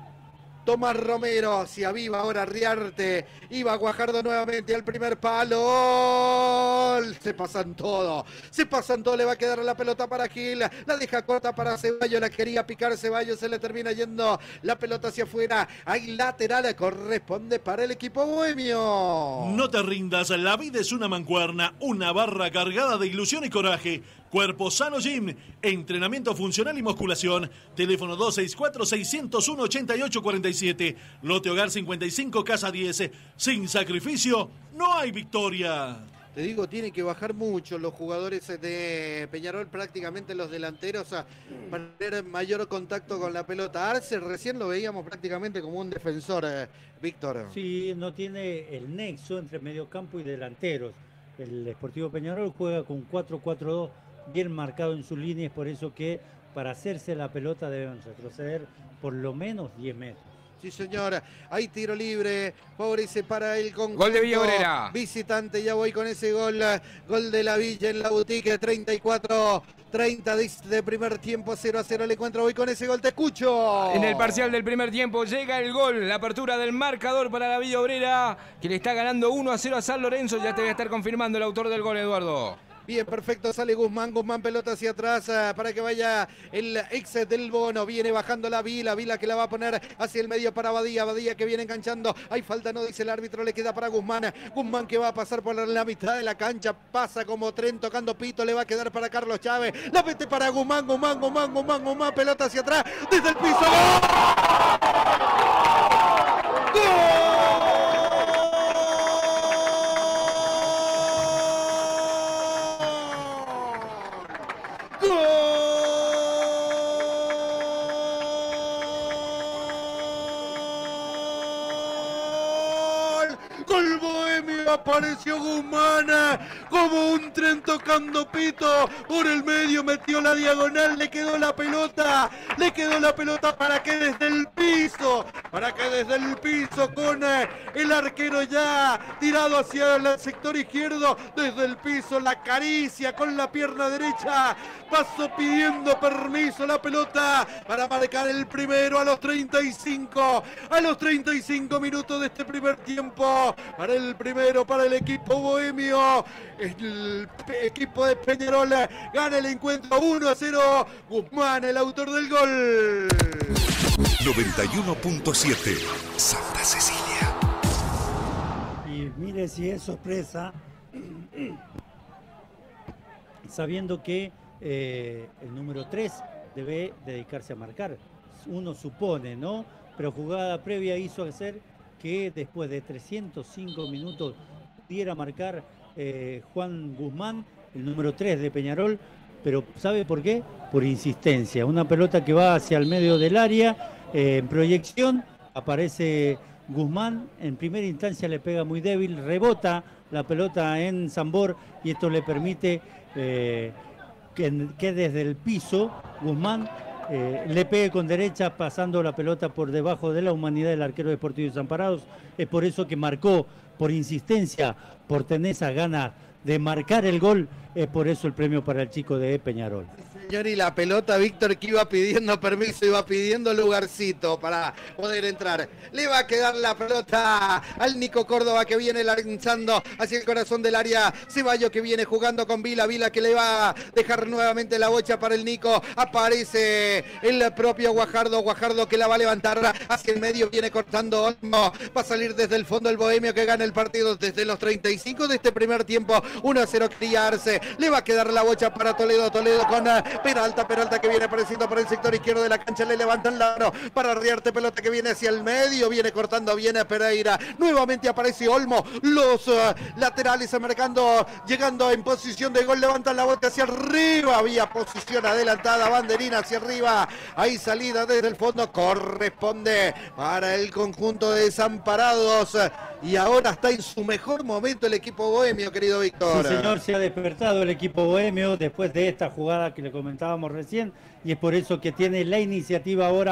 Tomás Romero, se aviva ahora Riarte, iba Guajardo nuevamente al primer palo, Peñarol. Se pasan todo, se pasan todo, le va a quedar la pelota para Gil, la deja corta para Ceballos, la quería picar Ceballos, se le termina yendo la pelota hacia afuera. Hay lateral, corresponde para el equipo bohemio. No te rindas, la vida es una mancuerna, una barra cargada de ilusión y coraje. Cuerpo Sano Gym, entrenamiento funcional y musculación. Teléfono dos seis cuatro, seis cero uno, ocho ocho cuatro siete. Lote Hogar cincuenta y cinco, Casa diez. Sin sacrificio, no hay victoria. Te digo, tiene que bajar mucho los jugadores de Peñarol, prácticamente los delanteros, a tener mayor contacto con la pelota. Arce recién lo veíamos prácticamente como un defensor, eh, Víctor. Sí, no tiene el nexo entre mediocampo y delanteros. El Sportivo Peñarol juega con cuatro cuatro dos, bien marcado en sus líneas, por eso que para hacerse la pelota deben retroceder por lo menos diez metros. Sí, señora. Hay tiro libre. Favorece para el conjunto. Gol de Villa Obrera. Visitante. Ya voy con ese gol. Gol de la Villa en la boutique. treinta y cuatro treinta de primer tiempo. cero a cero el encuentro. Voy con ese gol. Te escucho. En el parcial del primer tiempo llega el gol. La apertura del marcador para la Villa Obrera, que le está ganando uno a cero a San Lorenzo. Ya te voy a estar confirmando el autor del gol, Eduardo. Bien, perfecto, sale Guzmán, Guzmán pelota hacia atrás uh, para que vaya el ex del Bono, viene bajando la Vila, Vila que la va a poner hacia el medio para Badía, Badía que viene enganchando, hay falta, no dice el árbitro, le queda para Guzmán, Guzmán que va a pasar por la mitad de la cancha, pasa como tren tocando pito, le va a quedar para Carlos Chávez, la mete para Guzmán, Guzmán, Guzmán, Guzmán, Guzmán, pelota hacia atrás, desde el piso, ¡gol! ¡Gol! Gol bohemio, apareció Guzmán como un tren tocando pito por el medio, metió la diagonal, le quedó la pelota, le quedó la pelota para que desde el piso, para que desde el piso con el arquero ya tirado hacia el sector izquierdo, desde el piso la caricia con la pierna derecha, pasó pidiendo permiso la pelota para marcar el primero a los treinta y cinco, a los treinta y cinco minutos de este primer tiempo, para el primero, para el equipo bohemio, el equipo de Peñarol gana el encuentro uno a cero, Guzmán el autor del gol. noventa y uno punto siete, Santa Cecilia. Y mire si es sorpresa, sabiendo que eh, el número tres debe dedicarse a marcar. Uno supone, ¿no? Pero jugada previa hizo hacer que después de trescientos cinco minutos pudiera marcar eh, Juan Guzmán, el número tres de Peñarol, pero ¿sabe por qué? Por insistencia. Una pelota que va hacia el medio del área, eh, en proyección, aparece Guzmán, en primera instancia le pega muy débil, rebota la pelota en Zambor y esto le permite eh, que, que desde el piso Guzmán Eh, le pegue con derecha pasando la pelota por debajo de la humanidad del arquero de Sportivo Desamparados. Es por eso que marcó por insistencia, por tener esa ganas de marcar el gol, es por eso el premio para el chico de Peñarol. Señor, y la pelota, Víctor, que iba pidiendo permiso, iba pidiendo lugarcito para poder entrar. Le va a quedar la pelota al Nico Córdoba, que viene lanzando hacia el corazón del área. Ceballos que viene jugando con Vila, Vila que le va a dejar nuevamente la bocha para el Nico. Aparece el propio Guajardo, Guajardo que la va a levantar hacia el medio, viene cortando Olmo. Va a salir desde el fondo el bohemio que gana el partido desde los treinta y cinco de este primer tiempo. uno a cero quería Arce. Le va a quedar la bocha para Toledo, Toledo con Peralta, Peralta que viene apareciendo por el sector izquierdo de la cancha, le levantan la mano para Riarte, pelota que viene hacia el medio, viene cortando, viene Pereira, nuevamente aparece Olmo, los uh, laterales marcando, llegando en posición de gol, levantan la bocha hacia arriba, había posición adelantada, banderina hacia arriba, hay salida desde el fondo, corresponde para el conjunto de Desamparados, y ahora está en su mejor momento el equipo bohemio, querido Víctor. Sí, señor, se ha despertado el equipo bohemio después de esta jugada que le comentábamos recién, y es por eso que tiene la iniciativa ahora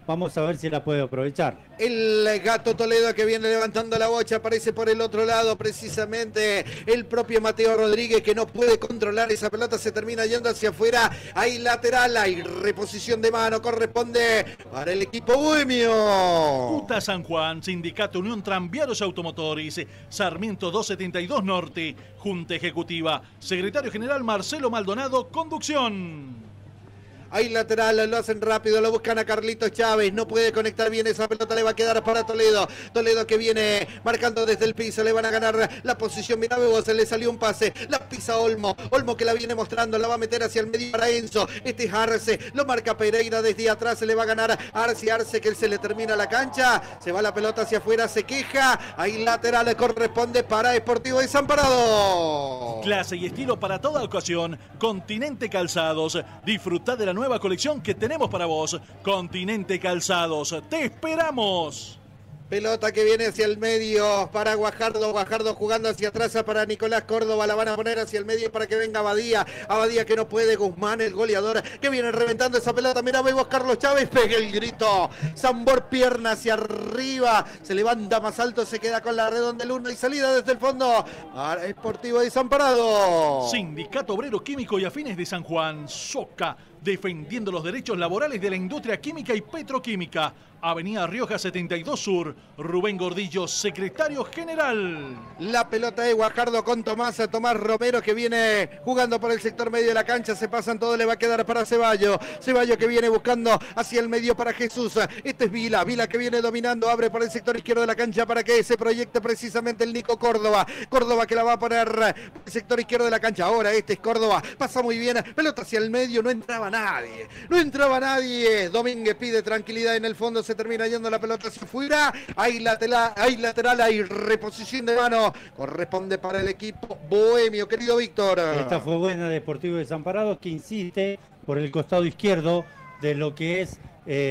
vamos a ver si la puede aprovechar. El Gato Toledo que viene levantando la bocha, aparece por el otro lado precisamente el propio Mateo Rodríguez que no puede controlar esa pelota, se termina yendo hacia afuera, hay lateral, hay reposición de mano, corresponde para el equipo bohemio. UTA San Juan, Sindicato Unión Tranviarios Automotores, Sarmiento doscientos setenta y dos Norte, Junta Ejecutiva, Secretario General Marcelo Maldonado, conducción. Hay lateral, lo hacen rápido, lo buscan a Carlitos Chávez, no puede conectar bien esa pelota, le va a quedar para Toledo. Toledo que viene marcando desde el piso, le van a ganar la posición. Mirá vos, se le salió un pase, la pisa Olmo, Olmo que la viene mostrando, la va a meter hacia el medio para Enzo. Este es Arce, lo marca Pereira desde atrás, se le va a ganar a Arce, Arce que él se le termina la cancha, se va la pelota hacia afuera, se queja. Hay lateral, le corresponde para Sportivo Desamparado. Clase y estilo para toda ocasión, Continente Calzados, disfruta de la nueva colección que tenemos para vos. Continente Calzados, te esperamos. Pelota que viene hacia el medio para Guajardo, Guajardo jugando hacia atrás para Nicolás Córdoba, la van a poner hacia el medio para que venga Abadía, Abadía que no puede, Guzmán el goleador que viene reventando esa pelota, mira vemos Carlos Chávez, pega el grito, Zambor pierna hacia arriba, se levanta más alto, se queda con la redonda del uno y salida desde el fondo para Sportivo Desamparado. Sindicato Obrero Químico y Afines de San Juan, SOCA, defendiendo los derechos laborales de la industria química y petroquímica. Avenida Rioja setenta y dos Sur, Rubén Gordillo, secretario general. La pelota de Guajardo con Tomás, Tomás Romero que viene jugando por el sector medio de la cancha, se pasan todo, le va a quedar para Ceballo, Ceballo que viene buscando hacia el medio para Jesús, este es Vila, Vila que viene dominando, abre por el sector izquierdo de la cancha para que se proyecte precisamente el Nico Córdoba, Córdoba que la va a poner por el sector izquierdo de la cancha, ahora este es Córdoba, pasa muy bien, pelota hacia el medio, no entraba nadie, no entraba nadie, Domínguez pide tranquilidad en el fondo, se termina yendo la pelota hacia afuera, hay lateral, hay lateral, hay reposición de mano, corresponde para el equipo bohemio, querido Víctor. Esta fue buena de Sportivo Desamparado que insiste por el costado izquierdo de lo que es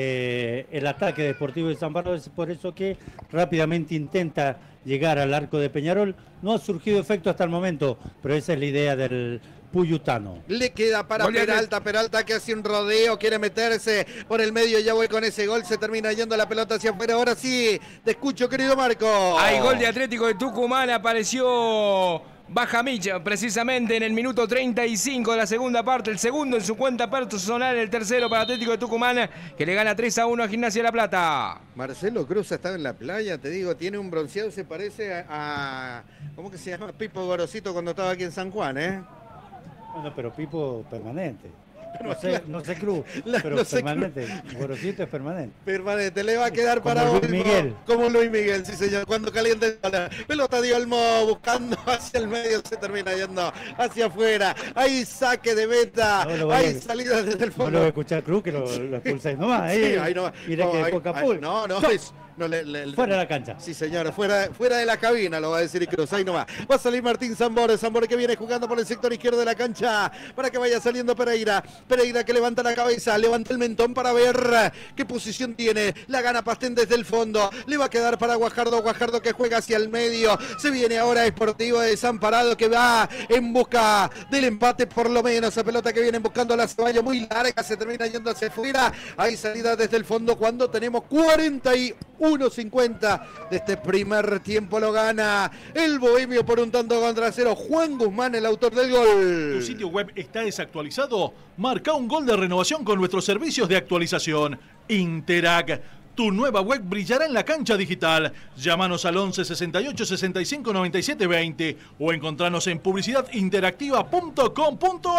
eh, el ataque de Sportivo Desamparado, es por eso que rápidamente intenta llegar al arco de Peñarol, no ha surgido efecto hasta el momento, pero esa es la idea del Puyutano. Le queda para Peralta, Peralta que hace un rodeo, quiere meterse por el medio, ya voy con ese gol, se termina yendo la pelota hacia afuera, ahora sí, te escucho querido Marco. Hay gol de Atlético de Tucumán, apareció Bajamich precisamente en el minuto treinta y cinco de la segunda parte, el segundo en su cuenta personal, el tercero para Atlético de Tucumán que le gana tres a uno a Gimnasia de La Plata. Marcelo Cruz ha estado en la playa, te digo, tiene un bronceado, se parece a, a ¿cómo que se llama? Pipo Gorosito cuando estaba aquí en San Juan, ¿eh? Bueno, pero Pipo permanente. No sé, la, no sé Cruz, la, pero no sé permanente. Gorosito es permanente. Permanente, le va a quedar como para Luis Miguel. Como Luis Miguel, sí señor. Cuando caliente la pelota de Olmo buscando hacia el medio, se termina yendo hacia afuera. Hay saque de meta, no hay a, salida desde el fondo. No lo voy a escuchar Cruz que lo, lo expulsáis nomás. Sí, eh. ahí no, Mira no, que ahí, poca ahí, no, no, no, es... No, le, le, fuera de la cancha. Sí, señor, fuera, fuera de la cabina, lo va a decir Cruz. Ahí nomás. Va a salir Martín Zambor. Zambor que viene jugando por el sector izquierdo de la cancha para que vaya saliendo Pereira. Pereira que levanta la cabeza, levanta el mentón para ver qué posición tiene. La gana Pastén desde el fondo. Le va a quedar para Guajardo. Guajardo que juega hacia el medio. Se viene ahora Sportivo Desamparado que va en busca del empate por lo menos. Esa pelota que viene buscando la Ceballos muy larga. Se termina yendo hacia afuera. Hay salida desde el fondo cuando tenemos cuarenta y uno cincuenta de este primer tiempo. Lo gana el Bohemio por un tanto contra cero. Juan Guzmán, el autor del gol. ¿Tu sitio web está desactualizado? Marca un gol de renovación con nuestros servicios de actualización. Interac. Tu nueva web brillará en la cancha digital. Llámanos al once sesenta y ocho sesenta y cinco noventa y siete veinte o encontranos en publicidad interactiva punto com punto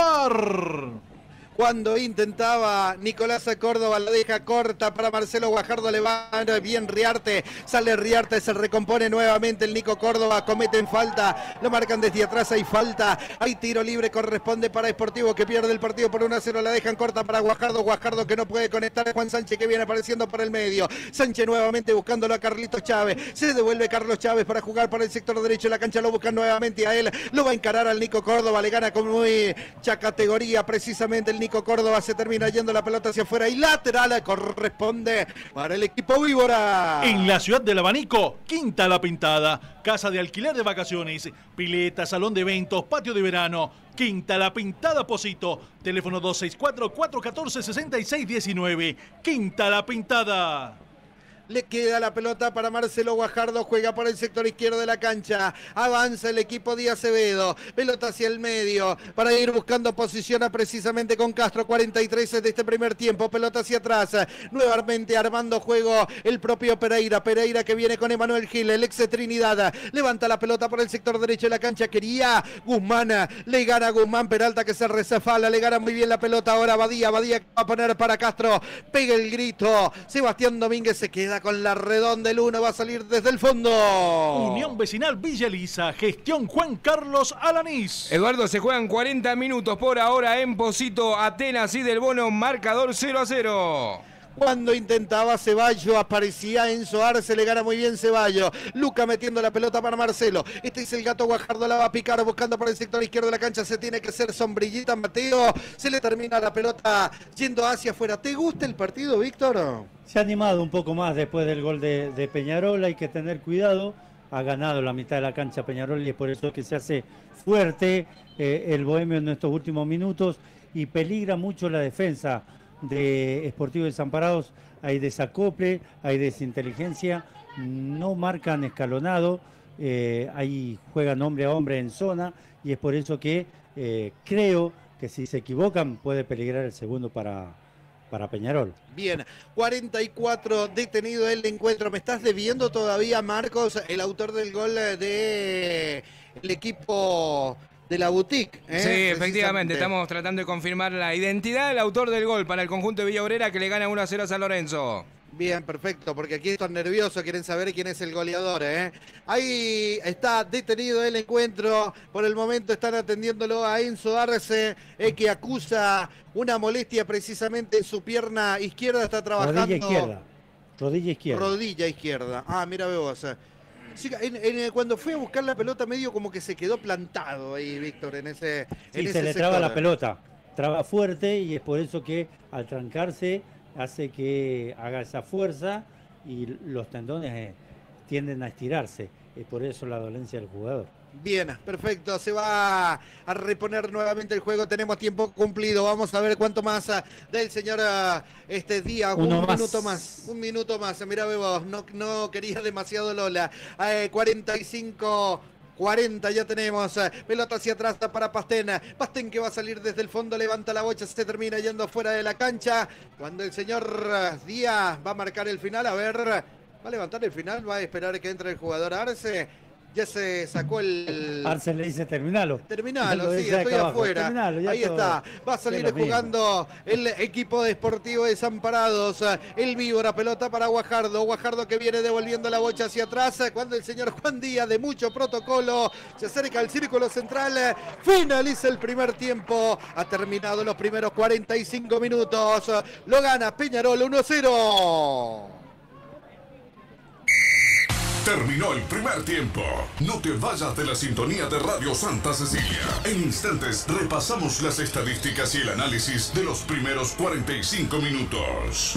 ar. Cuando intentaba Nicolás Córdoba, la deja corta para Marcelo Guajardo, le va bien Riarte, sale Riarte, se recompone nuevamente el Nico Córdoba, cometen falta, lo marcan desde atrás, hay falta, hay tiro libre, corresponde para Sportivo que pierde el partido por uno a cero, la dejan corta para Guajardo, Guajardo que no puede conectar, Juan Sánchez que viene apareciendo por el medio, Sánchez nuevamente buscándolo a Carlitos Chávez, se devuelve Carlos Chávez para jugar por el sector derecho de la cancha, lo buscan nuevamente a él, lo va a encarar al Nico Córdoba, le gana con mucha categoría precisamente el Nico Nico Córdoba, se termina yendo la pelota hacia afuera y lateral corresponde para el equipo Víbora. En la ciudad del Abanico, Quinta La Pintada, casa de alquiler de vacaciones, pileta, salón de eventos, patio de verano. Quinta La Pintada Pocito, teléfono dos seis cuatro, cuatro uno cuatro, seis seis uno nueve. Quinta La Pintada. Le queda la pelota para Marcelo Guajardo, juega por el sector izquierdo de la cancha, avanza el equipo Díaz Acevedo, pelota hacia el medio, para ir buscando posición precisamente con Castro, cuarenta y tres de este primer tiempo, pelota hacia atrás, nuevamente armando juego el propio Pereira, Pereira que viene con Emanuel Gil, el ex de Trinidad, levanta la pelota por el sector derecho de la cancha, quería Guzmán, le gana Guzmán, Peralta que se resafala, le gana muy bien la pelota ahora Badía, Badía que va a poner para Castro, pega el grito, Sebastián Domínguez se queda con la redonda, el uno va a salir desde el fondo. Unión Vecinal Villa Elisa, gestión Juan Carlos Alanís. Eduardo, se juegan cuarenta minutos por ahora en Pocito, Atenas y Del Bono, marcador cero a cero. Cuando intentaba Ceballos, aparecía Enzo Arce, le gana muy bien Ceballos. Luca metiendo la pelota para Marcelo. Este es el Gato Guajardo, la va a picar buscando por el sector izquierdo de la cancha. Se tiene que hacer sombrillita Mateo. Se le termina la pelota yendo hacia afuera. ¿Te gusta el partido, Víctor? Se ha animado un poco más después del gol de, de Peñarol. Hay que tener cuidado. Ha ganado la mitad de la cancha Peñarol y es por eso que se hace fuerte eh, el Bohemio en estos últimos minutos y peligra mucho la defensa de Sportivo Desamparados. Hay desacople, hay desinteligencia, no marcan escalonado, eh, ahí juegan hombre a hombre en zona y es por eso que eh, creo que si se equivocan puede peligrar el segundo para, para Peñarol. Bien, cuarenta y cuatro detenido el encuentro. Me estás debiendo todavía, Marcos, el autor del gol de el equipo de la boutique. ¿eh? Sí, efectivamente, estamos tratando de confirmar la identidad del autor del gol para el conjunto de Villa Obrera que le gana uno a cero a San Lorenzo. Bien, perfecto, porque aquí están nerviosos, quieren saber quién es el goleador. ¿eh? Ahí está detenido el encuentro, por el momento están atendiéndolo a Enzo Arce, eh, que acusa una molestia precisamente en su pierna izquierda, está trabajando. Rodilla izquierda, rodilla izquierda. Rodilla izquierda, ah, mira vos. Sí, en, en, cuando fue a buscar la pelota medio como que se quedó plantado ahí, Víctor, en ese Sí, en se ese le sector. traba la pelota, traba fuerte y es por eso que al trancarse hace que haga esa fuerza y los tendones eh, tienden a estirarse. Es por eso la dolencia del jugador. Bien, perfecto, se va a reponer nuevamente el juego, tenemos tiempo cumplido, vamos a ver cuánto más uh, del señor uh, este Díaz, Uno un más. minuto más, un minuto más, mira vos, no, no quería demasiado Lola, eh, cuarenta y cinco... cuarenta ya tenemos, eh, pelota hacia atrás para Pastén, Pastén que va a salir desde el fondo, levanta la bocha, se termina yendo fuera de la cancha, cuando el señor uh, Díaz va a marcar el final, a ver, va a levantar el final, va a esperar que entre el jugador Arce. Ya se sacó el... Arce le dice terminalo. Terminalo, Lo sí, dice estoy acá abajo, afuera. terminalo, ya Ahí todo. está. Va a salir Es lo jugando el equipo de Sportivo Desamparados. El Víbora, pelota para Guajardo. Guajardo que viene devolviendo la bocha hacia atrás. Cuando el señor Juan Díaz, de mucho protocolo, se acerca al círculo central. Finaliza el primer tiempo. Ha terminado los primeros cuarenta y cinco minutos. Lo gana Peñarol uno a cero. Terminó el primer tiempo. No te vayas de la sintonía de Radio Santa Cecilia. En instantes repasamos las estadísticas y el análisis de los primeros cuarenta y cinco minutos.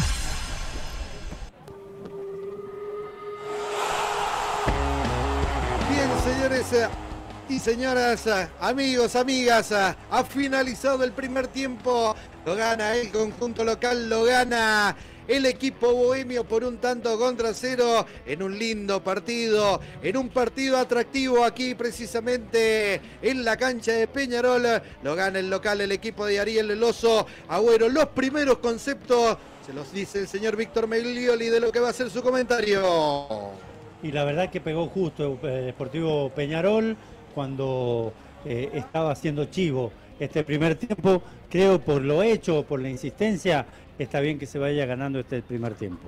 Bien, señores y señoras, amigos, amigas, ha finalizado el primer tiempo. Lo gana el conjunto local, lo gana el equipo bohemio por un tanto contra cero en un lindo partido, en un partido atractivo aquí precisamente en la cancha de Peñarol. Lo gana el local, el equipo de Ariel Eloso Agüero. Los primeros conceptos se los dice el señor Víctor Meglioli de lo que va a ser su comentario. Y la verdad que pegó justo el Deportivo Peñarol cuando eh, estaba haciendo chivo este primer tiempo. Creo por lo hecho, por la insistencia, está bien que se vaya ganando este primer tiempo.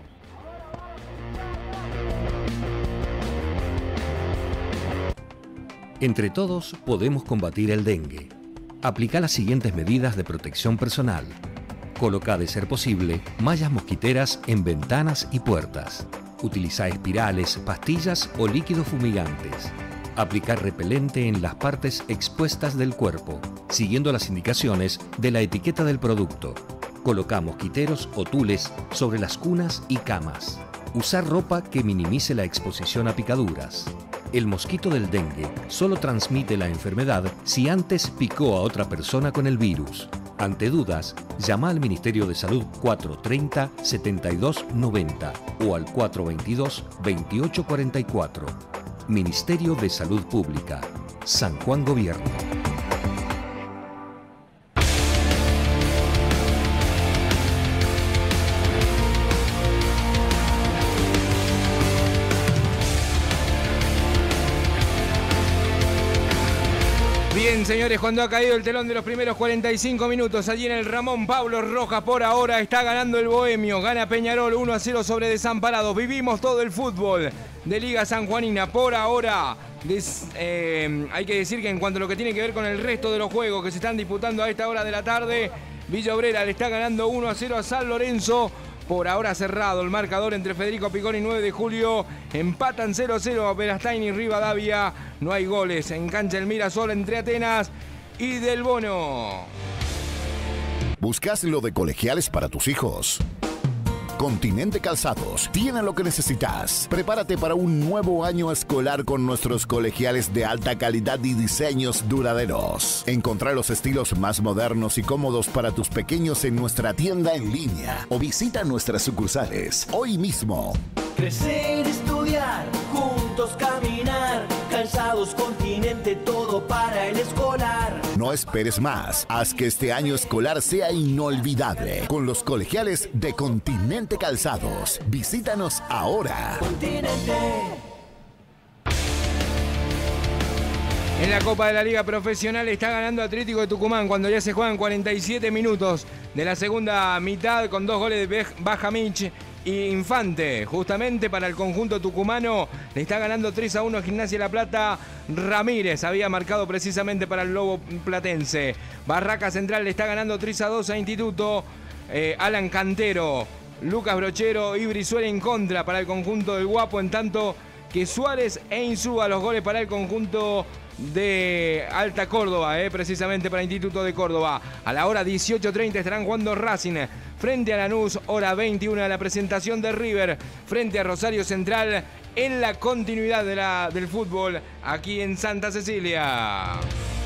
Entre todos podemos combatir el dengue. Aplica las siguientes medidas de protección personal. Coloca, de ser posible, mallas mosquiteras en ventanas y puertas. Utiliza espirales, pastillas o líquidos fumigantes. Aplicar repelente en las partes expuestas del cuerpo, siguiendo las indicaciones de la etiqueta del producto. Colocar mosquiteros o tules sobre las cunas y camas. Usar ropa que minimice la exposición a picaduras. El mosquito del dengue solo transmite la enfermedad si antes picó a otra persona con el virus. Ante dudas, llama al Ministerio de Salud cuatro treinta, setenta y dos noventa o al cuatro veintidós, veintiocho cuarenta y cuatro. Ministerio de Salud Pública. San Juan Gobierno. Bien, señores, cuando ha caído el telón de los primeros cuarenta y cinco minutos, allí en el Ramón Pablo Rojas, por ahora está ganando el Bohemio, gana Peñarol uno a cero sobre Desamparados. Vivimos todo el fútbol de Liga Sanjuanina por ahora. Des, eh, hay que decir que en cuanto a lo que tiene que ver con el resto de los juegos que se están disputando a esta hora de la tarde, Villa Obrera le está ganando uno a cero a San Lorenzo. Por ahora cerrado el marcador entre Federico Picón y nueve de julio. Empatan cero a cero a Berastain y Rivadavia. No hay goles en cancha el Mirasol entre Atenas y Del Bono. ¿Buscas lo de colegiales para tus hijos? Continente Calzados tiene lo que necesitas. Prepárate para un nuevo año escolar con nuestros colegiales de alta calidad y diseños duraderos. Encontrá los estilos más modernos y cómodos para tus pequeños en nuestra tienda en línea o visita nuestras sucursales hoy mismo. Crecer, estudiar, juntos caminar. Calzados Continente, todo para el escolar. No esperes más. Haz que este año escolar sea inolvidable con los colegiales de Continente Calzados. Visítanos ahora. Continente. En la Copa de la Liga Profesional está ganando Atlético de Tucumán cuando ya se juegan cuarenta y siete minutos de la segunda mitad con dos goles de Bajamich y Infante. Justamente para el conjunto tucumano le está ganando tres a uno a Gimnasia La Plata. Ramírez había marcado precisamente para el Lobo Platense. Barraca Central le está ganando tres a dos a Instituto. Eh, Alan Cantero, Lucas Brochero y Brizuela en contra para el conjunto del Guapo, en tanto que Suárez e Insúa los goles para el conjunto de Alta Córdoba, eh, precisamente para Instituto de Córdoba. A la hora dieciocho treinta estarán jugando Racing frente a Lanús, hora veintiuno la presentación de River frente a Rosario Central en la continuidad de la, del fútbol aquí en Santa Cecilia.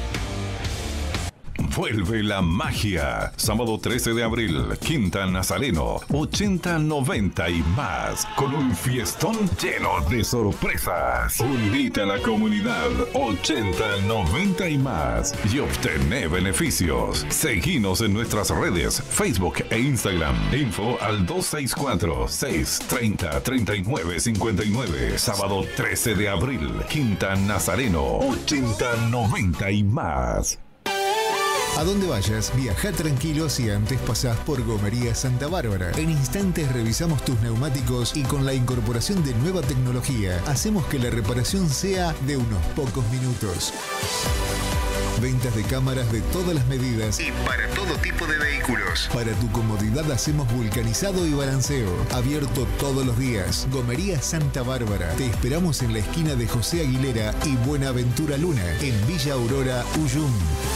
Vuelve la magia. Sábado trece de abril, Quinta Nazareno, ochenta noventa y más, con un fiestón lleno de sorpresas. Unite a la comunidad ochenta noventa y más y obtené beneficios. Seguinos en nuestras redes, Facebook e Instagram. Info al dos seis cuatro, seis tres cero, tres nueve cinco nueve. Sábado trece de abril, Quinta Nazareno, ochenta noventa y más. A donde vayas, viaja tranquilo si antes pasás por Gomería Santa Bárbara. En instantes revisamos tus neumáticos y con la incorporación de nueva tecnología, hacemos que la reparación sea de unos pocos minutos. Ventas de cámaras de todas las medidas y para todo tipo de vehículos. Para tu comodidad hacemos vulcanizado y balanceo. Abierto todos los días. Gomería Santa Bárbara. Te esperamos en la esquina de José Aguilera y Buenaventura Luna, en Villa Aurora, Uyum.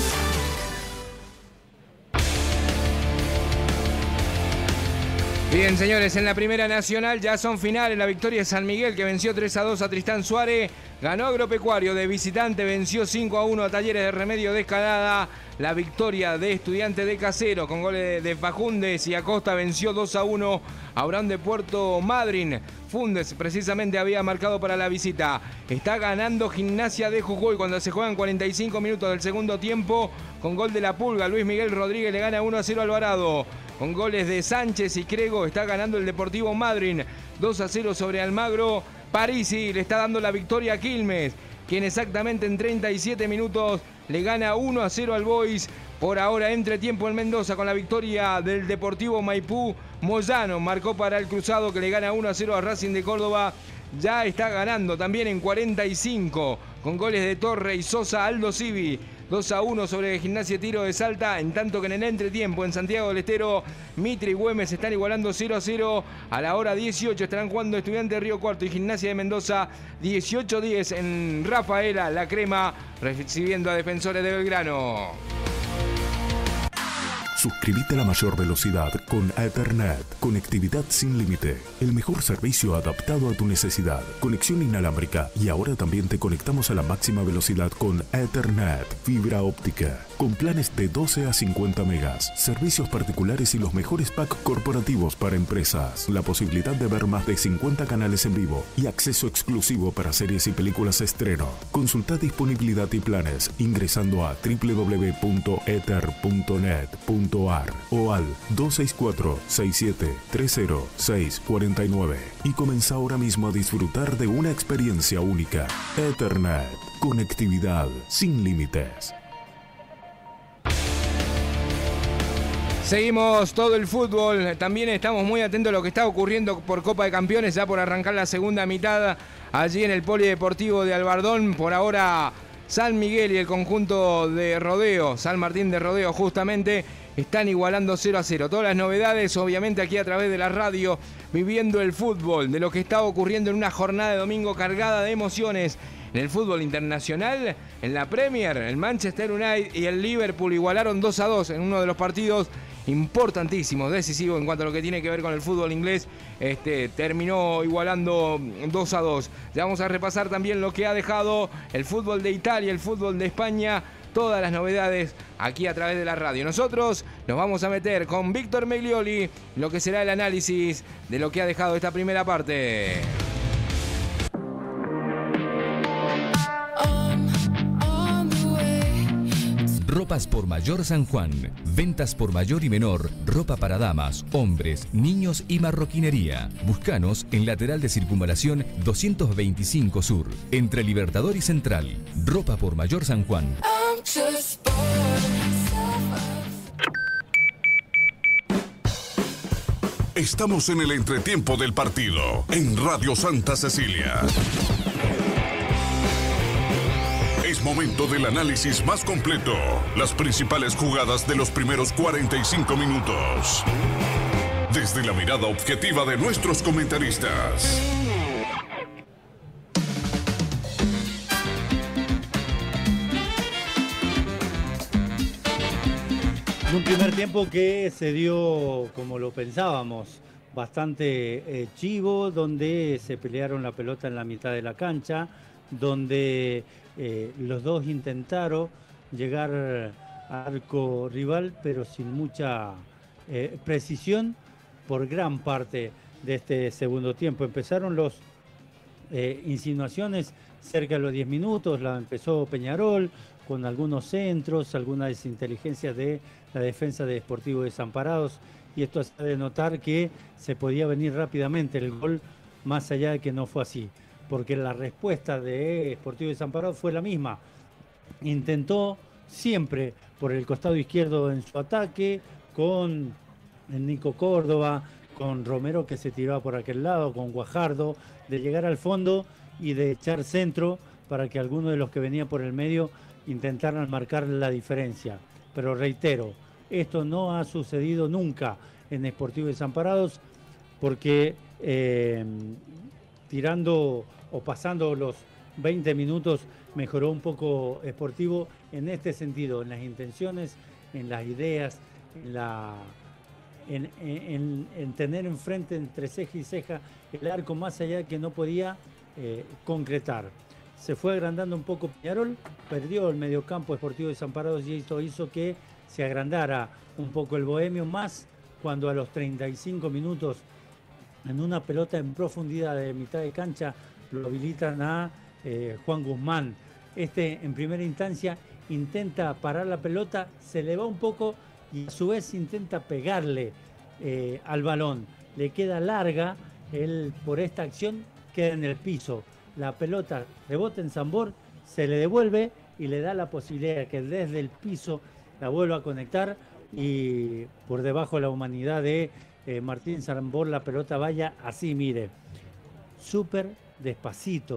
Bien, señores, en la Primera Nacional ya son finales. La victoria de San Miguel, que venció tres a dos a Tristán Suárez. Ganó Agropecuario de visitante, venció cinco a uno a Talleres de Remedio de Escalada. La victoria de Estudiantes de Casero con goles de Fagundes y Acosta venció dos a uno a Abraham de Puerto Madryn. Fundes precisamente había marcado para la visita. Está ganando Gimnasia de Jujuy cuando se juegan cuarenta y cinco minutos del segundo tiempo con gol de la Pulga. Luis Miguel Rodríguez le gana uno a cero a Alvarado. Con goles de Sánchez y Crego está ganando el Deportivo Madryn dos a cero sobre Almagro. Parisi le está dando la victoria a Quilmes, quien exactamente en treinta y siete minutos le gana uno a cero al Boys. Por ahora, entretiempo en Mendoza con la victoria del Deportivo Maipú. Moyano marcó para el Cruzado, que le gana uno a cero a Racing de Córdoba. Ya está ganando también en cuarenta y cinco con goles de Torre y Sosa. Aldo Civi dos a uno sobre Gimnasia Tiro de Salta, en tanto que en el entretiempo en Santiago del Estero, Mitre y Güemes están igualando cero a cero. A la hora dieciocho estarán jugando Estudiantes de Río Cuarto y Gimnasia de Mendoza. dieciocho diez en Rafaela, La Crema, recibiendo a Defensores de Belgrano. Suscríbete a la mayor velocidad con Ethernet. Conectividad sin límite. El mejor servicio adaptado a tu necesidad. Conexión inalámbrica. Y ahora también te conectamos a la máxima velocidad con Ethernet. Fibra óptica. Con planes de doce a cincuenta megas. Servicios particulares y los mejores packs corporativos para empresas. La posibilidad de ver más de cincuenta canales en vivo. Y acceso exclusivo para series y películas estreno. Consulta disponibilidad y planes ingresando a doble u doble u doble u punto ether punto net punto ar o al dos seis cuatro, seis siete tres cero, seis cuatro nueve y comienza ahora mismo a disfrutar de una experiencia única. Ethernet, conectividad sin límites. Seguimos todo el fútbol, también estamos muy atentos a lo que está ocurriendo por Copa de Campeones, ya por arrancar la segunda mitad allí en el Polideportivo de Albardón. Por ahora San Miguel y el conjunto de Rodeo, San Martín de Rodeo justamente, están igualando cero a cero. Todas las novedades, obviamente, aquí a través de la radio, viviendo el fútbol, de lo que está ocurriendo en una jornada de domingo cargada de emociones. En el fútbol internacional, en la Premier, el Manchester United y el Liverpool igualaron dos a dos en uno de los partidos importantísimos, decisivos en cuanto a lo que tiene que ver con el fútbol inglés. Este, terminó igualando dos a dos. Ya vamos a repasar también lo que ha dejado el fútbol de Italia, el fútbol de España, todas las novedades aquí a través de la radio. Nosotros nos vamos a meter con Víctor Meglioli, lo que será el análisis de lo que ha dejado esta primera parte. Ropas por Mayor San Juan. Ventas por mayor y menor. Ropa para damas, hombres, niños y marroquinería. Búscanos en lateral de circunvalación doscientos veinticinco Sur, entre Libertador y Central. Ropa por Mayor San Juan. Estamos en el entretiempo del partido en Radio Santa Cecilia. Es momento del análisis más completo. Las principales jugadas de los primeros cuarenta y cinco minutos. Desde la mirada objetiva de nuestros comentaristas. En un primer tiempo que se dio, como lo pensábamos, bastante eh, chivo, donde se pelearon la pelota en la mitad de la cancha, donde eh, los dos intentaron llegar al arco rival, pero sin mucha eh, precisión por gran parte de este segundo tiempo. Empezaron las eh, insinuaciones cerca de los diez minutos, la empezó Peñarol con algunos centros, alguna desinteligencia de la defensa de Sportivo Desamparados, y esto hace de notar que se podía venir rápidamente el gol, más allá de que no fue así, porque la respuesta de Sportivo Desamparados fue la misma. Intentó siempre por el costado izquierdo en su ataque, con el Nico Córdoba, con Romero que se tiraba por aquel lado, con Guajardo, de llegar al fondo y de echar centro para que alguno de los que venía por el medio intentaran marcar la diferencia. Pero reitero, esto no ha sucedido nunca en Sportivo Desamparados, porque eh, tirando o pasando los veinte minutos mejoró un poco Sportivo en este sentido, en las intenciones, en las ideas, en, la, en, en, en tener enfrente entre ceja y ceja el arco, más allá de que no podía eh, concretar. Se fue agrandando un poco Peñarol, perdió el mediocampo Sportivo Desamparados y esto hizo que se agrandara un poco el bohemio, más cuando a los treinta y cinco minutos, en una pelota en profundidad de mitad de cancha, lo habilitan a eh, Juan Guzmán. Este en primera instancia intenta parar la pelota, se le va un poco y a su vez intenta pegarle eh, al balón. Le queda larga, él por esta acción queda en el piso. La pelota rebota en Zambor, se le devuelve y le da la posibilidad de que desde el piso la vuelva a conectar y por debajo de la humanidad de eh, Martín Zambor la pelota vaya así, mire, súper despacito,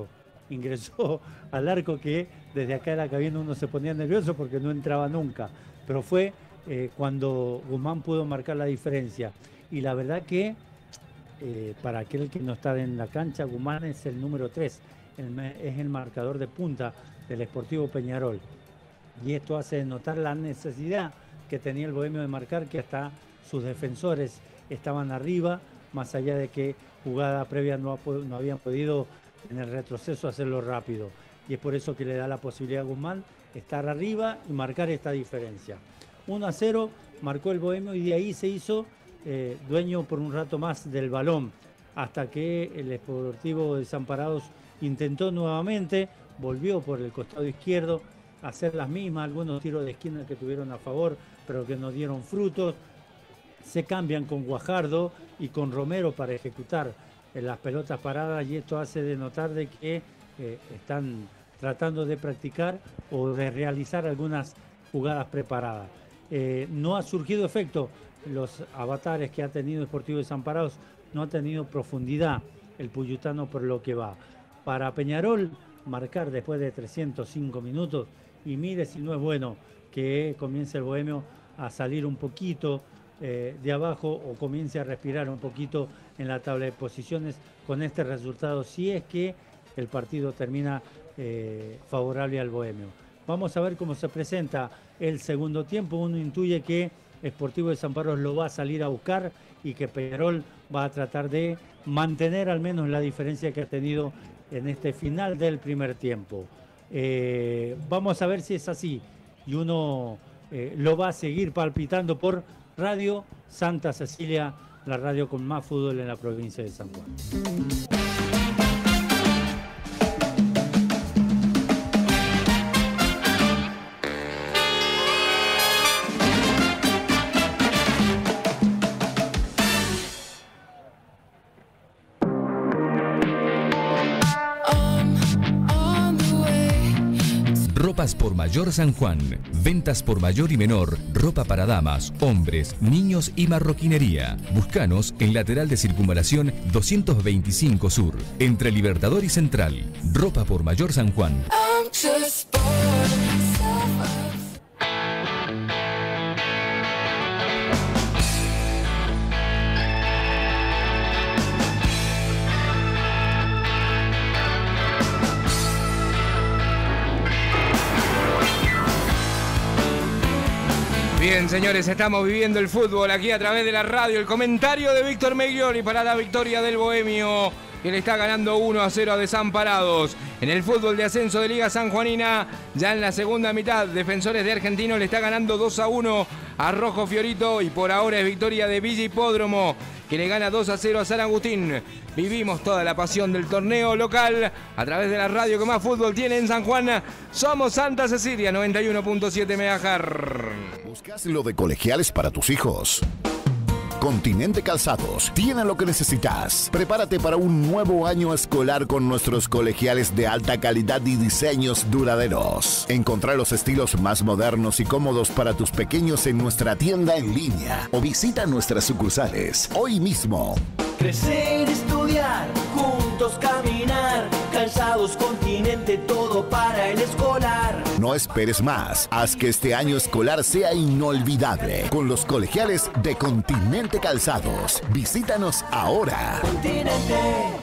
ingresó al arco que desde acá de la cabina uno se ponía nervioso porque no entraba nunca. Pero fue eh, cuando Guzmán pudo marcar la diferencia. Y la verdad que eh, para aquel que no está en la cancha, Guzmán es el número tres, el, es el marcador de punta del Sportivo Peñarol. Y esto hace notar la necesidad que tenía el Bohemio de marcar, que hasta sus defensores estaban arriba, más allá de que jugada previa no, ha, no habían podido en el retroceso hacerlo rápido. Y es por eso que le da la posibilidad a Guzmán estar arriba y marcar esta diferencia. uno a cero marcó el Bohemio y de ahí se hizo eh, dueño por un rato más del balón, hasta que el Sportivo Desamparados intentó nuevamente, volvió por el costado izquierdo a hacer las mismas, algunos tiros de esquina que tuvieron a favor, pero que no dieron frutos. Se cambian con Guajardo y con Romero para ejecutar eh, las pelotas paradas, y esto hace de notar de que eh, están tratando de practicar o de realizar algunas jugadas preparadas. Eh, no ha surgido efecto. Los avatares que ha tenido Sportivo Desamparados no ha tenido profundidad el puyutano por lo que va. Para Peñarol, marcar después de trescientos cinco minutos, y mire si no es bueno que comience el Bohemio a salir un poquito eh, de abajo o comience a respirar un poquito en la tabla de posiciones con este resultado, si es que el partido termina eh, favorable al Bohemio. Vamos a ver cómo se presenta el segundo tiempo. Uno intuye que Sportivo Desamparados lo va a salir a buscar y que Peñarol va a tratar de mantener al menos la diferencia que ha tenido en este final del primer tiempo. Eh, vamos a ver si es así, y uno eh, lo va a seguir palpitando por Radio Santa Cecilia, la radio con más fútbol en la provincia de San Juan. Ropas por Mayor San Juan. Ventas por mayor y menor. Ropa para damas, hombres, niños y marroquinería. Búscanos en lateral de circunvalación doscientos veinticinco Sur, entre Libertador y Central. Ropa por Mayor San Juan. Bien, señores, estamos viviendo el fútbol aquí a través de la radio. El comentario de Víctor Meglioni para la victoria del Bohemio, que le está ganando uno a cero a Desamparados. En el fútbol de ascenso de Liga Sanjuanina, ya en la segunda mitad, Defensores de Argentino le está ganando dos a uno a Rojo Fiorito, y por ahora es victoria de Villa Hipódromo, que le gana dos a cero a San Agustín. Vivimos toda la pasión del torneo local a través de la radio que más fútbol tiene en San Juan. Somos Santa Cecilia, noventa y uno punto siete megahertz. ¿Buscas lo de colegiales para tus hijos? Continente Calzados tiene lo que necesitas. Prepárate para un nuevo año escolar con nuestros colegiales de alta calidad y diseños duraderos. Encontrá los estilos más modernos y cómodos para tus pequeños en nuestra tienda en línea o visita nuestras sucursales hoy mismo. Crecer, estudiar, juntos caminar, Calzados Continente, todo para el escolar. No esperes más, haz que este año escolar sea inolvidable con los colegiales de Continente Calzados. Visítanos ahora. Continente.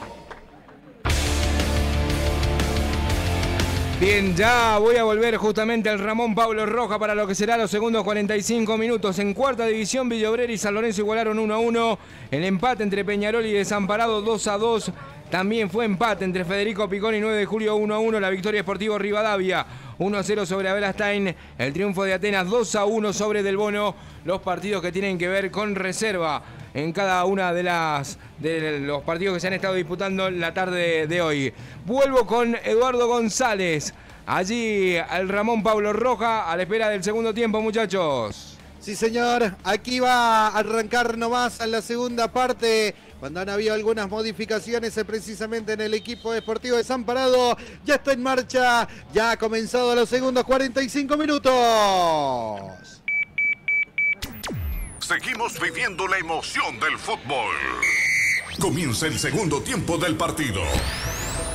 Bien, ya voy a volver justamente al Ramón Pablo Roja para lo que será los segundos cuarenta y cinco minutos. En cuarta división, Villa Obrera y San Lorenzo igualaron uno a uno. El empate entre Peñarol y Desamparados dos a dos. También fue empate entre Federico Picón y nueve de julio uno a uno. La victoria Sportivo Rivadavia uno a cero sobre Abel Stein. El triunfo de Atenas dos a uno sobre Del Bono. Los partidos que tienen que ver con reserva en cada una de las de los partidos que se han estado disputando la tarde de hoy. Vuelvo con Eduardo González, allí al Ramón Pablo Roja, a la espera del segundo tiempo, muchachos. Sí, señor, aquí va a arrancar nomás a la segunda parte, cuando han habido algunas modificaciones eh, precisamente en el equipo deportivo de Desamparado. Ya está en marcha, ya ha comenzado los segundos cuarenta y cinco minutos. Seguimos viviendo la emoción del fútbol. Comienza el segundo tiempo del partido.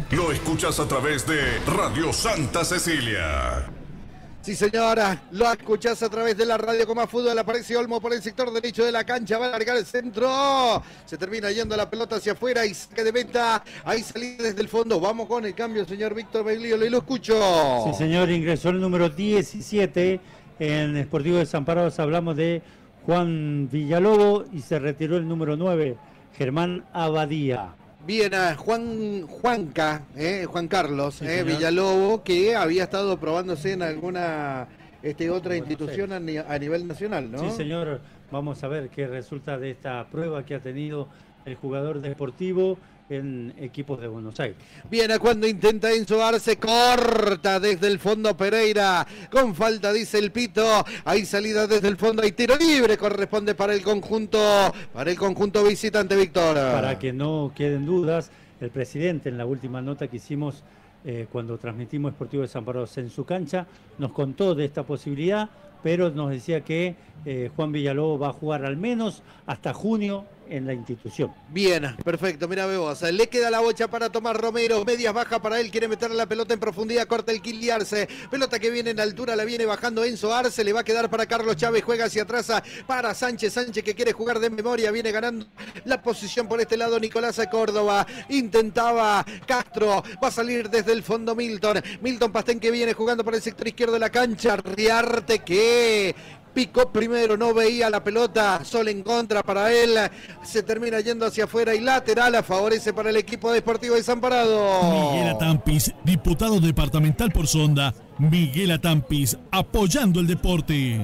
lo escuchas a través de Radio Santa Cecilia. Sí, señora, lo escuchás a través de la radio con más fútbol. Aparece Olmo por el sector derecho de la cancha. Va a largar el centro. Se termina yendo la pelota hacia afuera y saque de meta. Ahí salí desde el fondo. Vamos con el cambio, señor Víctor Beglioli. Lo escucho. Sí, señor, ingresó el número diecisiete. En Sportivo Desamparados hablamos de Juan Villalobo y se retiró el número nueve, Germán Abadía. Bien, a Juan Juanca, eh, Juan Carlos Sí, eh, señor. Villalobo, que había estado probándose en alguna este, otra institución a, ni- a nivel nacional, ¿no? Sí, señor, vamos a ver qué resulta de esta prueba que ha tenido el jugador deportivo en equipos de Buenos Aires. Bien, a cuando intenta Enzo Arce, corta desde el fondo Pereira, con falta dice el Pito, hay salida desde el fondo, hay tiro libre, corresponde para el conjunto, para el conjunto visitante, Víctor. Para que no queden dudas, el presidente en la última nota que hicimos eh, cuando transmitimos Sportivo Desamparados en su cancha, nos contó de esta posibilidad, pero nos decía que eh, Juan Villalobos va a jugar al menos hasta junio en la institución. Bien, perfecto, mira Bebosa, le queda la bocha para Tomás Romero, medias baja para él, quiere meter la pelota en profundidad, corta el Kili Arce, pelota que viene en altura, la viene bajando Enzo Arce, le va a quedar para Carlos Chávez, juega hacia atrás para Sánchez, Sánchez que quiere jugar de memoria, viene ganando la posición por este lado Nicolás Córdoba, intentaba Castro, va a salir desde el fondo Milton, Milton Pastén que viene jugando por el sector izquierdo de la cancha, Riarte que picó primero, no veía la pelota, Sol en contra para él, se termina yendo hacia afuera y lateral, favorece para el equipo Deportivo Desamparado. Miguel Atampis, diputado departamental por Sonda. Miguel Atampis, apoyando el deporte.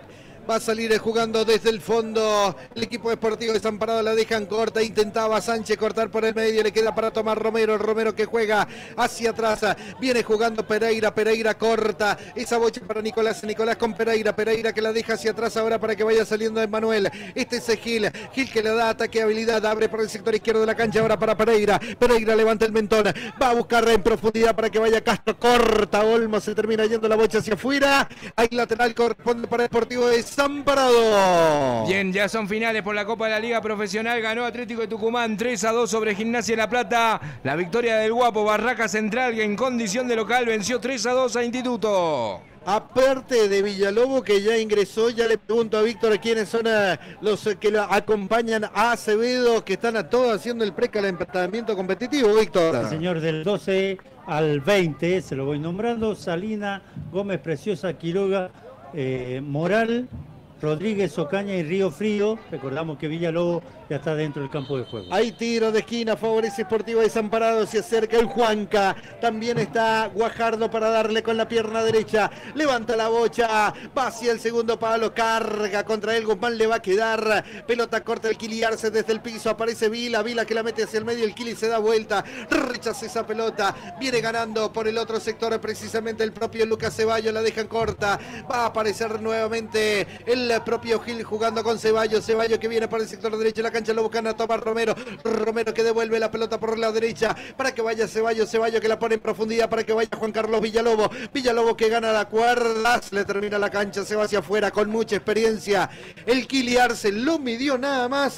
Va a salir jugando desde el fondo. El equipo deportivo Desamparado la dejan corta. Intentaba Sánchez cortar por el medio. Le queda para Tomás Romero. Romero que juega hacia atrás. Viene jugando Pereira. Pereira corta. Esa bocha para Nicolás. Nicolás con Pereira. Pereira que la deja hacia atrás ahora para que vaya saliendo Emmanuel. Este es Gil. Gil que le da ataque, habilidad. Abre por el sector izquierdo de la cancha ahora para Pereira. Pereira levanta el mentón. Va a buscar en profundidad para que vaya Castro. Corta Olmo. Se termina yendo la bocha hacia afuera. Hay lateral corresponde para el Deportivo de Desamparado. Bien, ya son finales por la Copa de la Liga Profesional. Ganó Atlético de Tucumán tres a dos sobre Gimnasia de La Plata. La victoria del Guapo Barraca Central, que en condición de local venció tres a dos a Instituto. Aparte de Villalobo, que ya ingresó, ya le pregunto a Víctor quiénes son eh, los eh, que lo acompañan a Acevedo, que están a todos haciendo el precalentamiento competitivo, Víctor. El señor del doce al veinte, se lo voy nombrando: Salina, Gómez Preciosa, Quiroga, eh, Moral, Rodríguez, Ocaña y Río Frío. Recordamos que Villalobos ya está dentro del campo de juego. Hay tiro de esquina, favorece Sportivo Desamparado, se acerca el Juanca, también está Guajardo para darle con la pierna derecha, levanta la bocha, va hacia el segundo palo, carga contra él, Guzmán le va a quedar, pelota corta el Kili Arce desde el piso, aparece Vila, Vila que la mete hacia el medio, el Kili se da vuelta, rechaza esa pelota, viene ganando por el otro sector precisamente el propio Lucas Ceballos, la dejan corta, va a aparecer nuevamente el propio Gil jugando con Ceballos, Ceballos que viene por el sector derecho de la cancha, lo buscan a Tomás Romero, Romero que devuelve la pelota por la derecha para que vaya Ceballos, Ceballos que la pone en profundidad para que vaya Juan Carlos Villalobos, Villalobos que gana la cuerda, le termina la cancha, se va hacia afuera con mucha experiencia, el Kili Arce lo midió nada más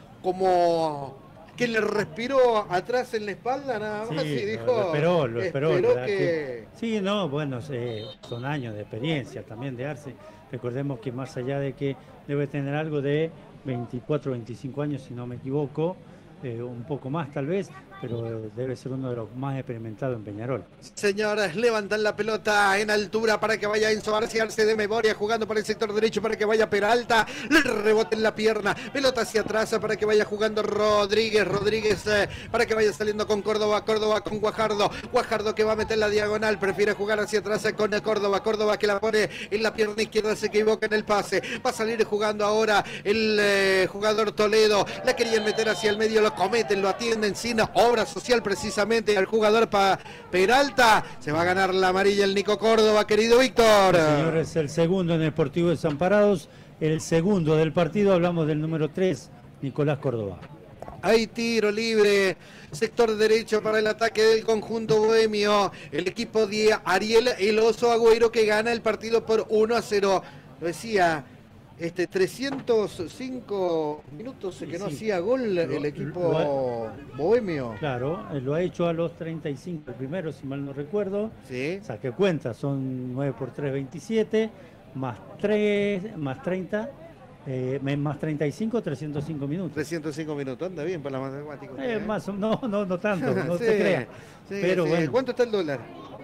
como que le respiró atrás en la espalda nada más Sí, y dijo, lo esperó, lo esperó. esperó ¿verdad? que... Que- Sí, no, bueno, eh, son años de experiencia también de Arce. Recordemos que más allá de que debe tener algo de veinticuatro, veinticinco años, si no me equivoco, eh, un poco más tal vez, pero debe ser uno de los más experimentados en Peñarol. Señores, levantan la pelota en altura para que vaya Enzo Arce, Arce de memoria, jugando por el sector derecho para que vaya Peralta, le rebote en la pierna, pelota hacia atrás para que vaya jugando Rodríguez, Rodríguez eh, para que vaya saliendo con Córdoba, Córdoba con Guajardo, Guajardo que va a meter la diagonal, prefiere jugar hacia atrás con Córdoba, Córdoba que la pone en la pierna izquierda, se equivoca en el pase, va a salir jugando ahora el eh, jugador Toledo, la querían meter hacia el medio, lo cometen, lo atienden sin obra social precisamente al jugador pa Peralta, se va a ganar la amarilla el Nico Córdoba, querido Víctor. El señor es el segundo en el Sportivo Desamparados, el segundo del partido, hablamos del número tres, Nicolás Córdoba. Hay tiro libre, sector derecho para el ataque del conjunto bohemio, el equipo de Ariel El Oso Agüero que gana el partido por uno a cero. Lo decía, Este, trescientos cinco minutos que no Sí. hacía gol el Lo- equipo lo bohemio. Claro, eh, lo ha hecho a los treinta y cinco el primero, si mal no recuerdo. Sí. Saqué cuenta, son nueve por tres, veintisiete, más tres, más treinta, eh, más treinta y cinco, trescientos cinco minutos. trescientos cinco minutos, anda bien para la matemática. Eh, más o- no, no, no tanto, no Sí, te creas. sí, Pero sí. bueno. ¿Cuánto está el dólar?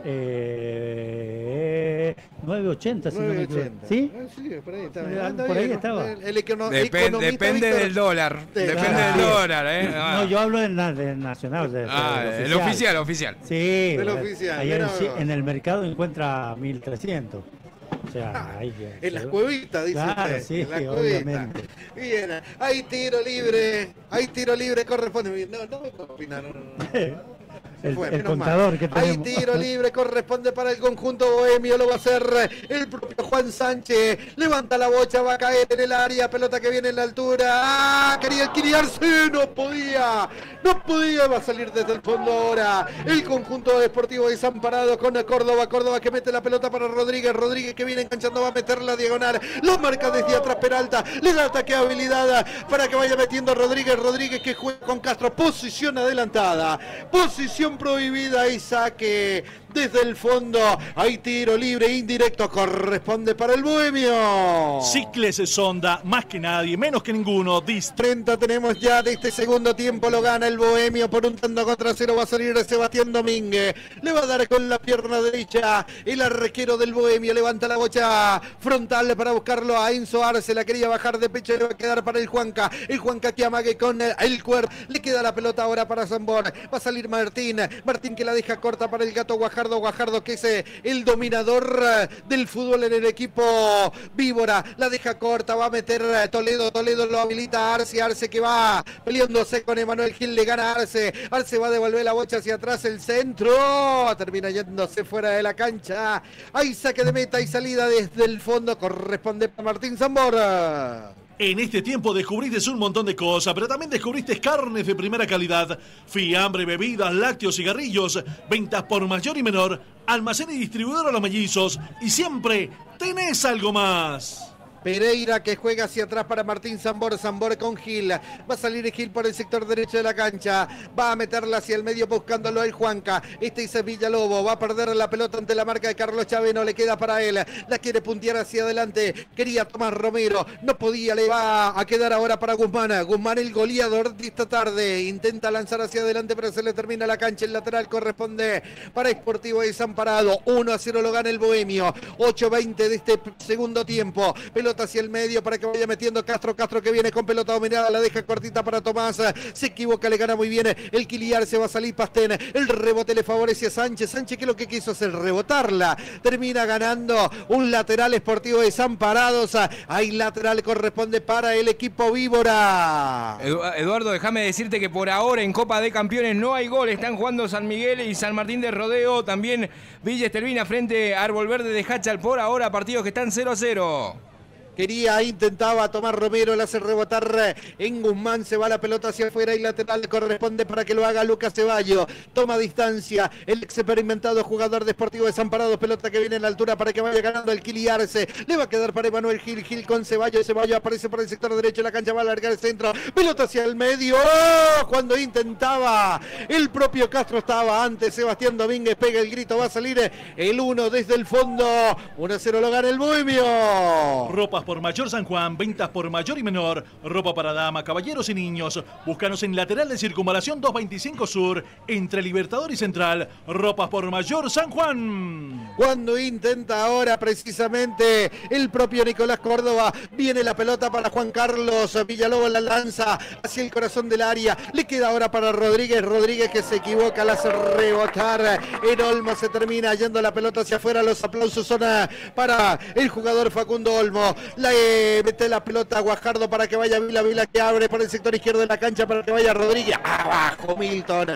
Eh, nueve ochenta, si no me equivoco. ¿Sí? Ah, sí, por ahí estaba. Eh, Anda por ahí bien, estaba. El, el econo- Depen- economista depende Víctor- del dólar. Sí, Depende claro. del dólar, ¿eh? Ah. No, yo hablo del na- del nacional. de- Ah, del el oficial, oficial. Sí, Del eh, oficial, ahí en, mira sí, vos. en el mercado encuentra mil trescientos. O sea, ahí que- En las cuevitas, dice Claro, usted. sí, en las obviamente. cuevitas. Bien, hay tiro libre, hay tiro libre, corresponde. No, no me puedo opinar. No, no, no. Se El, fue, el menos mal. contador que Hay tenemos. tiro libre, corresponde para el conjunto bohemio, lo va a hacer el propio Juan Sánchez. Levanta la bocha, va a caer en el área, pelota que viene en la altura. ¡Ah! Quería alquiliarse, no podía, no podía, va a salir desde el fondo ahora. El conjunto deportivo desamparado con Córdoba, Córdoba que mete la pelota para Rodríguez, Rodríguez que viene enganchando, va a meter la diagonal, lo marca desde atrás Peralta, le da ataque a habilidad para que vaya metiendo Rodríguez, Rodríguez que juega con Castro, posición adelantada, posición prohibida y saque desde el fondo. Hay tiro libre indirecto, corresponde para el bohemio. Cicles Sonda, más que nadie, menos que ninguno. Dis treinta tenemos ya de este segundo tiempo, lo gana el bohemio por un tanto contra cero, va a salir Sebastián Domínguez, le va a dar con la pierna derecha el arquero del bohemio, levanta la bocha frontal para buscarlo a Enzo Arce, la quería bajar de pecho, le va a quedar para el Juanca, el Juanca que amague con el cuerpo, le queda la pelota ahora para Zambor, va a salir Martín, Martín que la deja corta para el Gato Guajardo, Guajardo que es eh, el dominador eh, del fútbol en el equipo Víbora, la deja corta, va a meter eh, Toledo, Toledo lo habilita a Arce, Arce que va peleándose con Emanuel Gil, le gana a Arce, Arce va a devolver la bocha hacia atrás, el centro, termina yéndose fuera de la cancha, hay saque de meta y salida desde el fondo, corresponde para Martín Zambora. En este tiempo descubriste un montón de cosas, pero también descubriste carnes de primera calidad, fiambre, bebidas, lácteos, cigarrillos, ventas por mayor y menor, almacén y distribuidor a los mellizos, y siempre tenés algo más. Pereira que juega hacia atrás para Martín Zambor, Zambor con Gil, va a salir Gil por el sector derecho de la cancha, va a meterla hacia el medio buscándolo el Juanca, este es Villalobos, va a perder la pelota ante la marca de Carlos Chávez, no le queda para él, la quiere puntear hacia adelante, quería Tomás Romero, no podía, le va a quedar ahora para Guzmán, Guzmán el goleador de esta tarde, intenta lanzar hacia adelante pero se le termina la cancha, el lateral corresponde para Sportivo Desamparado, uno a cero lo gana el bohemio, ocho veinte de este segundo tiempo, pelota hacia el medio para que vaya metiendo Castro, Castro que viene con pelota dominada, la deja cortita para Tomás, se equivoca, le gana muy bien el Quiliar, se va a salir Pastén, el rebote le favorece a Sánchez, Sánchez que es lo que quiso hacer, rebotarla, termina ganando un lateral Sportivo Desamparados, hay lateral corresponde para el equipo Víbora. Edu- Eduardo, déjame decirte que por ahora en Copa de Campeones no hay gol, están jugando San Miguel y San Martín de Rodeo, también Villa Estelvina frente a Árbol Verde de Hachal, por ahora partidos que están cero a cero. Quería, intentaba tomar Romero, le hace rebotar en Guzmán, se va la pelota hacia afuera y lateral corresponde para que lo haga Lucas Ceballos. Toma distancia el experimentado jugador de Sportivo Desamparados, pelota que viene en la altura para que vaya ganando el Quiliarse. Le va a quedar para Emanuel Gil, Gil con Ceballos, Ceballos aparece por el sector derecho de la cancha, va a alargar el centro, pelota hacia el medio. ¡Oh! Cuando intentaba, el propio Castro estaba antes, Sebastián Domínguez pega el grito, va a salir el uno desde el fondo, uno a cero lo gana el bohemio. Ropas por mayor San Juan, ventas por mayor y menor, ropa para dama, caballeros y niños. Búscanos en lateral de circunvalación doscientos veinticinco Sur, entre Libertador y Central. Ropas por mayor San Juan. Cuando intenta ahora precisamente el propio Nicolás Córdoba, viene la pelota para Juan Carlos Villalobos, la lanza hacia el corazón del área, le queda ahora para Rodríguez, Rodríguez que se equivoca, la hace rebotar en Olmo, se termina yendo la pelota hacia afuera, los aplausos son para el jugador Facundo Olmo, le mete la pelota a Guajardo para que vaya Vila, Vila que abre por el sector izquierdo de la cancha para que vaya Rodríguez, abajo Milton.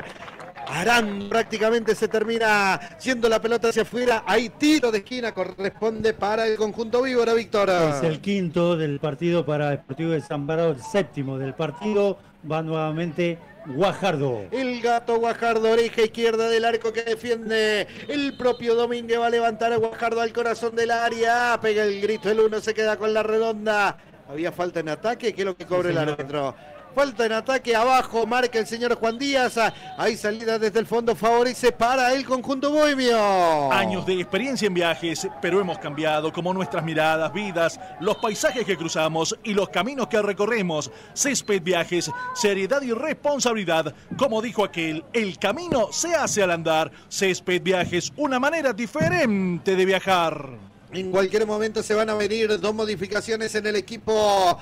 Arán prácticamente se termina yendo la pelota hacia afuera. Hay tiro de esquina, corresponde para el conjunto Víbora, Víctor. Es el quinto del partido para Deportivo Desamparado, el séptimo del partido. Va nuevamente Guajardo. El gato Guajardo, oreja izquierda del arco que defiende el propio Domínguez. Va a levantar a Guajardo al corazón del área. Pega el grito, el uno se queda con la redonda. Había falta en ataque, ¿qué es lo que cobra sí, el árbitro? Falta en ataque, abajo, marca el señor Juan Díaz. Hay salida desde el fondo, favorece para el conjunto bohemio. Años de experiencia en viajes, pero hemos cambiado como nuestras miradas, vidas, los paisajes que cruzamos y los caminos que recorremos. Césped Viajes, seriedad y responsabilidad. Como dijo aquel, el camino se hace al andar. Césped Viajes, una manera diferente de viajar. En cualquier momento se van a venir dos modificaciones en el equipo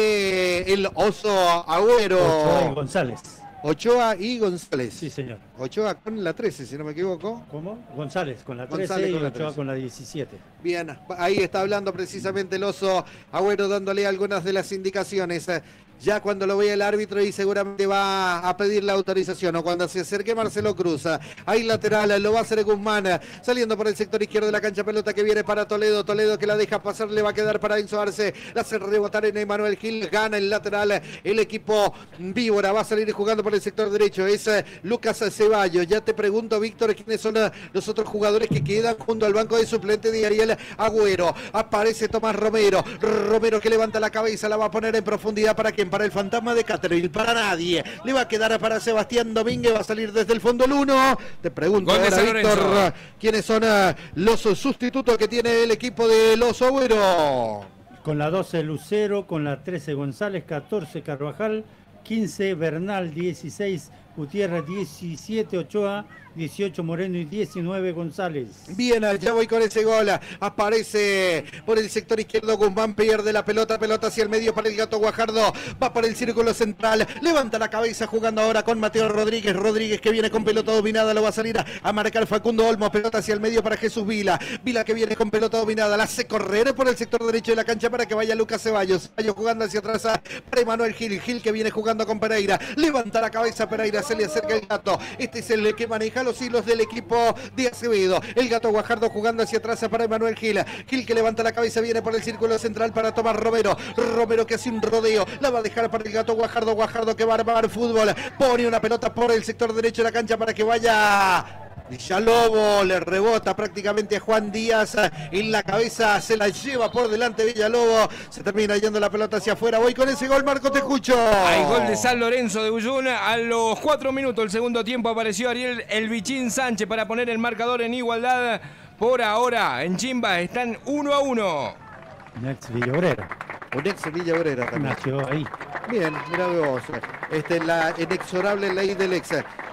de el Oso Agüero. Ochoa y González. Ochoa y González. Sí, señor. Ochoa con la trece, si no me equivoco. ¿Cómo? González con la trece González y con la Ochoa trece. con la diecisiete. Bien, ahí está hablando precisamente el Oso Agüero, dándole algunas de las indicaciones. Ya cuando lo vea el árbitro y seguramente va a pedir la autorización, o cuando se acerque Marcelo Cruz. Ahí lateral, lo va a hacer Guzmán, saliendo por el sector izquierdo de la cancha, pelota que viene para Toledo, Toledo que la deja pasar, le va a quedar para Enzo Arce, la hace rebotar en Emanuel Gil, gana el lateral, el equipo Víbora, va a salir jugando por el sector derecho, es Lucas Ceballos. Ya te pregunto, Víctor, ¿quiénes son los otros jugadores que quedan junto al banco de suplente de Ariel Agüero? Aparece Tomás Romero, Romero que levanta la cabeza, la va a poner en profundidad, ¿para quién? Para el fantasma de Caterville, para nadie, le va a quedar para Sebastián Domínguez, va a salir desde el fondo el uno. Te pregunto Gol de ahora, San Víctor, Lorenzo. ¿quiénes son uh, los sustitutos que tiene el equipo de los Agüero? Con la doce Lucero, con la trece González, catorce Carvajal, quince Bernal, dieciséis Gutiérrez, diecisiete Ochoa, dieciocho Moreno y diecinueve González. Bien, ya voy con ese gol. Aparece por el sector izquierdo Guzmán, pierde la pelota, pelota hacia el medio para el gato Guajardo. Va por el círculo central, levanta la cabeza jugando ahora con Mateo Rodríguez. Rodríguez que viene con pelota dominada, lo va a salir a, a marcar Facundo Olmos. Pelota hacia el medio para Jesús Vila. Vila que viene con pelota dominada, la hace correr por el sector derecho de la cancha para que vaya Lucas Ceballos. Ceballos jugando hacia atrás para Emanuel Gil. Gil que viene jugando con Pereira. Levanta la cabeza Pereira, se le acerca el gato. Este es el que maneja los hilos del equipo de Acevedo. El gato Guajardo jugando hacia atrás para Emanuel Gil. Gil que levanta la cabeza, viene por el círculo central para Tomás Romero. Romero que hace un rodeo, la va a dejar para el gato Guajardo. Guajardo que va a armar fútbol. Pone una pelota por el sector derecho de la cancha para que vaya Villalobo, le rebota prácticamente a Juan Díaz en la cabeza, se la lleva por delante Villalobo, se termina yendo la pelota hacia afuera. Voy con ese gol, Marco, te escucho. Hay gol de San Lorenzo de Uyún. A los cuatro minutos del segundo tiempo apareció Ariel El Bichín Sánchez para poner el marcador en igualdad. Por ahora, en Chimba están uno a uno. Un ex Villa Obrera. Un ex Villa Obrera también. Nació ahí. Bien, mirá vos. Este, la inexorable ley del ex.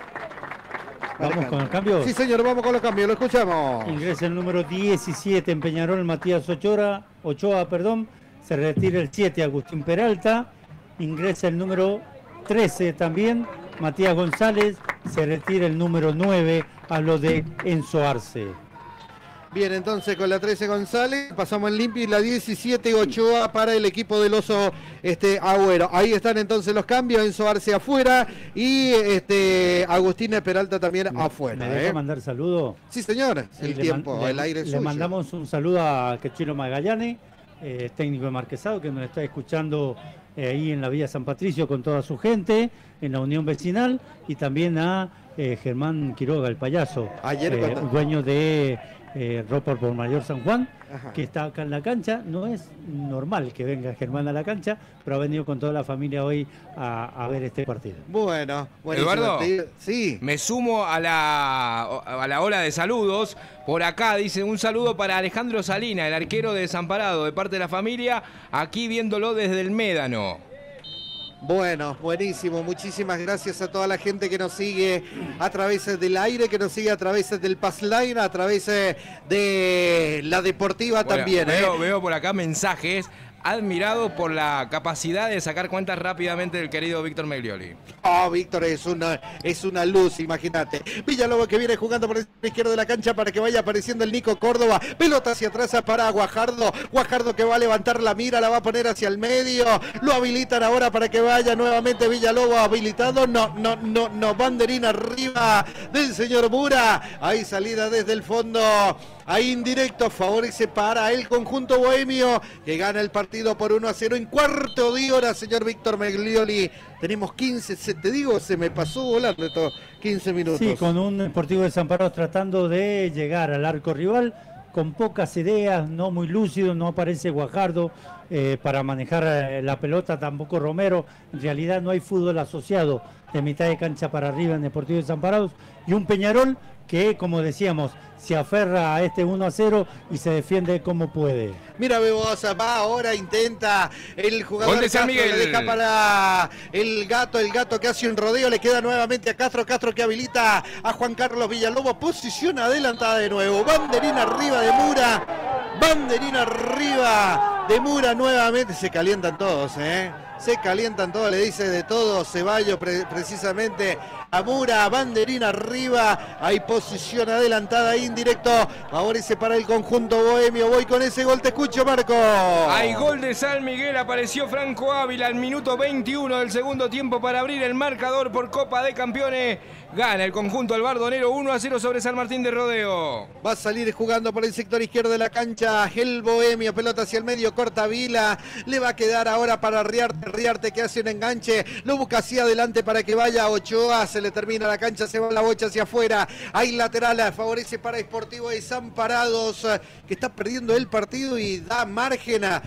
Vamos con el cambio. Sí, señor, vamos con los cambios, lo escuchamos. Ingresa el número diecisiete en Peñarol, Matías Ochoa, Ochoa, perdón. Se retira el siete, Agustín Peralta. Ingresa el número trece también, Matías González. Se retira el número nueve, hablo de Enzo Arce. Bien, entonces con la trece González, pasamos en limpio y la diecisiete Ochoa para el equipo del Oso este, Agüero. Ahí están entonces los cambios, Enzo Arce afuera y este Agustín Peralta también me, afuera. ¿Me deja ¿eh? mandar saludo? Sí, señor, Sí, el le tiempo, man, el aire le, suyo. Le mandamos un saludo a Quechilo Magallanes, eh, técnico de Marquesado, que nos está escuchando eh, ahí en la Villa San Patricio con toda su gente, en la Unión Vecinal, y también a eh, Germán Quiroga, el payaso, Ayer eh, cuando... dueño de... Eh, Ropa por Mayor San Juan, Ajá. que está acá en la cancha. No es normal que venga Germán a la cancha, pero ha venido con toda la familia hoy a, a ver este partido. Bueno, buenísimo. Eduardo, sí. Me sumo a la, a la ola de saludos. Por acá dice un saludo para Alejandro Salina, el arquero de Desamparado, de parte de la familia, aquí viéndolo desde el Médano. Bueno, buenísimo. Muchísimas gracias a toda la gente que nos sigue a través del aire, que nos sigue a través del Passline, a través de la Deportiva Bueno, también. Veo, ¿eh? veo por acá mensajes. Admirado por la capacidad de sacar cuentas rápidamente del querido Víctor Meglioli. Oh, Víctor es una, es una luz, imagínate. Villalobos que viene jugando por el izquierdo de la cancha para que vaya apareciendo el Nico Córdoba. Pelota hacia atrás para Guajardo. Guajardo que va a levantar la mira, la va a poner hacia el medio. Lo habilitan ahora para que vaya nuevamente Villalobos habilitado. No, no, no, no. Banderín arriba del señor Mura. Ahí salida desde el fondo ahí indirecto, favorece para el conjunto bohemio, que gana el partido por uno a cero en cuarto de hora, señor Víctor Meglioli. Tenemos quince, se, te digo, se me pasó volando estos quince minutos. Sí, con un Sportivo Desamparados tratando de llegar al arco rival, con pocas ideas, no muy lúcido, no aparece Guajardo eh, para manejar eh, la pelota, tampoco Romero. En realidad no hay fútbol asociado de mitad de cancha para arriba en Deportivo Desamparados, y un Peñarol que, como decíamos, se aferra a este uno a cero y se defiende como puede. Mira Bebosa, va ahora, intenta el jugador Gol de San Castro, Miguel. le deja para el gato, el gato que hace un rodeo, le queda nuevamente a Castro, Castro que habilita a Juan Carlos Villalobos, posición adelantada de nuevo, banderina arriba de Mura, banderina arriba de Mura nuevamente, se calientan todos, eh. Se calientan todos, le dice de todo Ceballos pre precisamente a Mura, banderina arriba, hay posición adelantada indirecto, favorece para el conjunto bohemio. Voy con ese gol, te escucho, Marco. Hay gol de San Miguel, apareció Franco Ávila al minuto veintiuno del segundo tiempo para abrir el marcador por Copa de Campeones. Gana el conjunto albardonero uno a cero sobre San Martín de Rodeo. Va a salir jugando por el sector izquierdo de la cancha el bohemio, pelota hacia el medio, corta Vila, le va a quedar ahora para Riarte, Riarte que hace un enganche, lo busca hacia adelante para que vaya Ochoa, se le termina la cancha, se va la bocha hacia afuera, hay lateral, favorece para Sportivo Desamparados, que está perdiendo el partido y da margen a,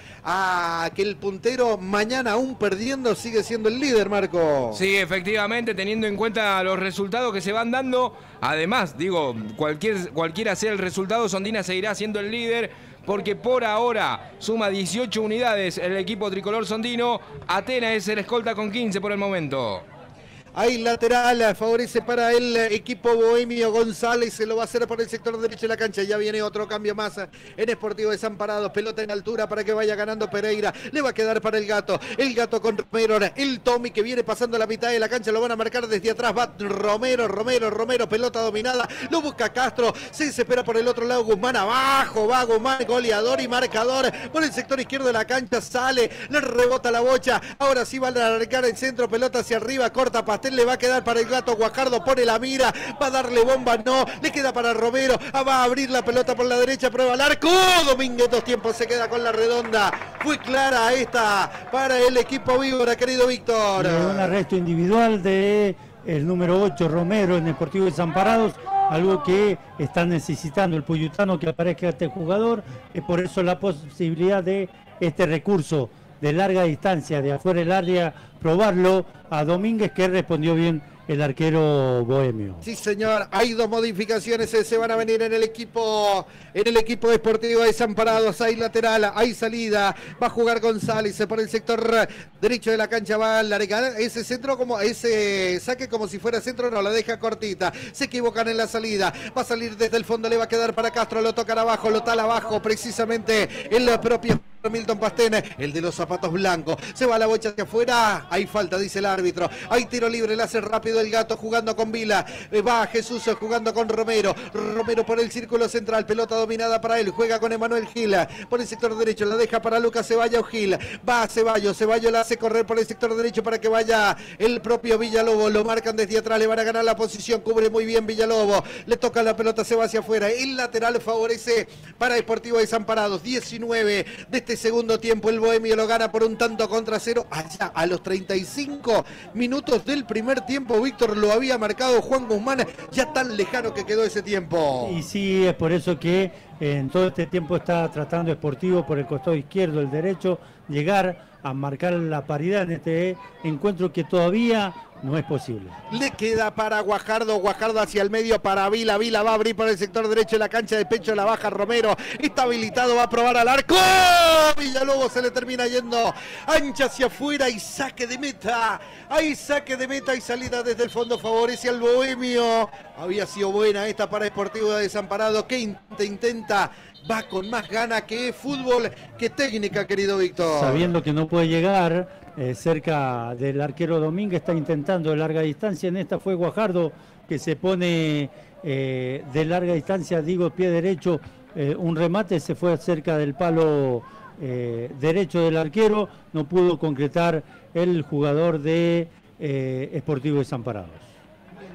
a que el puntero mañana aún perdiendo sigue siendo el líder, Marco. Sí, efectivamente, teniendo en cuenta los resultados que se van dando, además, digo, cualquier, cualquiera sea el resultado, Sondina seguirá siendo el líder, porque por ahora suma dieciocho unidades el equipo tricolor sondino. Atenas es el escolta con quince por el momento. Hay lateral, favorece para el equipo bohemio. González se lo va a hacer por el sector derecho de la cancha. Ya viene otro cambio más en Sportivo Desamparados. Pelota en altura para que vaya ganando Pereira. Le va a quedar para el gato. El gato con Romero. El Tommy que viene pasando la mitad de la cancha. Lo van a marcar desde atrás. Va Romero, Romero, Romero. Pelota dominada. Lo busca Castro. Se desespera por el otro lado. Guzmán abajo. Va Guzmán, goleador y marcador. Por el sector izquierdo de la cancha sale. Le rebota la bocha. Ahora sí va a alargar el centro. Pelota hacia arriba. Corta Pastel. Le va a quedar para el gato. Guajardo pone la mira, va a darle bomba, no, le queda para Romero, ah, va a abrir la pelota por la derecha, prueba el arco, Domínguez dos tiempos, se queda con la redonda, fue clara esta para el equipo víbora, querido Víctor. Un arresto individual de el número ocho, Romero, en Deportivo Desamparados, algo que está necesitando el puyutano, que aparezca este jugador, es por eso la posibilidad de este recurso de larga distancia, de afuera del área, probarlo a Domínguez, que respondió bien el arquero bohemio. Sí, señor, hay dos modificaciones, se van a venir en el equipo en el equipo Deportivo Desamparados, hay lateral, hay salida, va a jugar González por el sector derecho de la cancha, va a largar ese centro, como ese saque como si fuera centro, no, la deja cortita, se equivocan en la salida, va a salir desde el fondo, le va a quedar para Castro, lo tocan abajo, lo tala abajo, precisamente el propio Milton Pastene, el de los zapatos blancos, se va la bocha hacia afuera, hay falta, dice el árbitro, hay tiro libre, le hace rápido el gato jugando con Vila, va Jesús jugando con Romero, Romero por el círculo central, pelota dominada para él, juega con Emanuel Gil, por el sector derecho, la deja para Lucas Ceballos Gil, va a Ceballos, Ceballos la hace correr por el sector derecho para que vaya el propio Villalobos, lo marcan desde atrás, le van a ganar la posición, cubre muy bien Villalobos, le toca la pelota, se va hacia afuera, el lateral favorece para Deportivo Desamparados, diecinueve de este segundo tiempo, el bohemio lo gana por un tanto contra cero, allá a los treinta y cinco minutos del primer tiempo, Víctor, lo había marcado Juan Guzmán, ya tan lejano que quedó ese tiempo. Y sí, es por eso que en todo este tiempo está tratando Sportivo por el costado izquierdo, el derecho, llegar a marcar la paridad en este encuentro que todavía no es posible. Le queda para Guajardo, Guajardo hacia el medio para Vila, Vila va a abrir por el sector derecho de la cancha, de pecho la baja Romero, está habilitado, va a probar al arco, Villalobos se le termina yendo ancha hacia afuera y saque de meta, hay saque de meta y salida desde el fondo, favorece al bohemio, había sido buena esta para Sportivo Desamparado, que intenta, intenta, va con más gana, que fútbol, que técnica, querido Víctor. Sabiendo que no puede llegar eh, cerca del arquero Domínguez, está intentando de larga distancia, en esta fue Guajardo que se pone eh, de larga distancia, digo pie derecho, eh, un remate, se fue cerca del palo eh, derecho del arquero, no pudo concretar el jugador de eh, Sportivo Desamparados.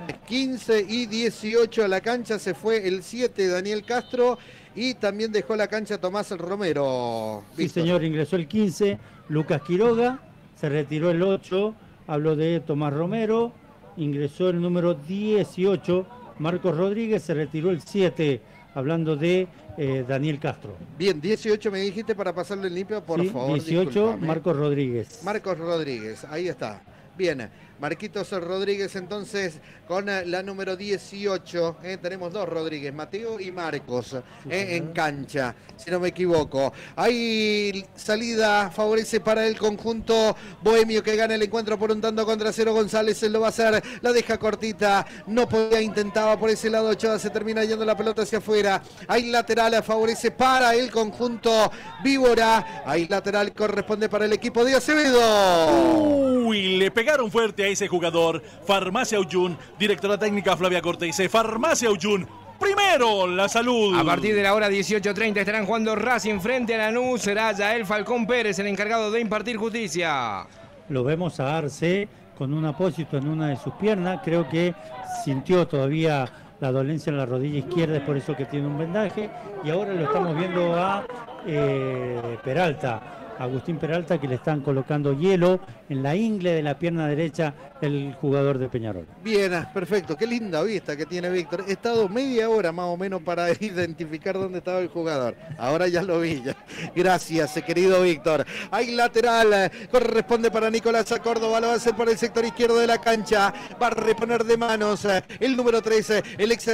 quince y dieciocho a la cancha se fue el siete, Daniel Castro, y también dejó la cancha Tomás Romero. Sí, Víctor. señor, ingresó el quince, Lucas Quiroga, se retiró el ocho, habló de Tomás Romero, ingresó el número dieciocho, Marcos Rodríguez, se retiró el siete, hablando de eh, Daniel Castro. Bien, dieciocho me dijiste para pasarlo en limpio, por Sí, favor. dieciocho, discúlpame. Marcos Rodríguez. Marcos Rodríguez, ahí está. Bien, Marquitos Rodríguez entonces con eh, la número dieciocho. Eh, tenemos dos Rodríguez, Mateo y Marcos, eh, en cancha, si no me equivoco. Hay salida, favorece para el conjunto bohemio que gana el encuentro por un tanto contra cero. González lo va a hacer, la deja cortita, no podía, intentaba por ese lado Ochoa, se termina yendo la pelota hacia afuera. Hay lateral, favorece para el conjunto Víbora. Hay lateral, corresponde para el equipo de Acevedo. Uy, le pegaron fuerte a ese jugador. Farmacia Uyun, directora técnica Flavia Cortese. Farmacia Uyun, primero la salud. A partir de la hora dieciocho treinta estarán jugando Racing frente a Lanús. Será Yael Falcón Pérez el encargado de impartir justicia. Lo vemos a Arce con un apósito en una de sus piernas. Creo que sintió todavía la dolencia en la rodilla izquierda, es por eso que tiene un vendaje. Y ahora lo estamos viendo a eh, Peralta. Agustín Peralta, que le están colocando hielo en la ingle de la pierna derecha el jugador de Peñarol. Bien, perfecto, qué linda vista que tiene Víctor. He estado media hora más o menos para identificar dónde estaba el jugador. Ahora ya lo vi. Ya. Gracias, querido Víctor. Hay lateral, corresponde para Nicolás Córdoba, lo va a hacer por el sector izquierdo de la cancha. Va a reponer de manos el número trece, el ex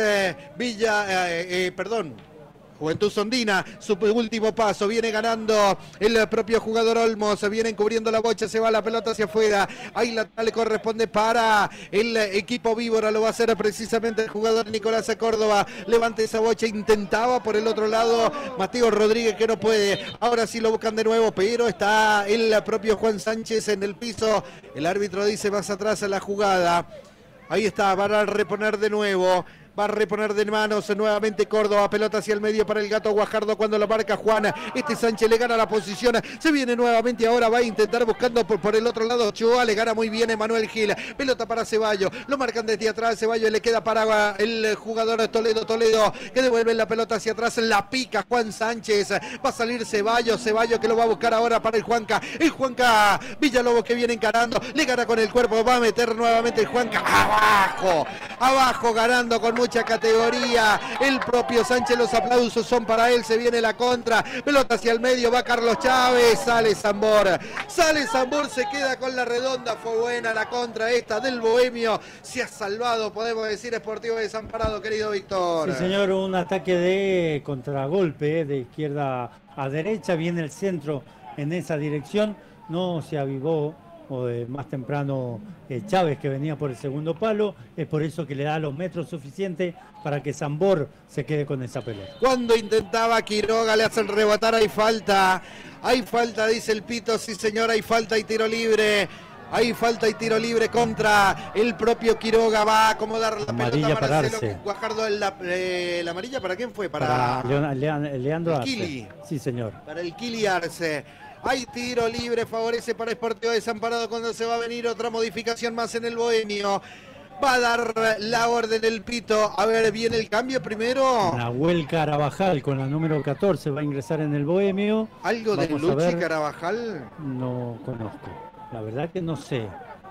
Villa, eh, eh, perdón. Juventud Sondina, su último paso, viene ganando el propio jugador Olmos, viene cubriendo la bocha, se va la pelota hacia afuera, ahí la le corresponde para el equipo Víbora, lo va a hacer precisamente el jugador Nicolás Córdoba, levanta esa bocha, intentaba por el otro lado Mateo Rodríguez que no puede, ahora sí lo buscan de nuevo, pero está el propio Juan Sánchez en el piso, el árbitro dice más atrás a la jugada, ahí está, van a reponer de nuevo. Va a reponer de manos nuevamente Córdoba, pelota hacia el medio para el Gato Guajardo cuando lo marca Juan. Este Sánchez le gana la posición, se viene nuevamente ahora, va a intentar buscando por, por el otro lado Ochoa, le gana muy bien Emanuel Gil, pelota para Ceballos, lo marcan desde atrás, Ceballos le queda para el jugador Toledo, Toledo que devuelve la pelota hacia atrás, la pica Juan Sánchez, va a salir Ceballos, Ceballos que lo va a buscar ahora para el Juanca, el Juanca Villalobos que viene encarando, le gana con el cuerpo, va a meter nuevamente el Juanca, abajo, abajo ganando con mucha categoría, el propio Sánchez, los aplausos son para él, se viene la contra, pelota hacia el medio, va Carlos Chávez, sale Zambor, sale Zambor, se queda con la redonda, fue buena la contra esta del Bohemio, se ha salvado, podemos decir, Sportivo Desamparado, querido Víctor. Sí, señor, un ataque de contragolpe, de izquierda a derecha, viene el centro en esa dirección, no se avivó o de más temprano eh, Chávez, que venía por el segundo palo, es por eso que le da los metros suficientes para que Zambor se quede con esa pelota. Cuando intentaba Quiroga, le hacen rebotar, hay falta, hay falta, dice el Pito, sí señor, hay falta y tiro libre. Hay falta y tiro libre contra el propio Quiroga. Va a acomodar la amarilla pelota para para Marcelo Guajardo. La, eh, ¿La amarilla para quién fue? Para, para Leon, Leon, Leandro el Arce. Kili. Sí, señor. Para el Kili Arce. Hay tiro libre, favorece para Sportivo Desamparado cuando se va a venir otra modificación más en el Bohemio. Va a dar la orden el Pito. A ver, viene el cambio primero. Nahuel Carabajal con la número catorce va a ingresar en el Bohemio. ¿Algo de Luchi Carabajal? No conozco. La verdad que no sé.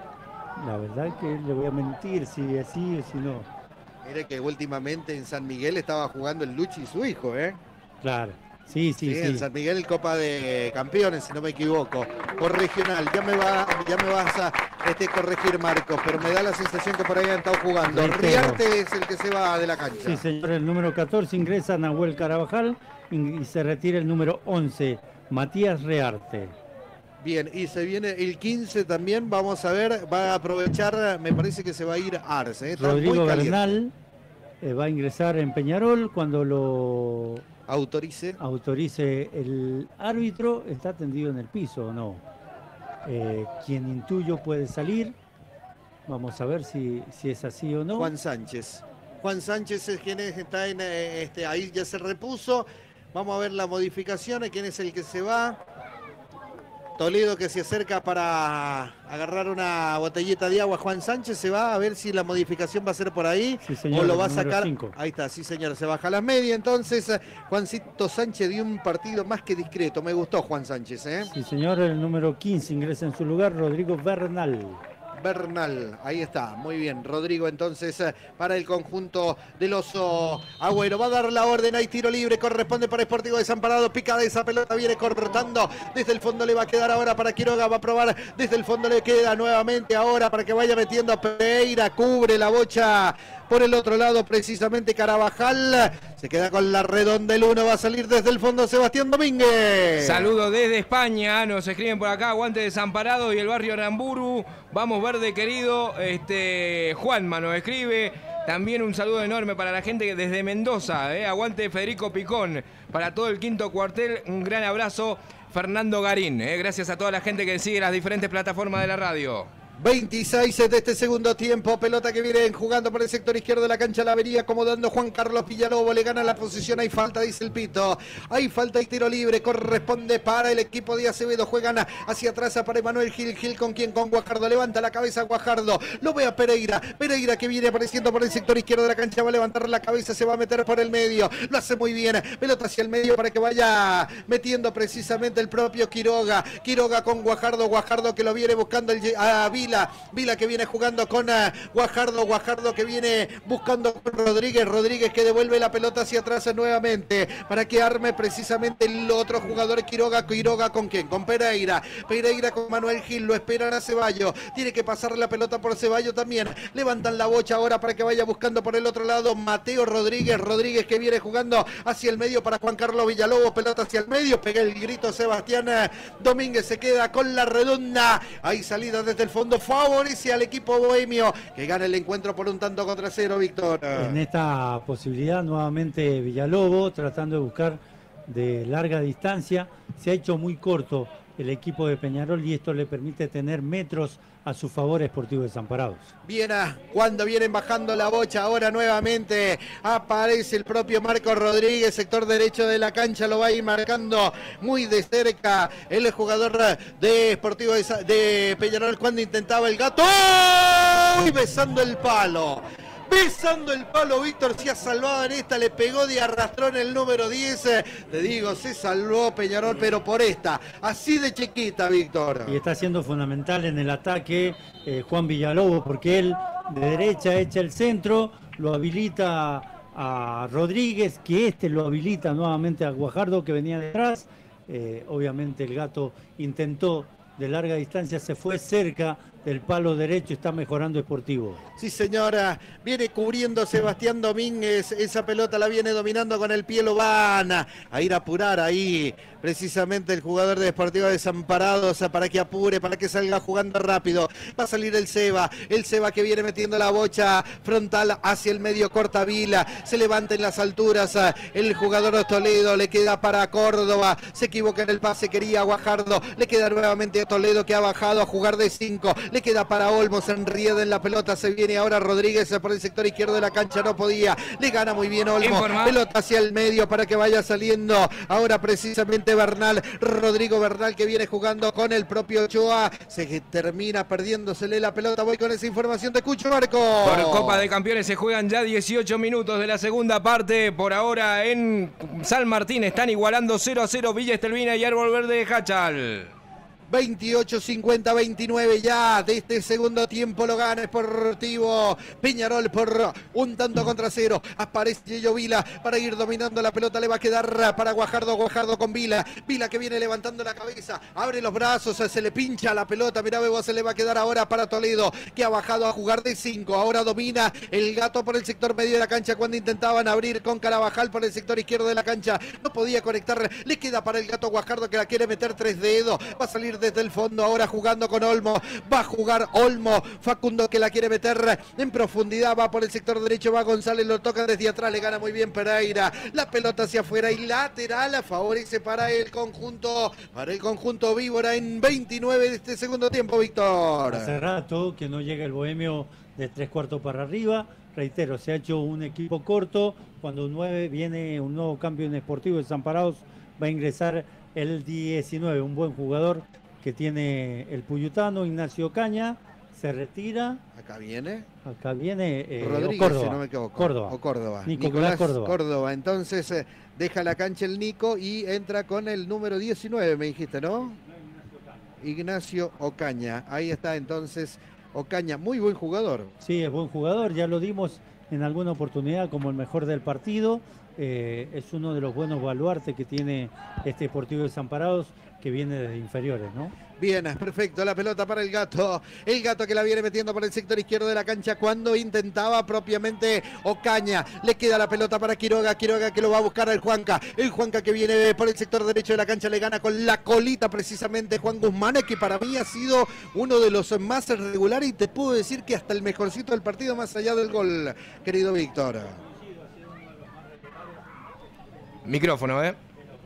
La verdad que le voy a mentir si es así o si no. Mire que últimamente en San Miguel estaba jugando el Luchi y su hijo, ¿eh? Claro. Sí, sí, sí. sí. En San Miguel Copa de Campeones, si no me equivoco. Por regional. Ya me va, ya me vas a este, corregir, Marcos, pero me da la sensación que por ahí han estado jugando. Reitero. Riarte es el que se va de la cancha. Sí, señor. El número catorce ingresa Nahuel Carabajal y se retira el número once, Matías Rearte. Bien, y se viene el quince también, vamos a ver, va a aprovechar, me parece que se va a ir Arce. ¿eh? Rodrigo Bernal eh, va a ingresar en Peñarol cuando lo autorice. Autorice el árbitro, está tendido en el piso o no. Eh, quien intuyo puede salir, vamos a ver si, si es así o no. Juan Sánchez. Juan Sánchez es quien es, está en, este, ahí ya se repuso. Vamos a ver las modificaciones, quién es el que se va. Toledo que se acerca para agarrar una botellita de agua. Juan Sánchez se va a ver si la modificación va a ser por ahí Sí, señor, o lo va a número sacar. cinco. Ahí está, sí señor, se baja a las medias. Entonces, Juancito Sánchez dio un partido más que discreto. Me gustó Juan Sánchez, ¿eh? Sí, señor, el número quince ingresa en su lugar, Rodrigo Bernal. Bernal, ahí está, muy bien. Rodrigo entonces eh, para el conjunto del Oso Agüero. Va a dar la orden, hay tiro libre, corresponde para Sportivo Desamparado. Pica de esa pelota, viene cortando. Desde el fondo le va a quedar ahora para Quiroga, va a probar. Desde el fondo le queda nuevamente ahora para que vaya metiendo a Pereira. Cubre la bocha por el otro lado, precisamente Carabajal. Se queda con la redonda el uno, va a salir desde el fondo Sebastián Domínguez. Saludos desde España, nos escriben por acá, Aguante Desamparado y el barrio Aramburu. Vamos verde querido, este Juanma nos escribe. También un saludo enorme para la gente que desde Mendoza, eh, aguante Federico Picón. Para todo el quinto cuartel, un gran abrazo, Fernando Garín. Eh, gracias a toda la gente que sigue las diferentes plataformas de la radio. veintiséis de este segundo tiempo, pelota que viene jugando por el sector izquierdo de la cancha, la venía acomodando Juan Carlos Villalobos, le gana la posición, hay falta, dice el pito, hay falta y tiro libre, corresponde para el equipo de Acevedo, juegan hacia atrás para Emanuel Gil, Gil con quien, con Guajardo, levanta la cabeza Guajardo, lo ve a Pereira, Pereira que viene apareciendo por el sector izquierdo de la cancha, va a levantar la cabeza, se va a meter por el medio, lo hace muy bien, pelota hacia el medio para que vaya metiendo precisamente el propio Quiroga, Quiroga con Guajardo, Guajardo que lo viene buscando el, a Vila, Vila que viene jugando con uh, Guajardo, Guajardo que viene buscando con Rodríguez, Rodríguez que devuelve la pelota hacia atrás nuevamente para que arme precisamente el otro jugador Quiroga, Quiroga con quién, con Pereira, Pereira con Manuel Gil, lo esperan a Ceballos, tiene que pasar la pelota por Ceballos también, levantan la bocha ahora para que vaya buscando por el otro lado Mateo Rodríguez, Rodríguez que viene jugando hacia el medio para Juan Carlos Villalobos, pelota hacia el medio, pega el grito Sebastián Domínguez, se queda con la redonda, hay salida desde el fondo, favorece al equipo bohemio que gana el encuentro por un tanto contra cero, Víctor. En esta posibilidad nuevamente Villalobos tratando de buscar de larga distancia, se ha hecho muy corto el equipo de Peñarol y esto le permite tener metros a su favor a Sportivo Desamparados. Bien, cuando vienen bajando la bocha, ahora nuevamente aparece el propio Marco Rodríguez, sector derecho de la cancha, lo va a ir marcando muy de cerca el jugador de Sportivo de, de Peñarol cuando intentaba el gato, ¡oh! Y besando el palo. Besando el palo, Víctor se ha salvado en esta, le pegó de arrastrón el número diez, te digo, se salvó Peñarol, pero por esta, así de chiquita, Víctor. Y está siendo fundamental en el ataque eh, Juan Villalobos, porque él de derecha echa el centro, lo habilita a Rodríguez, que este lo habilita nuevamente a Guajardo, que venía detrás. Eh, obviamente el gato intentó de larga distancia, se fue cerca del palo derecho, está mejorando Sportivo. Sí, señora, viene cubriendo Sebastián Domínguez, esa pelota la viene dominando con el pie, lo van a, a ir a apurar ahí, precisamente el jugador de Sportivo Desamparados, para que apure, para que salga jugando rápido, va a salir el Seba, el Seba que viene metiendo la bocha frontal hacia el medio, corta Vila, se levanta en las alturas, el jugador Toledo, le queda para Córdoba, se equivoca en el pase, quería Guajardo, le queda nuevamente a Toledo que ha bajado a jugar de cinco, le queda para Olmo, se enrieda en la pelota, se viene ahora Rodríguez por el sector izquierdo de la cancha, no podía, le gana muy bien Olmo, Informa. Pelota hacia el medio para que vaya saliendo ahora precisamente Bernal, Rodrigo Bernal que viene jugando con el propio Ochoa, se termina perdiéndosele la pelota, voy con esa información de Cucho Marco. Por Copa de Campeones se juegan ya dieciocho minutos de la segunda parte, por ahora en San Martín están igualando cero a cero Villa Estelvina y Árbol Verde de Hachal. veintiocho cincuenta veintinueve ya de este segundo tiempo, lo gana Sportivo Peñarol por un tanto contra cero. Aparece Yello Vila para ir dominando la pelota, le va a quedar para Guajardo, Guajardo con Vila, Vila que viene levantando la cabeza, abre los brazos, se le pincha la pelota, mirá Bebo, se le va a quedar ahora para Toledo que ha bajado a jugar de cinco, ahora domina el gato por el sector medio de la cancha cuando intentaban abrir con Carabajal por el sector izquierdo de la cancha, no podía conectar, le queda para el gato Guajardo que la quiere meter tres dedos, va a salir desde el fondo, ahora jugando con Olmo, va a jugar Olmo, Facundo que la quiere meter en profundidad, va por el sector derecho, va González, lo toca desde atrás, le gana muy bien Pereira, la pelota hacia afuera y lateral, favorece para el conjunto, para el conjunto Víbora en veintinueve de este segundo tiempo, Víctor. Hace rato que no llega el bohemio de tres cuartos para arriba, reitero, se ha hecho un equipo corto, cuando un nueve viene un nuevo cambio en Sportivo Desamparados, va a ingresar el diecinueve, un buen jugador que tiene el puyutano Ignacio Ocaña, se retira. Acá viene. Acá viene eh, Rodríguez, Córdoba. si no me equivoco. Córdoba. O Córdoba. Nicolás, Nicolás Córdoba. Córdoba. Entonces eh, deja la cancha el Nico y entra con el número diecinueve, me dijiste, ¿no? Ignacio Ocaña. Ahí está entonces Ocaña, muy buen jugador. Sí, es buen jugador, ya lo dimos en alguna oportunidad como el mejor del partido. Eh, es uno de los buenos baluartes que tiene este Sportivo Desamparados, que viene desde inferiores, ¿no? Bien, perfecto, la pelota para el Gato. El Gato que la viene metiendo por el sector izquierdo de la cancha cuando intentaba propiamente Ocaña. Le queda la pelota para Quiroga. Quiroga que lo va a buscar al Juanca. El Juanca que viene por el sector derecho de la cancha le gana con la colita precisamente Juan Guzmán, que para mí ha sido uno de los más regulares y te puedo decir que hasta el mejorcito del partido más allá del gol, querido Víctor. Micrófono, ¿eh?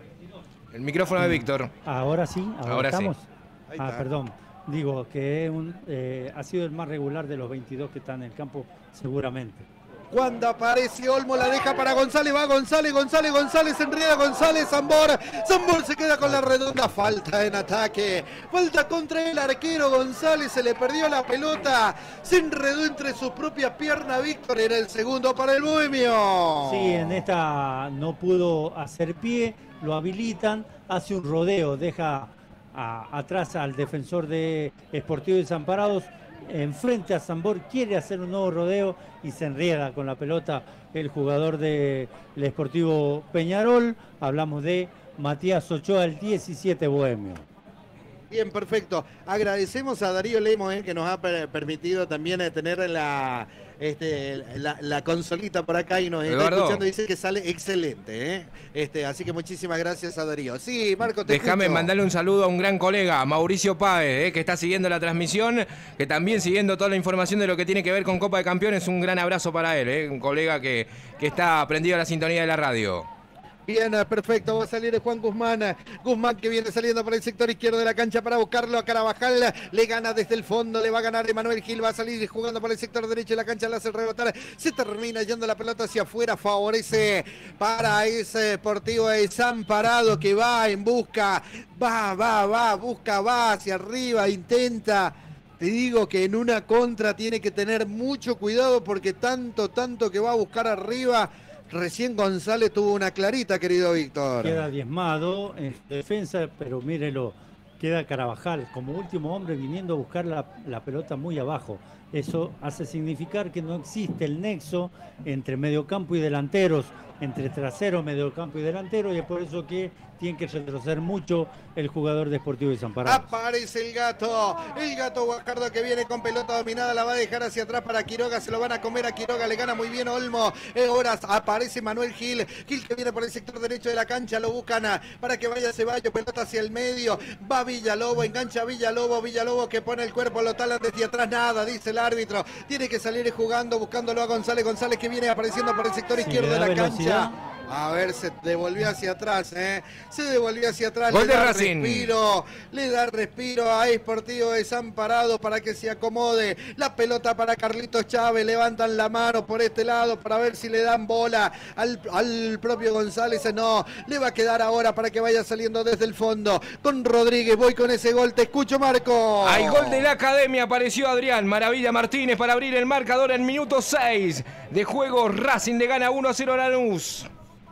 El micrófono de Víctor. Ahora sí, ahora, Ahora estamos. sí. Ah, perdón. Digo que un, eh, ha sido el más regular de los veintidós que están en el campo, seguramente. Cuando aparece Olmo, la deja para González, va González, González, González, enreda González, Zambor, Zambor se queda con la redonda, falta en ataque, falta contra el arquero González, se le perdió la pelota, se enredó entre sus propias piernas, Víctor, era el segundo para el Bohemio. Sí, en esta no pudo hacer pie, lo habilitan, hace un rodeo, deja a, atrás al defensor de Sportivo Desamparados, enfrente a Zambor, quiere hacer un nuevo rodeo y se enrieda con la pelota el jugador del Sportivo Peñarol. Hablamos de Matías Ochoa, el diecisiete Bohemio. Bien, perfecto. Agradecemos a Darío Lemos, eh, que nos ha per permitido también eh, tener la, este, la, la consolita por acá y nos está Eduardo. escuchando. Dice que sale excelente. Eh. Este, así que muchísimas gracias a Darío. Sí, Marco, te Déjame escucho. mandarle un saludo a un gran colega, Mauricio Páez, eh, que está siguiendo la transmisión, que también siguiendo toda la información de lo que tiene que ver con Copa de Campeones. Un gran abrazo para él, eh, un colega que, que está prendido a la sintonía de la radio. Bien, perfecto, va a salir Juan Guzmán, Guzmán que viene saliendo por el sector izquierdo de la cancha para buscarlo a Carabajal, le gana desde el fondo, le va a ganar Emanuel Gil, va a salir jugando por el sector derecho de la cancha, le hace rebotar, se termina yendo la pelota hacia afuera, favorece para ese Sportivo Desamparado que va en busca, va, va, va, busca, va hacia arriba, intenta. Te digo que en una contra tiene que tener mucho cuidado porque tanto, tanto que va a buscar arriba. Recién González tuvo una clarita, querido Víctor. Queda diezmado en defensa, pero mírelo, queda Carabajal como último hombre viniendo a buscar la, la pelota muy abajo. Eso hace significar que no existe el nexo entre mediocampo y delanteros, entre trasero, mediocampo y delantero, y es por eso que tiene que retroceder mucho el jugador de Sportivo Desamparados. Aparece el Gato, el Gato Guajardo que viene con pelota dominada, la va a dejar hacia atrás para Quiroga, se lo van a comer a Quiroga, le gana muy bien Olmo. Eh, ahora aparece Manuel Gil, Gil que viene por el sector derecho de la cancha, lo buscan a, para que vaya Ceballos, pelota hacia el medio, va Villalobos, engancha a Villalobos, Villalobos que pone el cuerpo, lo talan desde atrás, nada, dice el árbitro, tiene que salir jugando, buscándolo a González, González que viene apareciendo por el sector Sí, izquierdo de la velocidad. cancha. A ver, se devolvió hacia atrás, ¿eh? Se devolvió hacia atrás. Gol le de da Racing. respiro, le da respiro a Sportivo Desamparado para que se acomode. La pelota para Carlitos Chávez. Levantan la mano por este lado para ver si le dan bola al, al propio González. No, le va a quedar ahora para que vaya saliendo desde el fondo. Con Rodríguez, voy con ese gol. Te escucho, Marco. Hay gol de la Academia, apareció Adrián Maravilla Martínez para abrir el marcador en minuto seis de juego. Racing le gana uno a cero a Lanús.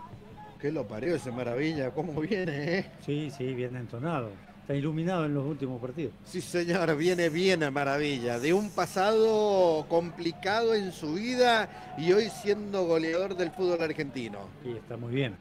Que lo parió ese Maravilla, cómo viene, ¿eh? Sí, sí, bien entonado. Está iluminado en los últimos partidos. Sí, señor, viene bien a Maravilla. De un pasado complicado en su vida y hoy siendo goleador del fútbol argentino. Y está muy bien.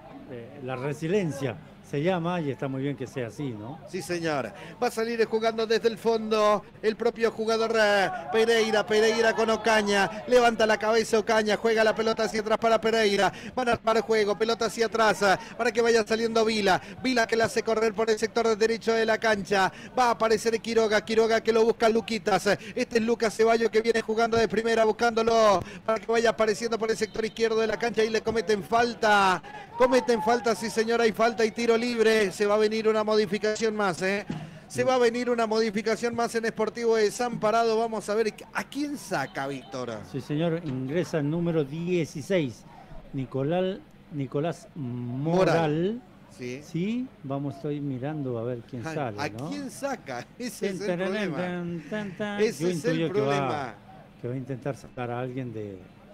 Eh, la resiliencia se llama y está muy bien que sea así, ¿no? Sí, señor. Va a salir jugando desde el fondo el propio jugador eh, Pereira. Pereira con Ocaña. Levanta la cabeza Ocaña. Juega la pelota hacia atrás para Pereira. Van a armar juego. Pelota hacia atrás eh, para que vaya saliendo Vila. Vila que la hace correr por el sector derecho de la cancha. Va a aparecer Quiroga. Quiroga que lo busca Luquitas. Este es Lucas Ceballos que viene jugando de primera buscándolo para que vaya apareciendo por el sector izquierdo de la cancha y le cometen falta. Cometen falta, sí señor, hay falta y tiro libre. Se va a venir una modificación más, ¿eh? Se va a venir una modificación más en Sportivo Desamparado. Vamos a ver a quién saca, Víctor. Sí, señor, ingresa el número dieciséis, Nicolás, Nicolás Moral, Moral. Sí. Sí, vamos, estoy mirando a ver quién ¿A, sale, ¿A ¿no? quién saca? Ese es el Tan, tan, problema. tan, tan, tan. Ese Yo es el intuyo que va, problema. que va a intentar sacar a alguien de,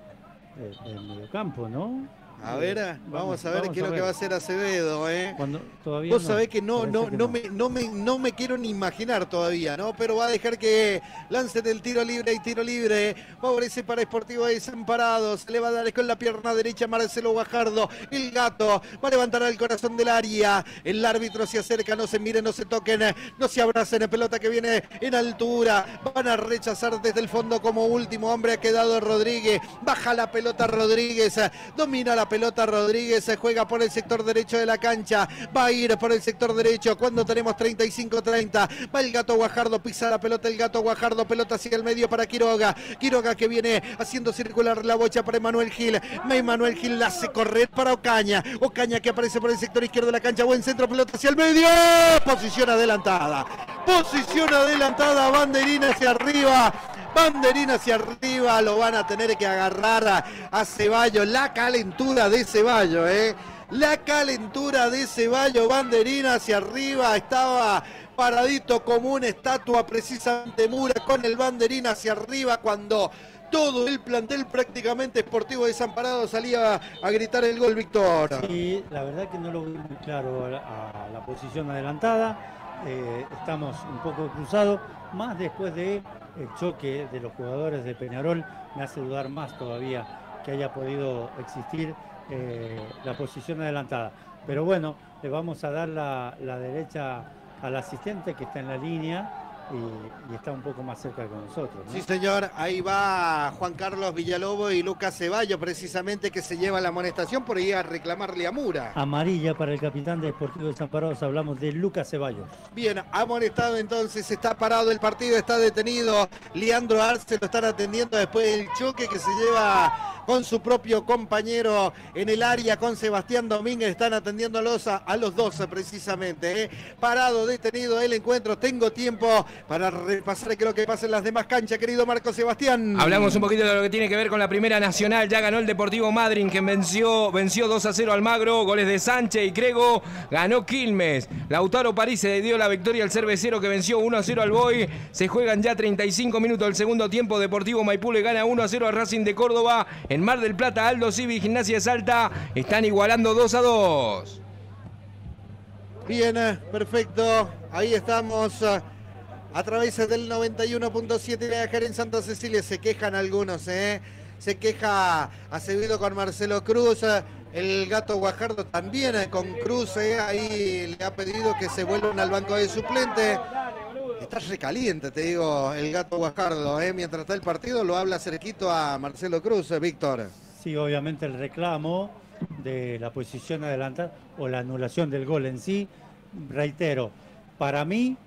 de- del mediocampo, ¿no? A ver, Eh, vamos, a ver qué es lo ver. que va a hacer Acevedo, ¿eh? Cuando, todavía Vos no, sabés que no, parece no, que no, me, no, me, no me quiero ni imaginar todavía, ¿no? Pero va a dejar que lancen el tiro libre y tiro libre. Favorece para Sportivo Desamparados. Se le va a dar con la pierna derecha Marcelo Guajardo. El gato va a levantar al corazón del área. El árbitro se acerca, no se miren, no se toquen, no se abracen. Pelota que viene en altura. Van a rechazar desde el fondo como último hombre. Ha quedado Rodríguez. Baja la pelota Rodríguez. Domina la pelota Rodríguez. Se juega por el sector derecho de la cancha. Va a ir por el sector derecho cuando tenemos treinta y cinco treinta. Va el gato Guajardo, pisa la pelota el gato Guajardo. Pelota hacia el medio para Quiroga. Quiroga que viene haciendo circular la bocha para Emanuel Gil. Emanuel Gil la hace correr para Ocaña. Ocaña que aparece por el sector izquierdo de la cancha. Buen centro, pelota hacia el medio. Posición adelantada. Posición adelantada. Banderina hacia arriba. Banderina hacia arriba, lo van a tener que agarrar a, a Ceballos. La calentura de Ceballos, ¿eh? La calentura de Ceballos. Banderina hacia arriba. Estaba paradito como una estatua precisamente Mura con el banderín hacia arriba cuando todo el plantel prácticamente Sportivo Desamparado salía a gritar el gol, Víctor. Sí, la verdad que no lo veo muy claro a, a la posición adelantada. Eh, estamos un poco cruzados, más después de el choque de los jugadores de Peñarol, me hace dudar más todavía que haya podido existir eh, la posición adelantada. Pero bueno, le vamos a dar la, la derecha al asistente que está en la línea y, y está un poco más cerca con nosotros, ¿no? Sí, señor, ahí va Juan Carlos Villalobos y Lucas Ceballos, precisamente, que se lleva la amonestación por ir a reclamarle a Mura. Amarilla para el capitán de Deportivo Desamparados, hablamos de Lucas Ceballos. Bien, amonestado entonces, está parado el partido, está detenido. Leandro Arce lo están atendiendo después del choque que se lleva con su propio compañero en el área, con Sebastián Domínguez. Están atendiéndolos a, a los dos precisamente. ¿eh? Parado, detenido el encuentro. Tengo tiempo para repasar qué es lo que pasa en las demás canchas, querido Marco Sebastián. Hablamos un poquito de lo que tiene que ver con la Primera Nacional. Ya ganó el Deportivo Madryn, que venció, venció dos a cero al Almagro. Goles de Sánchez y Crego. Ganó Quilmes. Lautaro París se dio la victoria al Cervecero, que venció uno a cero al Boy. Se juegan ya treinta y cinco minutos del segundo tiempo. Deportivo Maipú le gana uno a cero a Racing de Córdoba. En Mar del Plata, Aldo Civi y Gimnasia de Salta están igualando dos a dos. Bien, perfecto. Ahí estamos a través del noventa y uno punto siete megahertz en Santa Cecilia. Se quejan algunos, ¿eh? Se queja Acevedo con Marcelo Cruz. El gato Guajardo también con Cruz, ¿eh? Ahí le ha pedido que se vuelvan al banco de suplente. Está recaliente, te digo, el gato Guajardo, ¿eh? Mientras está el partido lo habla cerquito a Marcelo Cruz, ¿eh, Víctor? Sí, obviamente el reclamo de la posición adelantada o la anulación del gol en sí, reitero, para mí,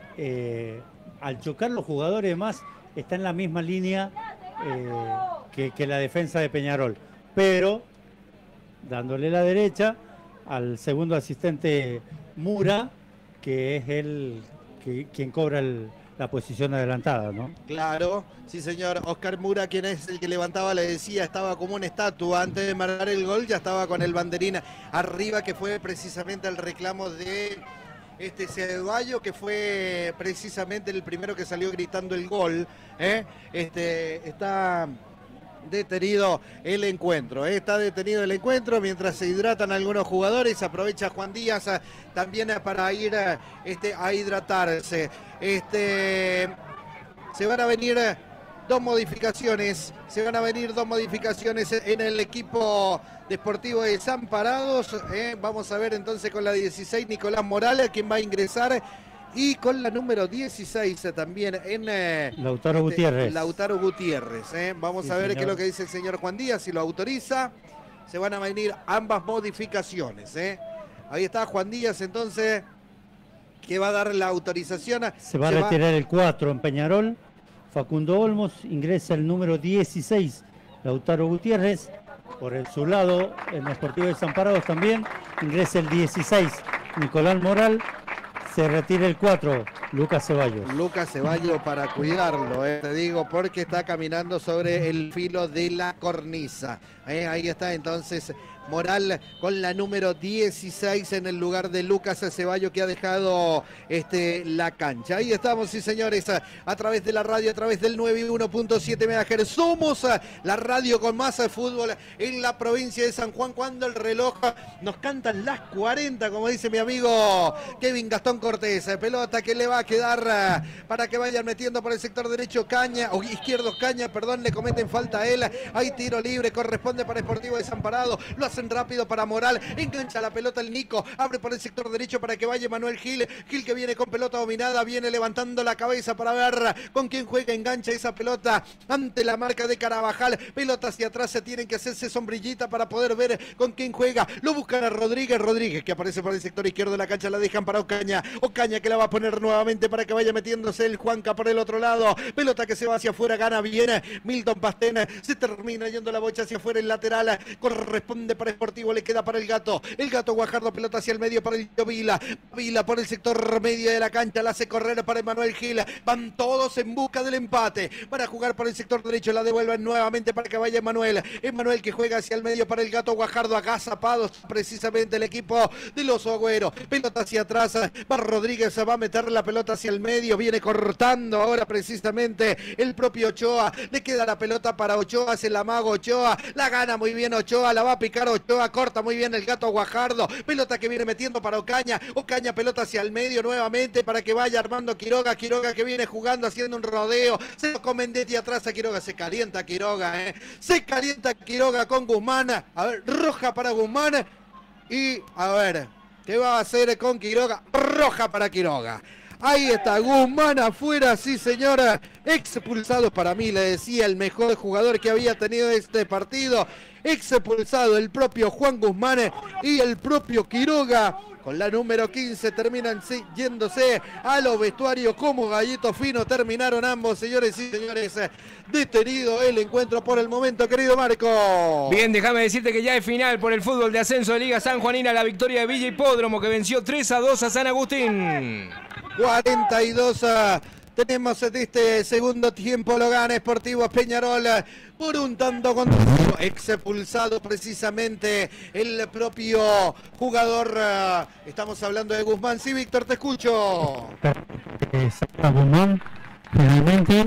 eh, al chocar los jugadores más, está en la misma línea eh, que, que la defensa de Peñarol, pero dándole la derecha al segundo asistente Mura, que es el que, quien cobra el, la posición adelantada, ¿no? Claro, sí señor. Oscar Mura, quien es el que levantaba, le decía, estaba como una estatua antes de marcar el gol, ya estaba con el banderín arriba, que fue precisamente el reclamo de este Ceballos, que fue precisamente el primero que salió gritando el gol, ¿eh? Este, está detenido el encuentro, ¿eh? Está detenido el encuentro mientras se hidratan algunos jugadores. Aprovecha Juan Díaz eh, también eh, para ir eh, este, a hidratarse. Este, se van a venir eh, dos modificaciones, se van a venir dos modificaciones en el equipo Deportivo de Desamparados. ¿eh? Vamos a ver entonces con la dieciséis Nicolás Morales, quien va a ingresar. Y con la número dieciséis también en eh, Lautaro Gutiérrez. Lautaro Gutiérrez. ¿eh? Vamos Sí, a ver señor. qué es lo que dice el señor Juan Díaz, si lo autoriza. Se van a venir ambas modificaciones. ¿eh? Ahí está Juan Díaz entonces, que va a dar la autorización. Se va a retirar el cuatro en Peñarol. Facundo Olmos, ingresa el número dieciséis, Lautaro Gutiérrez. Por el, su lado, en Deportivo Desamparados también, ingresa el dieciséis, Nicolás Moral. Se retira el cuatro, Lucas Ceballos. Lucas Ceballos para cuidarlo, eh, te digo, porque está caminando sobre el filo de la cornisa. Eh, ahí está entonces Moral con la número dieciséis en el lugar de Lucas Ceballos, que ha dejado este, la cancha. Ahí estamos, sí señores, a, a través de la radio, a través del noventa y uno punto siete megahertz. Somos a, la radio con más a, fútbol en la provincia de San Juan, cuando el reloj nos cantan las cuarenta, como dice mi amigo Kevin Gastón Cortés. Pelota que le va a quedar a, para que vayan metiendo por el sector derecho Caña, o izquierdo Caña, perdón, le cometen falta a él. Hay tiro libre, corresponde para Sportivo Desamparado. Lo hace rápido para Moral, engancha la pelota el Nico, abre por el sector derecho para que vaya Manuel Gil, Gil que viene con pelota dominada, viene levantando la cabeza para ver con quién juega, engancha esa pelota ante la marca de Carabajal, pelota hacia atrás, se tienen que hacerse sombrillita para poder ver con quién juega, lo buscan a Rodríguez, Rodríguez que aparece por el sector izquierdo de la cancha, la dejan para Ocaña, Ocaña que la va a poner nuevamente para que vaya metiéndose el Juanca por el otro lado, pelota que se va hacia afuera, gana bien Milton Pastén, se termina yendo la bocha hacia afuera, el lateral corresponde para Sportivo, le queda para el Gato, el Gato Guajardo, pelota hacia el medio para el Vila, Vila por el sector medio de la cancha, la hace correr para Emanuel Gil, van todos en busca del empate, para jugar por el sector derecho, la devuelven nuevamente para que vaya Emanuel, Emanuel que juega hacia el medio para el Gato Guajardo, agazapados precisamente el equipo de los Agüero, pelota hacia atrás, va Rodríguez, va a meter la pelota hacia el medio, viene cortando ahora precisamente el propio Ochoa, le queda la pelota para Ochoa, hace el amago Ochoa, la gana muy bien Ochoa, la va a picar Ochoa, corta muy bien el Gato Guajardo, pelota que viene metiendo para Ocaña, Ocaña pelota hacia el medio nuevamente para que vaya Armando Quiroga, Quiroga que viene jugando haciendo un rodeo, se lo Comendetti atrás a Quiroga, se calienta Quiroga, eh. se calienta Quiroga con Guzmán, a ver, roja para Guzmán y a ver, ¿qué va a hacer con Quiroga? Roja para Quiroga. Ahí está, Guzmán afuera, sí señora, expulsado para mí, le decía, el mejor jugador que había tenido este partido, expulsado el propio Juan Guzmán y el propio Quiroga, con la número quince terminan yéndose a los vestuarios como gallito fino, terminaron ambos, señores y señores, detenido el encuentro por el momento, querido Marco. Bien, déjame decirte que ya es final por el fútbol de ascenso de Liga Sanjuanina, la victoria de Villa Hipódromo que venció tres a dos a San Agustín. cuarenta y dos a... Tenemos este segundo tiempo, lo gana Sportivo Peñarol por un tanto contra expulsado precisamente el propio jugador. Estamos hablando de Guzmán. Sí, Víctor, te escucho. Saca Guzmán, finalmente,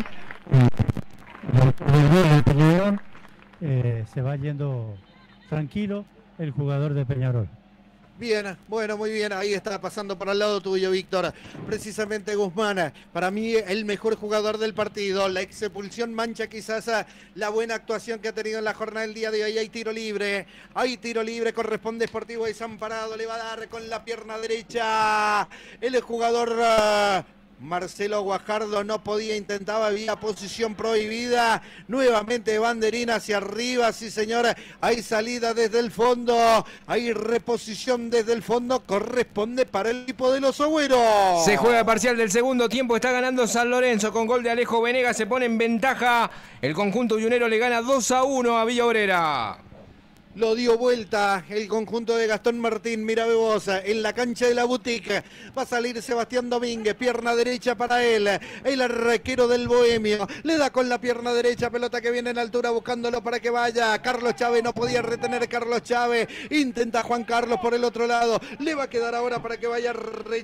el Peñarol eh, se va yendo tranquilo el jugador de Peñarol. Bien, bueno, muy bien, ahí está pasando por al lado tuyo, Víctor. Precisamente Guzmán, para mí el mejor jugador del partido. La expulsión mancha quizás la buena actuación que ha tenido en la jornada del día de hoy. Hay tiro libre, hay tiro libre, corresponde Sportivo Desamparado, le va a dar con la pierna derecha el jugador... Uh, Marcelo Guajardo no podía, intentaba, había posición prohibida, nuevamente banderina hacia arriba, sí señora, hay salida desde el fondo, hay reposición desde el fondo, corresponde para el equipo de los Agüeros. Se juega parcial del segundo tiempo, está ganando San Lorenzo con gol de Alejo Venegas, se pone en ventaja, el conjunto yunero le gana dos a uno a Villa Obrera. Lo dio vuelta el conjunto de Gastón Martín, mira vos, en la cancha de la Boutique. Va a salir Sebastián Domínguez, pierna derecha para él, el arquero del Bohemio. Le da con la pierna derecha, pelota que viene en altura buscándolo para que vaya. Carlos Chávez, no podía retener Carlos Chávez. Intenta Juan Carlos por el otro lado. Le va a quedar ahora para que vaya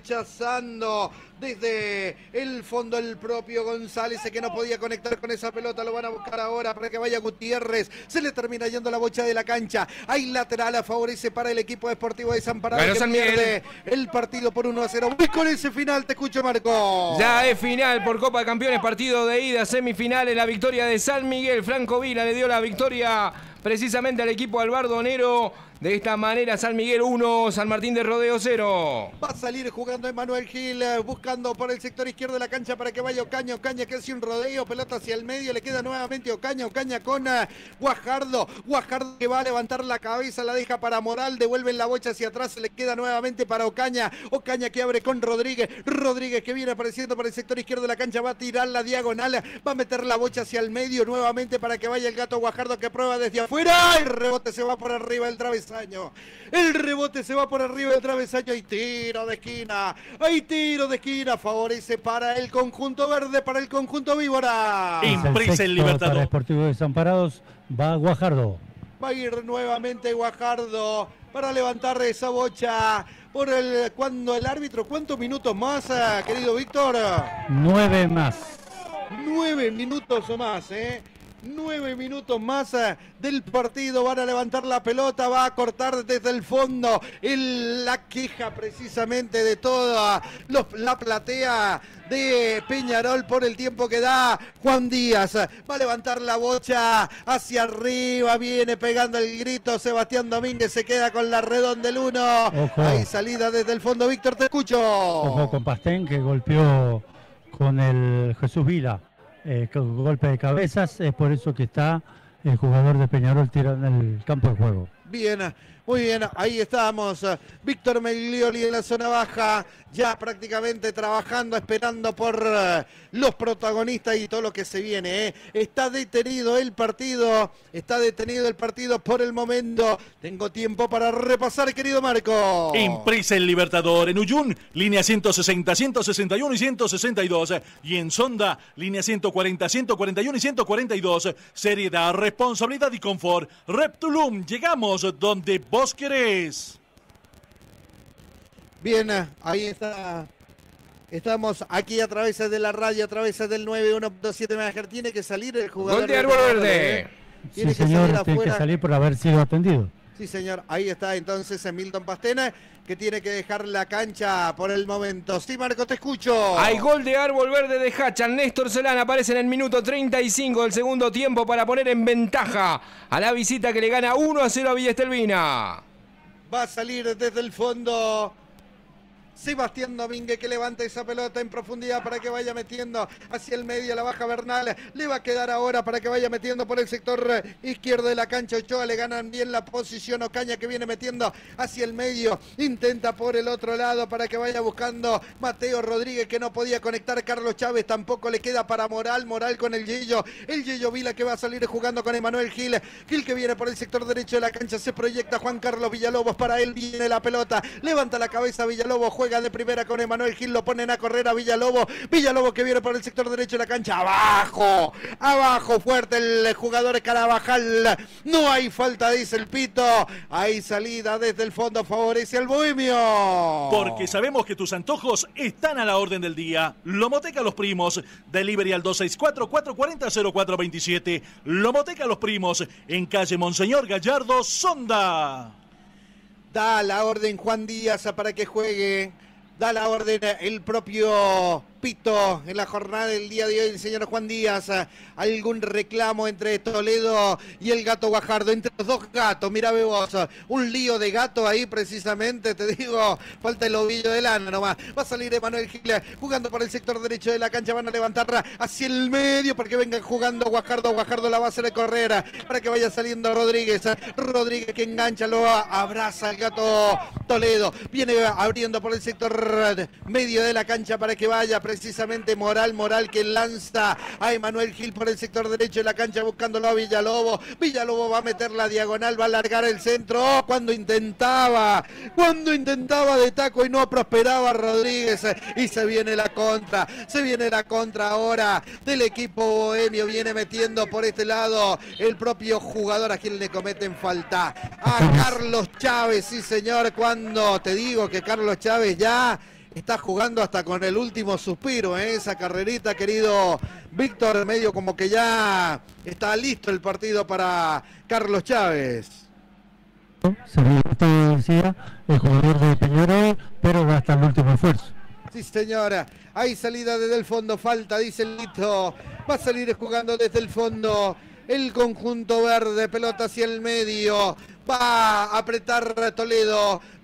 rechazando desde el fondo el propio González, que no podía conectar con esa pelota. Lo van a buscar ahora para que vaya Gutiérrez. Se le termina yendo la bocha de la cancha. Hay lateral, favorece para el equipo Sportivo Desamparado, que San pierde el partido por uno a cero. Voy con ese final, te escucho, Marco. Ya es final por Copa de Campeones, partido de ida, semifinales, la victoria de San Miguel. Franco Vila le dio la victoria precisamente al equipo albardonero. De esta manera, San Miguel uno, San Martín de Rodeo cero. Va a salir jugando Emanuel Gil, buscando por el sector izquierdo de la cancha para que vaya Ocaña. Ocaña que hace un rodeo, pelota hacia el medio, le queda nuevamente Ocaña. Ocaña con uh, Guajardo. Guajardo que va a levantar la cabeza, la deja para Moral, devuelven la bocha hacia atrás, se le queda nuevamente para Ocaña. Ocaña que abre con Rodríguez. Rodríguez que viene apareciendo por el sector izquierdo de la cancha, va a tirar la diagonal, va a meter la bocha hacia el medio nuevamente para que vaya el Gato Guajardo que prueba desde afuera. El rebote se va por arriba el travesaño. travesaño. El rebote se va por arriba del travesaño. Hay tiro de esquina. Hay tiro de esquina. Favorece para el conjunto verde, para el conjunto víbora. Impresa el Libertador. Para Sportivo Desamparados va Guajardo. Va a ir nuevamente Guajardo para levantar esa bocha. Por el, cuando el árbitro, ¿cuántos minutos más, querido Víctor? Nueve más. Nueve minutos o más, ¿eh? Nueve minutos más del partido. Van a levantar la pelota, va a cortar desde el fondo. El, la queja precisamente de toda los, la platea de Peñarol por el tiempo que da. Juan Díaz va a levantar la bocha hacia arriba, viene pegando el grito. Sebastián Domínguez se queda con la redonda del uno. Ojo. Hay salida desde el fondo. Víctor, te escucho. Ojo con Pastén, que golpeó con el Jesús Vila. Eh, con golpe de cabezas, es por eso que está el jugador de Peñarol tirado en el campo de juego. Bien, muy bien, ahí estamos. Víctor Meglioli en la zona baja, ya prácticamente trabajando, esperando por uh, los protagonistas y todo lo que se viene. ¿eh? Está detenido el partido, está detenido el partido por el momento. Tengo tiempo para repasar, querido Marco. Impresa el Libertador. En Uyún, línea ciento sesenta, ciento sesenta y uno y ciento sesenta y dos. Y en Sonda, línea ciento cuarenta, ciento cuarenta y uno y ciento cuarenta y dos. Seriedad, responsabilidad y confort. Reptulum, llegamos donde vos querés. Bien, ahí está. Estamos aquí a través de la radio, a través del nueve uno punto siete megahertz. Tiene que salir el jugador. Gol de Árbol Verde. Tiene sí, que señor, salir tiene que salir por haber sido atendido. Sí, señor. Ahí está entonces Milton Pastena, que tiene que dejar la cancha por el momento. Sí, Marco, te escucho. Hay gol de Árbol Verde de Hacha. Néstor Solán aparece en el minuto treinta y cinco del segundo tiempo para poner en ventaja a la visita, que le gana uno a cero a Villa Estelvina. Va a salir desde el fondo Sebastián Domínguez, que levanta esa pelota en profundidad para que vaya metiendo hacia el medio, la baja Bernal, le va a quedar ahora para que vaya metiendo por el sector izquierdo de la cancha. Ochoa, le ganan bien la posición. Ocaña, que viene metiendo hacia el medio, intenta por el otro lado para que vaya buscando Mateo Rodríguez, que no podía conectar. Carlos Chávez tampoco le queda para Moral, Moral con el Yello, el Yello Vila, que va a salir jugando con Emanuel Gil, Gil que viene por el sector derecho de la cancha, se proyecta Juan Carlos Villalobos, para él viene la pelota, levanta la cabeza Villalobos, juega de primera con Emanuel Gil, lo ponen a correr a Villalobos, Villalobos que viene por el sector derecho de la cancha, abajo, abajo, fuerte el jugador Carabajal, no hay falta, dice el pito, hay salida desde el fondo, favorece al Bohemio. Porque sabemos que tus antojos están a la orden del día. Lomoteca Los Primos, delivery al dos seis cuatro, cuatro cuatro cero, cero cuatro dos siete, Lomoteca Los Primos, en calle Monseñor Gallardo, Sonda. Da la orden Juan Díaz para que juegue. Da la orden el propio Pito en la jornada del día de hoy, el señor Juan Díaz. Algún reclamo entre Toledo y el Gato Guajardo, entre los dos gatos, mira vos, un lío de gato ahí precisamente, te digo, falta el ovillo de lana nomás. Va a salir Emanuel Gil jugando por el sector derecho de la cancha, van a levantarla hacia el medio para que vengan jugando Guajardo, Guajardo la va a hacer correr para que vaya saliendo Rodríguez, Rodríguez que engancha, lo abraza el Gato Toledo, viene abriendo por el sector medio de la cancha para que vaya precisamente Moral, Moral que lanza a Emanuel Gil por el sector derecho de la cancha buscándolo a Villalobos, Villalobos va a meter la diagonal, va a alargar el centro, oh, cuando intentaba, cuando intentaba de taco y no prosperaba Rodríguez, y se viene la contra, se viene la contra ahora del equipo bohemio, viene metiendo por este lado el propio jugador a quien le cometen falta, a Carlos Chávez, sí señor, cuando te digo que Carlos Chávez ya está jugando hasta con el último suspiro, ¿eh? Esa carrerita, querido Víctor, medio como que ya está listo el partido para Carlos Chávez. Se decía el jugador de Peñarol, pero va hasta el último esfuerzo. Sí, señora, hay salida desde el fondo, falta, dice el Lito, va a salir jugando desde el fondo el conjunto verde, pelota hacia el medio, va a apretar Toledo,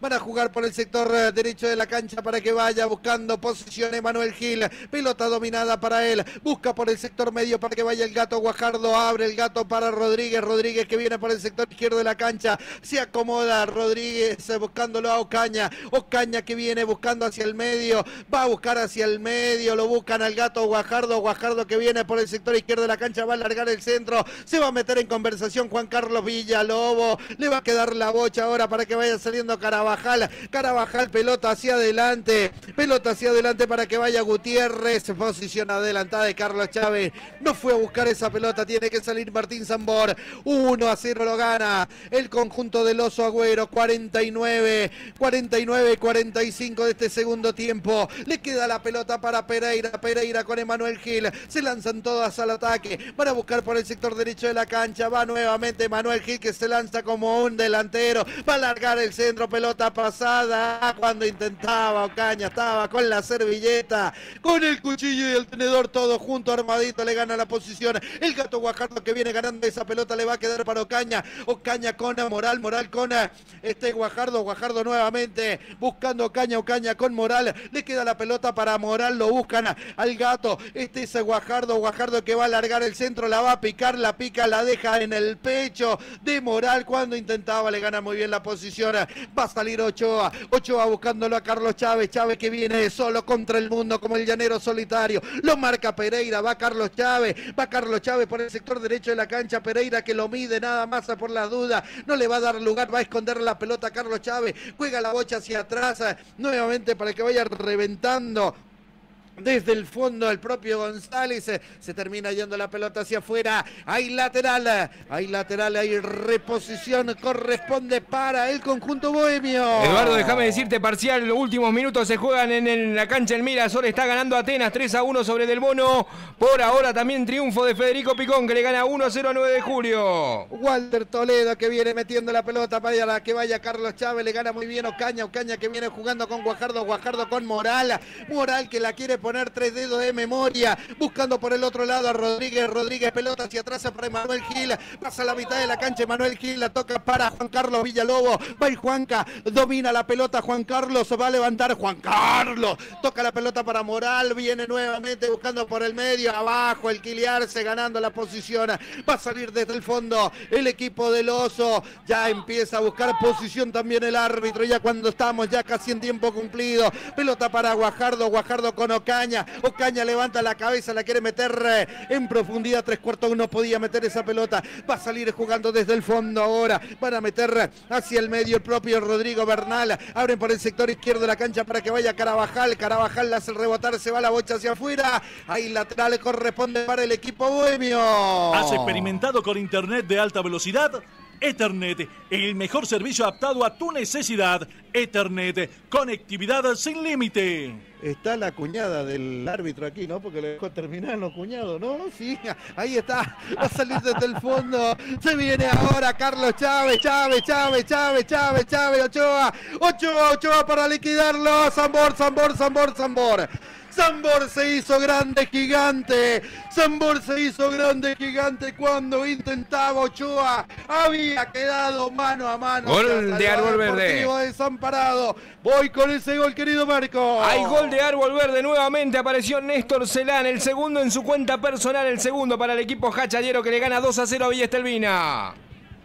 van a jugar por el sector eh, derecho de la cancha para que vaya buscando posición Emanuel Gil, pelota dominada para él, busca por el sector medio para que vaya el Gato Guajardo, abre el Gato para Rodríguez, Rodríguez que viene por el sector izquierdo de la cancha, se acomoda Rodríguez eh, buscándolo a Ocaña, Ocaña que viene buscando hacia el medio, va a buscar hacia el medio, lo buscan al Gato Guajardo, Guajardo que viene por el sector izquierdo de la cancha, va a alargar el centro, se va a meter en conversación Juan Carlos Villalobos, le va a quedar la bocha ahora para que vaya saliendo Carabajal, Carabajal pelota hacia adelante, pelota hacia adelante para que vaya Gutiérrez, posición adelantada de Carlos Chávez, no fue a buscar esa pelota, tiene que salir Martín Zambor, uno a cero lo gana el conjunto del Oso Agüero, cuarenta y nueve, cuarenta y nueve, cuarenta y cinco de este segundo tiempo, le queda la pelota para Pereira, Pereira con Emanuel Gil, se lanzan todas al ataque, van a buscar por el sector derecho de la cancha, va nuevamente Emanuel Gil que se lanza como un delantero, va a largar el centro, pelota pasada, cuando intentaba Ocaña, estaba con la servilleta, con el cuchillo y el tenedor todo junto, armadito, le gana la posición, el Gato Guajardo que viene ganando esa pelota le va a quedar para Ocaña, Ocaña con Moral, Moral con este Guajardo, Guajardo nuevamente, buscando Ocaña, Ocaña con Moral, le queda la pelota para Moral, lo buscan al Gato, este es Guajardo, Guajardo que va a largar el centro, la va a picar, la pica, la deja en el pecho de Moral cuando intentaba, le gana muy bien la posición, va a salir Ochoa, Ochoa buscándolo a Carlos Chávez, Chávez que viene solo contra el mundo como el llanero solitario, lo marca Pereira, va Carlos Chávez, va Carlos Chávez por el sector derecho de la cancha, Pereira que lo mide nada más por las dudas, no le va a dar lugar, va a esconder la pelota a Carlos Chávez, juega la bocha hacia atrás, nuevamente para que vaya reventando desde el fondo el propio González, se, se termina yendo la pelota hacia afuera, hay lateral, hay lateral, hay reposición, corresponde para el conjunto bohemio. Eduardo, déjame decirte parcial, los últimos minutos se juegan en, el, la cancha en Mirasol, está ganando Atenas tres a uno sobre Del Bono, por ahora también triunfo de Federico Picón que le gana uno a cero a nueve de julio. Walter Toledo que viene metiendo la pelota para la que vaya Carlos Chávez, le gana muy bien Ocaña, Ocaña que viene jugando con Guajardo, Guajardo con Moral, Moral que la quiere poner tres dedos de memoria, buscando por el otro lado a Rodríguez, Rodríguez pelota hacia atrás para Emanuel Gil, pasa a la mitad de la cancha, Emanuel Gil la toca para Juan Carlos Villalobos, va y Juanca, domina la pelota Juan Carlos, va a levantar Juan Carlos, toca la pelota para Moral, viene nuevamente buscando por el medio, abajo el Quiliarse ganando la posición, va a salir desde el fondo el equipo del Oso, ya empieza a buscar posición también el árbitro, ya cuando estamos ya casi en tiempo cumplido, pelota para Guajardo, Guajardo con Ocaña, Ocaña levanta la cabeza, la quiere meter eh, en profundidad, tres cuartos no podía meter esa pelota, va a salir jugando desde el fondo ahora, van a meter hacia el medio el propio Rodrigo Bernal, abren por el sector izquierdo de la cancha para que vaya Carabajal, Carabajal la hace rebotar, se va la bocha hacia afuera, ahí lateral corresponde para el equipo bohemio. ¿Has experimentado con internet de alta velocidad? Ethernet, el mejor servicio adaptado a tu necesidad. Ethernet, conectividad sin límite. Está la cuñada del árbitro aquí, ¿no? Porque le dejó terminar los cuñados, ¿no? Sí, ahí está. Va a salir desde el fondo. Se viene ahora Carlos Chávez, Chávez, Chávez, Chávez, Chávez, Chávez, Ochoa. Ochoa, Ochoa para liquidarlo. Zambor, Zambor, Zambor, Zambor. Zambor se hizo grande, gigante. Zambor se hizo grande, gigante cuando intentaba Ochoa. Había quedado mano a mano. Gol de Árbol Verde. Desamparado. Voy con ese gol, querido Marco. Hay gol de Árbol Verde. Nuevamente apareció Néstor Celán. El segundo en su cuenta personal. El segundo para el equipo hachallero que le gana dos a cero a Villa Estelvina.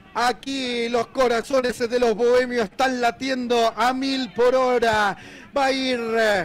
Aquí los corazones de los bohemios están latiendo a mil por hora. Va a ir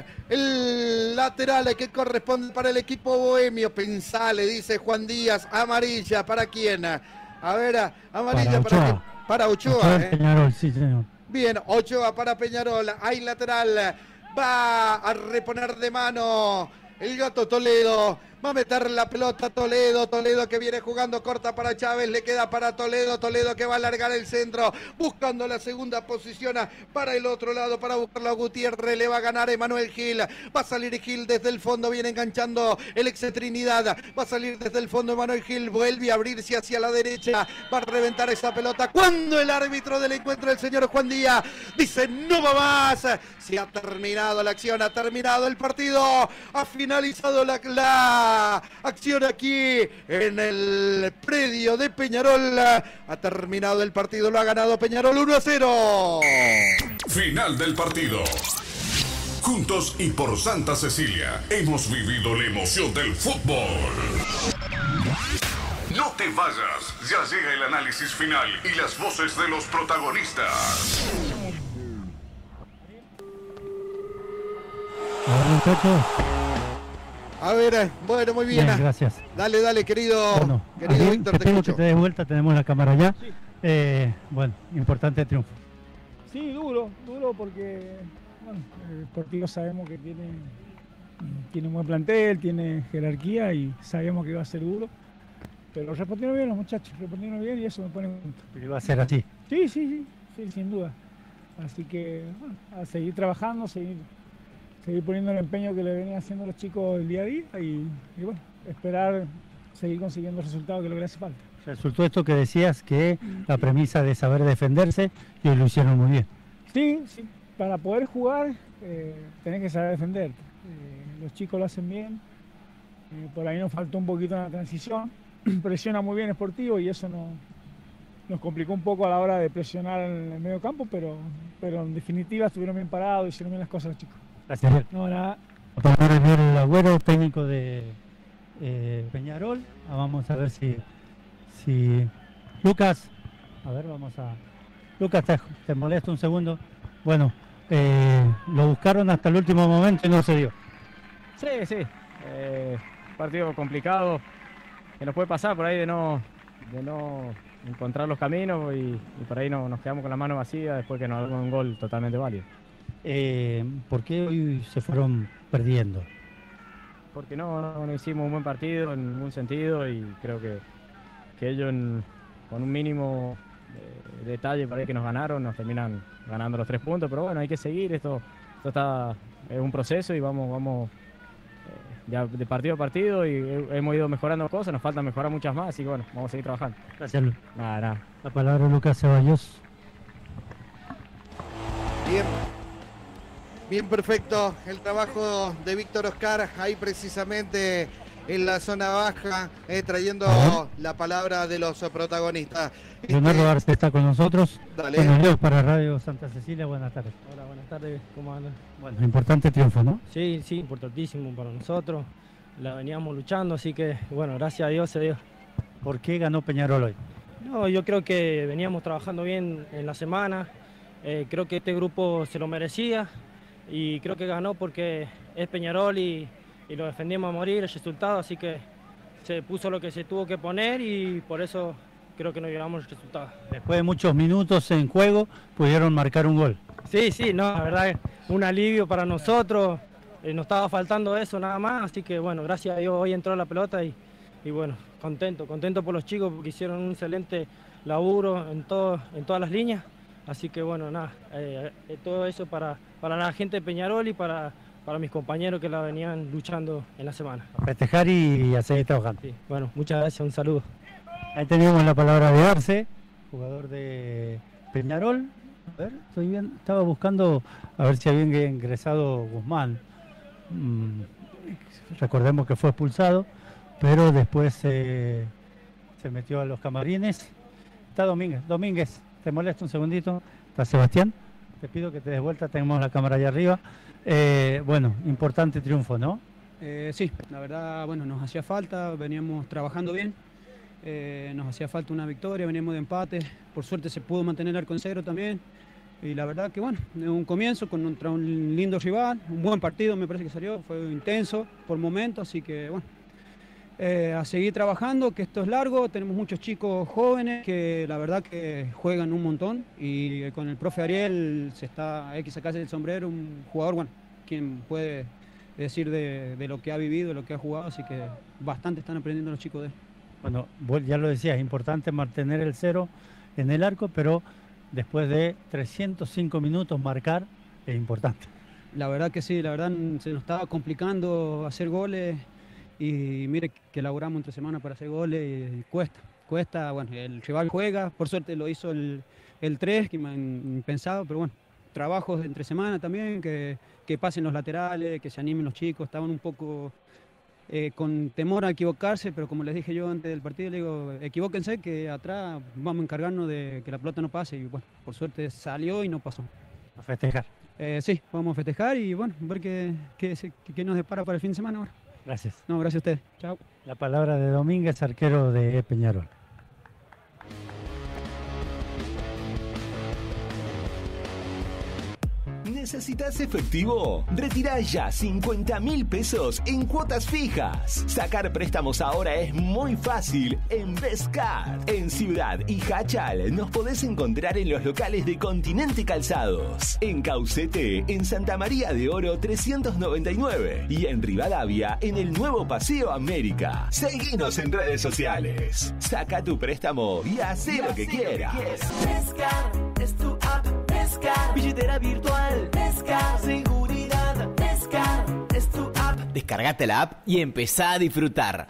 el lateral que corresponde para el equipo bohemio. Pensale, dice Juan Díaz. Amarilla, ¿para quién? A ver, amarilla para Ochoa. Para, para Ochoa. Ochoa eh. Peñarol, sí, señor. Bien, Ochoa para Peñarol. Hay lateral. Va a reponer de mano el Gato Toledo. Va a meter la pelota Toledo, Toledo que viene jugando corta para Chávez, le queda para Toledo, Toledo que va a alargar el centro, buscando la segunda posición para el otro lado, para buscarlo a Gutiérrez, le va a ganar Emanuel Gil, va a salir Gil desde el fondo, viene enganchando el ex Trinidad, va a salir desde el fondo Emanuel Gil, vuelve a abrirse hacia la derecha, va a reventar esa pelota, cuando el árbitro del encuentro, el señor Juan Díaz, dice no va más, se ha terminado la acción, ha terminado el partido, ha finalizado la... la la acción aquí en el predio de Peñarol. Ha terminado el partido, lo ha ganado Peñarol uno a cero. Final del partido. Juntos y por Santa Cecilia hemos vivido la emoción del fútbol. No te vayas, ya llega el análisis final y las voces de los protagonistas. A ver, muchachos. A ver, bueno, muy bien. Bien, gracias. Dale, dale, querido, Bueno, querido Ariel, Víctor, te te pido escucho. que te des vuelta, tenemos la cámara ya. Eh, bueno, importante triunfo. Sí, duro, duro porque bueno, el partido sabemos que tiene, tiene un buen plantel, tiene jerarquía y sabemos que va a ser duro. Pero respondieron bien los muchachos, respondieron bien y eso me pone contento. Pero va a ser así. Sí, sí, sí, sí, sin duda. Así que bueno, a seguir trabajando, seguir, seguir poniendo el empeño que le venían haciendo los chicos el día a día y, y bueno, esperar seguir consiguiendo el resultado que es lo que le hace falta. Resultó esto que decías, que la premisa de saber defenderse, y hoy lo hicieron muy bien. Sí, sí. Para poder jugar eh, tenés que saber defenderte. Eh, los chicos lo hacen bien. Eh, por ahí nos faltó un poquito en la transición. Presiona muy bien Sportivo y eso no, nos complicó un poco a la hora de presionar en el medio campo, pero, pero en definitiva estuvieron bien parados, hicieron bien las cosas los chicos. Gracias. No, nada. Ariel Agüero, técnico de eh, Peñarol. Ah, vamos a ver si, si Lucas, a ver, vamos a... Lucas, te, te molesto un segundo. Bueno, eh, lo buscaron hasta el último momento y no se dio. Sí, sí. Eh, partido complicado que nos puede pasar por ahí de no, de no encontrar los caminos y, y por ahí no, nos quedamos con la mano vacía después que nos damos un gol totalmente válido. Eh, ¿Por qué hoy se fueron perdiendo? Porque no, no, no hicimos un buen partido en ningún sentido y creo que, que ellos en, con un mínimo de detalle para que nos ganaron, nos terminan ganando los tres puntos, pero bueno, hay que seguir, esto, esto está, es un proceso y vamos, vamos eh, ya de partido a partido y he- hemos ido mejorando cosas, nos faltan mejorar muchas más, así que bueno, vamos a seguir trabajando. Gracias, Lu. Nada, nada. La palabra Lucas Ceballos. Bien, bien perfecto el trabajo de Víctor Oscar, ahí precisamente en la zona baja, eh, trayendo la palabra de los protagonistas. Leonardo Arce está con nosotros. Dale. Bueno, Leo para Radio Santa Cecilia, buenas tardes. Hola, buenas tardes, ¿cómo andan? Bueno, importante triunfo, ¿no? Sí, sí, importantísimo para nosotros. La veníamos luchando, así que, bueno, gracias a Dios se dio. ¿Por qué ganó Peñarol hoy? No, yo creo que veníamos trabajando bien en la semana. Eh, creo que este grupo se lo merecía y creo que ganó porque es Peñarol y, y lo defendimos a morir el resultado, así que se puso lo que se tuvo que poner y por eso creo que nos llevamos el resultado. Después de muchos minutos en juego, pudieron marcar un gol. Sí, sí, no, la verdad es un alivio para nosotros, eh, nos estaba faltando eso nada más, así que bueno, gracias a Dios hoy entró la pelota y, y bueno, contento, contento por los chicos porque hicieron un excelente laburo en, todo, en todas las líneas, así que bueno, nada, eh, eh, todo eso para, para la gente de Peñarol y para, para mis compañeros que la venían luchando en la semana. A festejar y a seguir trabajando. Sí, bueno, muchas gracias, un saludo. Ahí teníamos la palabra de Arce, jugador de Peñarol. A ver, estoy bien, estaba buscando a ver si había ingresado Guzmán. Mm, recordemos que fue expulsado, pero después eh, se metió a los camarines. Está Domínguez. Domínguez, te molesta un segundito. Está Sebastián. Te pido que te des vuelta, tenemos la cámara allá arriba. Eh, bueno, importante triunfo, ¿no? Eh, sí, la verdad, bueno, nos hacía falta, veníamos trabajando bien, eh, nos hacía falta una victoria, veníamos de empate, por suerte se pudo mantener el arco en cero también, y la verdad que bueno, es un comienzo contra un lindo rival, un buen partido me parece que salió, fue intenso por momentos, así que bueno, eh, a seguir trabajando, que esto es largo, tenemos muchos chicos jóvenes que la verdad que juegan un montón, y con el profe Ariel se está, hay que sacarse el sombrero, un jugador, bueno, quien puede decir de, de lo que ha vivido, de lo que ha jugado, así que bastante están aprendiendo los chicos de él. Bueno, vos ya lo decías, es importante mantener el cero en el arco, pero después de trescientos cinco minutos marcar es importante. La verdad que sí, la verdad se nos estaba complicando hacer goles y mire que elaboramos entre semana para hacer goles y cuesta, cuesta, bueno, el rival juega, por suerte lo hizo el, el tres, que me han pensado, pero bueno, trabajos de entre semana también, que, que pasen los laterales, que se animen los chicos, estaban un poco eh, con temor a equivocarse, pero como les dije yo antes del partido, le digo, equivóquense que atrás vamos a encargarnos de que la pelota no pase y bueno, por suerte salió y no pasó. A festejar. Eh, sí, vamos a festejar y bueno, ver qué, qué, qué nos depara para el fin de semana ahora. Gracias. No, gracias a ustedes. Chao. La palabra de Domínguez, arquero de Peñarol. ¿Necesitas efectivo? Retira ya cincuenta mil pesos en cuotas fijas. Sacar préstamos ahora es muy fácil en Bescar. En Ciudad y Hachal nos podés encontrar en los locales de Continente Calzados. En Caucete, en Santa María de Oro trescientos noventa y nueve. Y en Rivadavia, en el nuevo Paseo América. Seguinos en redes sociales. Saca tu préstamo y haz lo que quieras. Bescar es tu app. Bescar, billetera virtual. Bescar, seguridad. Bescar es tu app. Descargate la app y empezá a disfrutar.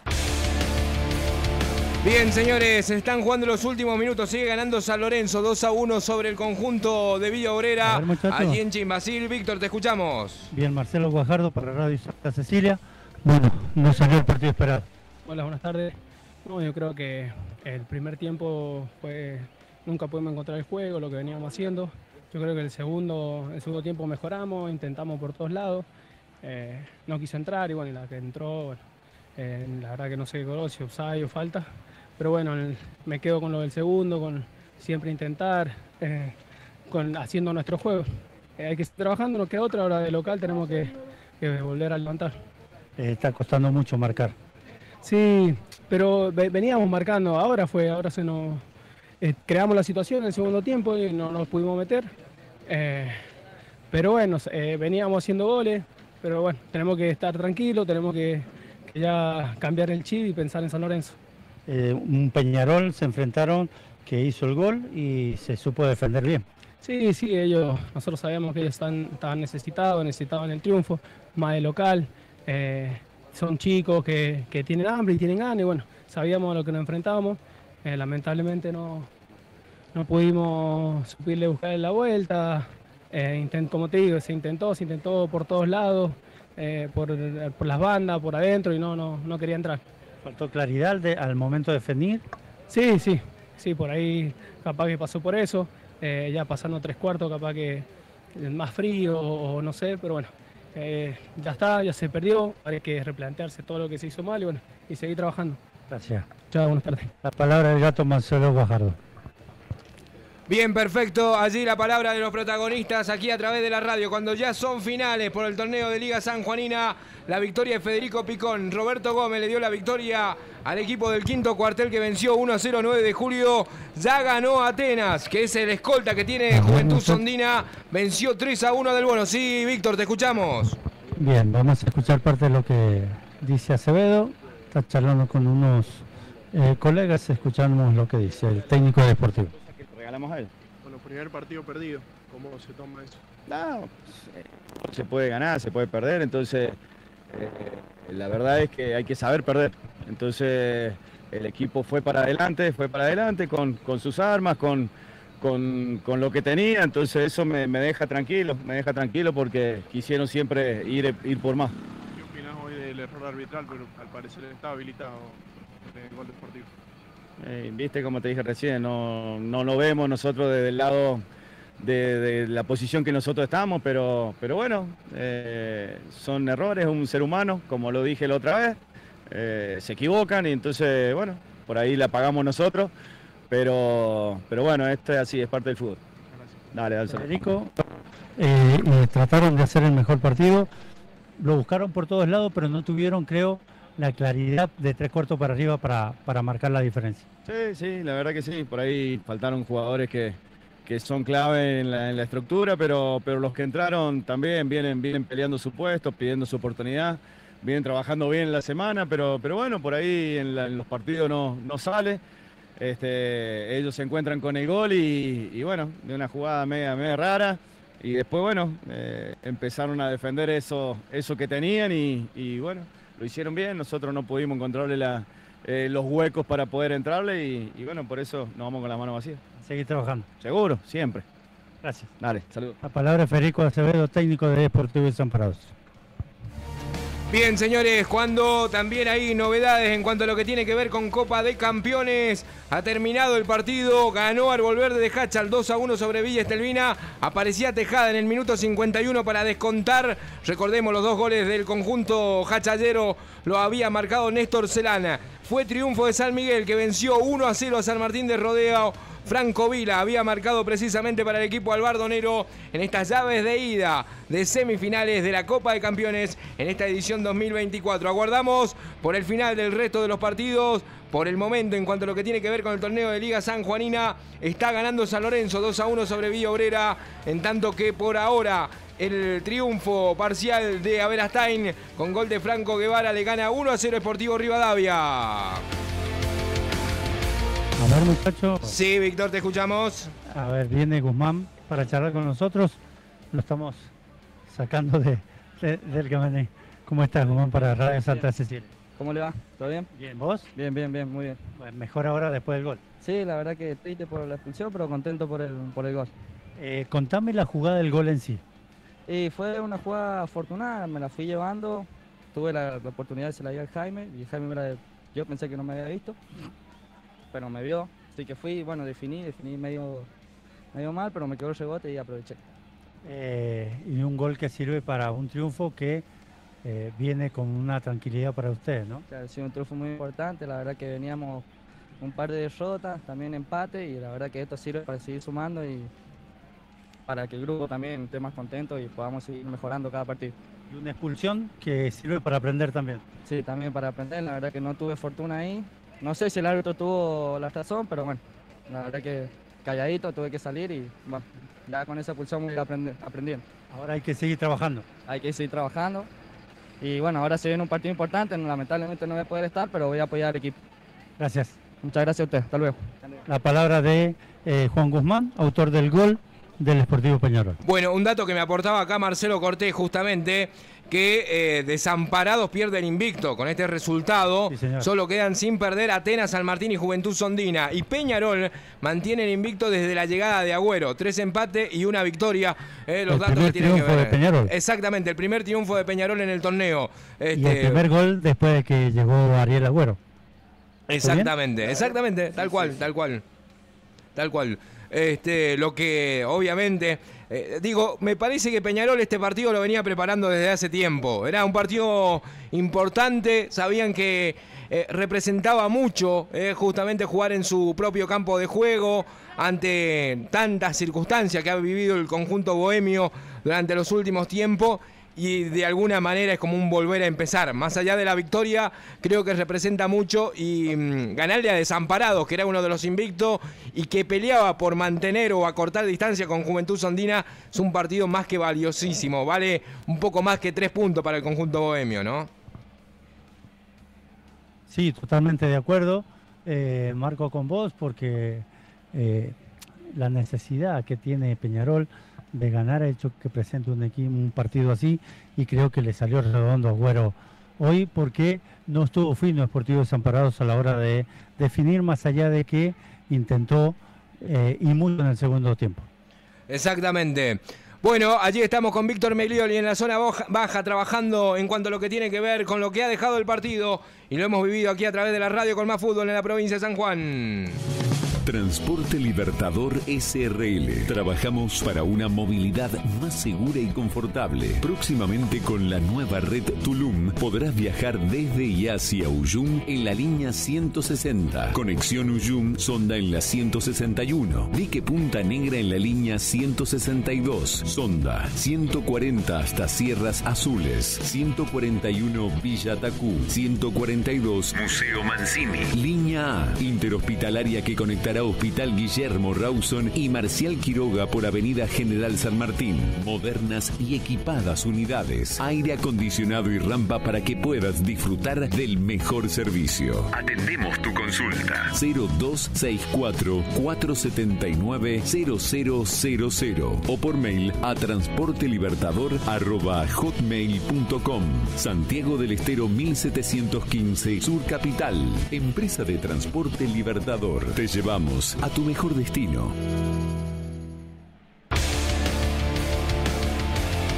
Bien, señores, están jugando los últimos minutos. Sigue ganando San Lorenzo dos a uno sobre el conjunto de Villa Obrera. ver, Allí en Chimbasil. Víctor, te escuchamos. Bien, Marcelo Guajardo para Radio Santa Cecilia. Bueno, no salió el partido esperado. Hola, buenas tardes. No, yo creo que el primer tiempo fue, nunca pudimos encontrar el juego, lo que veníamos haciendo. Yo creo que el segundo, el segundo tiempo mejoramos, intentamos por todos lados. Eh, no quiso entrar y bueno, y la que entró, bueno, eh, la verdad que no sé qué color, si offside o falta. Pero bueno, el, me quedo con lo del segundo, con siempre intentar, eh, con, haciendo nuestro juego. Eh, hay que seguir trabajando, nos queda otra hora de local, tenemos que, que volver a levantar. Eh, está costando mucho marcar. Sí, pero ve, veníamos marcando, ahora fue, ahora se nos... Eh, creamos la situación en el segundo tiempo y no nos pudimos meter. Eh, pero bueno, eh, veníamos haciendo goles, pero bueno, tenemos que estar tranquilos, tenemos que, que ya cambiar el chip y pensar en San Lorenzo. Eh, un Peñarol se enfrentaron que hizo el gol y se supo defender bien. Sí, sí, ellos, nosotros sabemos que ellos están, estaban necesitados, necesitaban el triunfo, más de local. Eh, son chicos que, que tienen hambre y tienen ganas y bueno, sabíamos a lo que nos enfrentábamos. Eh, lamentablemente no, no pudimos supirle buscar la vuelta. Eh, intent, como te digo, se intentó, se intentó por todos lados, eh, por, por las bandas, por adentro y no, no, no quería entrar. ¿Faltó claridad de, al momento de definir? Sí, sí, sí, por ahí capaz que pasó por eso. Eh, ya pasando tres cuartos, capaz que más frío o, o no sé, pero bueno, eh, ya está, ya se perdió. Hay que replantearse todo lo que se hizo mal y bueno, y seguir trabajando. Gracias. Chao, buenas tardes. La palabra del gato Marcelo Guajardo. Bien, perfecto. Allí la palabra de los protagonistas aquí a través de la radio. Cuando ya son finales por el torneo de Liga Sanjuanina, la victoria de Federico Picón. Roberto Gómez le dio la victoria al equipo del quinto cuartel que venció uno a cero nueve de julio. Ya ganó Atenas, que es el escolta que tiene Juventud Sondina. Venció tres a uno del Bono. Sí, Víctor, te escuchamos. Bien, vamos a escuchar parte de lo que dice Acevedo. Está charlando con unos eh, colegas, escuchamos lo que dice el técnico deportivo. Regalamos a él. Bueno, primer partido perdido, ¿cómo se toma eso? No, se puede ganar, se puede perder, entonces eh, la verdad es que hay que saber perder. Entonces el equipo fue para adelante, fue para adelante con, con sus armas, con, con, con lo que tenía, entonces eso me, me deja tranquilo, me deja tranquilo porque quisieron siempre ir, ir por más. ¿Qué opinas hoy del error arbitral? Pero al parecer está habilitado el gol deportivo. Eh, Viste, como te dije recién, no, no lo vemos nosotros desde el lado de, de la posición que nosotros estamos, pero, pero bueno, eh, son errores, un ser humano, como lo dije la otra vez, eh, se equivocan y entonces, bueno, por ahí la pagamos nosotros, pero, pero bueno, esto es así, es parte del fútbol. Dale, dale. Federico, eh, eh, trataron de hacer el mejor partido, lo buscaron por todos lados, pero no tuvieron, creo, la claridad de tres cuartos para arriba para, para marcar la diferencia. Sí, sí, la verdad que sí, por ahí faltaron jugadores que, que son clave en la, en la estructura, pero, pero los que entraron también vienen, vienen peleando su puesto, pidiendo su oportunidad, vienen trabajando bien en la semana, pero, pero bueno, por ahí en, la, en los partidos no, no sale. Este, ellos se encuentran con el gol y, y bueno, de una jugada media, media rara. Y después, bueno, eh, empezaron a defender eso, eso que tenían y, y bueno, lo hicieron bien. Nosotros no pudimos encontrarle la, eh, los huecos para poder entrarle y, y bueno, por eso nos vamos con la mano vacía. Seguir trabajando. Seguro, siempre. Gracias. Dale, saludos. La palabra de Federico Acevedo, técnico de Deportivo Desamparados. Bien, señores, cuando también hay novedades en cuanto a lo que tiene que ver con Copa de Campeones. Ha terminado el partido, ganó Arbolverde de Hachal dos a uno sobre Villa Estelvina. Aparecía Tejada en el minuto cincuenta y uno para descontar. Recordemos, los dos goles del conjunto hachallero lo había marcado Néstor Celana. Fue triunfo de San Miguel, que venció uno a cero a San Martín de Rodeo. Franco Vila había marcado precisamente para el equipo albardonero en estas llaves de ida de semifinales de la Copa de Campeones en esta edición dos mil veinticuatro. Aguardamos por el final del resto de los partidos. Por el momento, en cuanto a lo que tiene que ver con el torneo de Liga Sanjuanina, está ganando San Lorenzo dos a uno sobre Villa Obrera, en tanto que por ahora el triunfo parcial de Aberastain con gol de Franco Guevara le gana uno a cero Sportivo Rivadavia. A ver, muchachos. Sí, Víctor, te escuchamos. A ver, viene Guzmán para charlar con nosotros. Lo estamos sacando de, de, del camarín. ¿Cómo estás, Guzmán, para Radio Santa Cecilia? ¿Cómo le va? ¿Todo bien? Bien, ¿vos? Bien, bien, bien, muy bien. Bueno, mejor ahora después del gol. Sí, la verdad que triste por la expulsión, pero contento por el, por el gol. Eh, contame la jugada del gol en sí. Y fue una jugada afortunada, me la fui llevando. Tuve la, la oportunidad de se la di al Jaime, y Jaime me la, yo pensé que no me había visto, pero me vio. Así que fui, bueno, definí, definí medio, medio mal, pero me quedó el rebote y aproveché. Eh, y un gol que sirve para un triunfo que eh, viene con una tranquilidad para ustedes, ¿no? Claro, ha sido un triunfo muy importante, la verdad que veníamos un par de derrotas, también empate, y la verdad que esto sirve para seguir sumando y para que el grupo también esté más contento y podamos seguir mejorando cada partido. Y una expulsión que sirve para aprender también. Sí, también para aprender, la verdad que no tuve fortuna ahí. No sé si el árbitro tuvo la razón, pero bueno, la verdad que calladito tuve que salir y bueno, ya con esa expulsión voy a ir aprendiendo. Ahora hay que seguir trabajando. Hay que seguir trabajando y bueno, ahora se viene un partido importante, lamentablemente no voy a poder estar, pero voy a apoyar al equipo. Gracias. Muchas gracias a usted, hasta luego. La palabra de eh, Juan Guzmán, autor del gol del Sportivo Peñarol. Bueno, un dato que me aportaba acá Marcelo Cortés justamente, que eh, Desamparados pierden invicto con este resultado. Sí, solo quedan sin perder Atenas, San Martín y Juventud Sondina. Y Peñarol mantienen invicto desde la llegada de Agüero. Tres empates y una victoria. Eh, los el datos primer que tienen que ver. De Peñarol. Exactamente, el primer triunfo de Peñarol en el torneo. Este... Y el primer gol después de que llegó Ariel Agüero. Exactamente, exactamente, tal cual, tal cual. Tal cual. Este, lo que obviamente, eh, digo, me parece que Peñarol este partido lo venía preparando desde hace tiempo. Era un partido importante, sabían que eh, representaba mucho eh, justamente jugar en su propio campo de juego ante tantas circunstancias que ha vivido el conjunto bohemio durante los últimos tiempos. Y de alguna manera es como un volver a empezar. Más allá de la victoria, creo que representa mucho. Y mmm, ganarle a Desamparados, que era uno de los invictos y que peleaba por mantener o acortar distancia con Juventud Sondina, es un partido más que valiosísimo. Vale un poco más que tres puntos para el conjunto bohemio, ¿no? Sí, totalmente de acuerdo. Eh, Marco con vos, porque eh, la necesidad que tiene Peñarol de ganar ha hecho que presente un equipo, un partido así, y creo que le salió redondo a Agüero hoy, porque no estuvo fino Sportivo Desamparados a la hora de definir, más allá de que intentó eh, y mucho en el segundo tiempo. Exactamente. Bueno, allí estamos con Víctor Meglioli en la zona baja, trabajando en cuanto a lo que tiene que ver con lo que ha dejado el partido, y lo hemos vivido aquí a través de la radio con más fútbol en la provincia de San Juan. Transporte Libertador S R L. Trabajamos para una movilidad más segura y confortable. Próximamente con la nueva red Tulum podrás viajar desde y hacia Uyum en la línea ciento sesenta. Conexión Uyum Sonda en la ciento sesenta y uno. Dique Punta Negra en la línea ciento sesenta y dos. Sonda ciento cuarenta hasta Sierras Azules. ciento cuarenta y uno Villa Tacú. ciento cuarenta y dos Museo Mancini. Línea A. Interhospitalaria que conectará Hospital Guillermo Rawson y Marcial Quiroga por Avenida General San Martín. Modernas y equipadas unidades. Aire acondicionado y rampa para que puedas disfrutar del mejor servicio. Atendemos tu consulta. cero dos seis cuatro, cuatro siete nueve, cero cero cero cero o por mail a transportelibertador arroba hotmail punto com. Santiago del Estero mil setecientos quince Sur Capital. Empresa de Transporte Libertador. Te llevamos a tu mejor destino.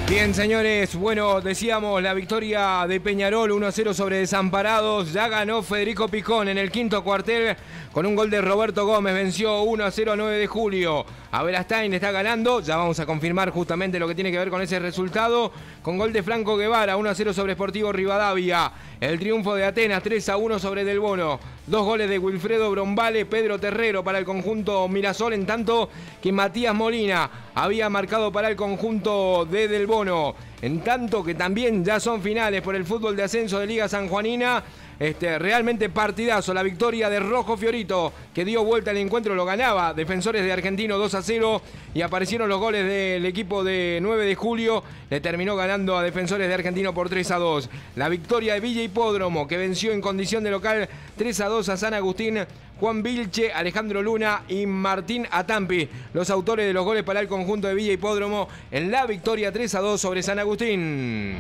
Bien, señores, bueno, decíamos la victoria de Peñarol uno a cero sobre Desamparados. Ya ganó Federico Picón en el quinto cuartel con un gol de Roberto Gómez. Venció uno a cero a nueve de julio. Abel Stein está ganando. Ya vamos a confirmar justamente lo que tiene que ver con ese resultado. Con gol de Franco Guevara, uno a cero sobre Sportivo Rivadavia. El triunfo de Atenas, tres a uno sobre Del Bono. Dos goles de Wilfredo Brombale, Pedro Terrero para el conjunto Mirasol, en tanto que Matías Molina había marcado para el conjunto de Del Bono. En tanto que también ya son finales por el fútbol de ascenso de Liga Sanjuanina. Este, realmente partidazo, la victoria de Rojo Fiorito, que dio vuelta al encuentro, lo ganaba Defensores de Argentino dos a cero, y aparecieron los goles del equipo de nueve de julio, le terminó ganando a Defensores de Argentino por tres a dos. La victoria de Villa Hipódromo, que venció en condición de local tres a dos a San Agustín, Juan Vilche, Alejandro Luna y Martín Atampi, los autores de los goles para el conjunto de Villa Hipódromo en la victoria tres a dos sobre San Agustín.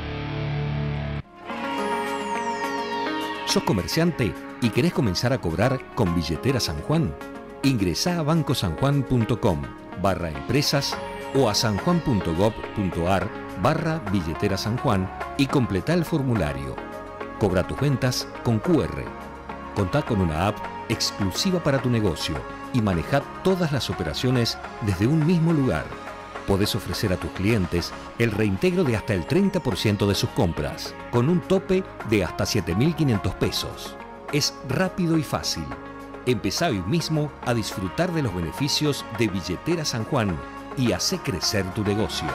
¿Sos comerciante y querés comenzar a cobrar con Billetera San Juan? Ingresá a bancosanjuan.com barra empresas o a sanjuan.gov.ar barra billetera San Juan y completá el formulario. Cobra tus ventas con Q R. Contá con una app exclusiva para tu negocio y manejá todas las operaciones desde un mismo lugar. Podés ofrecer a tus clientes el reintegro de hasta el treinta por ciento de sus compras, con un tope de hasta siete mil quinientos pesos. Es rápido y fácil. Empezá hoy mismo a disfrutar de los beneficios de Billetera San Juan y hacé crecer tu negocio.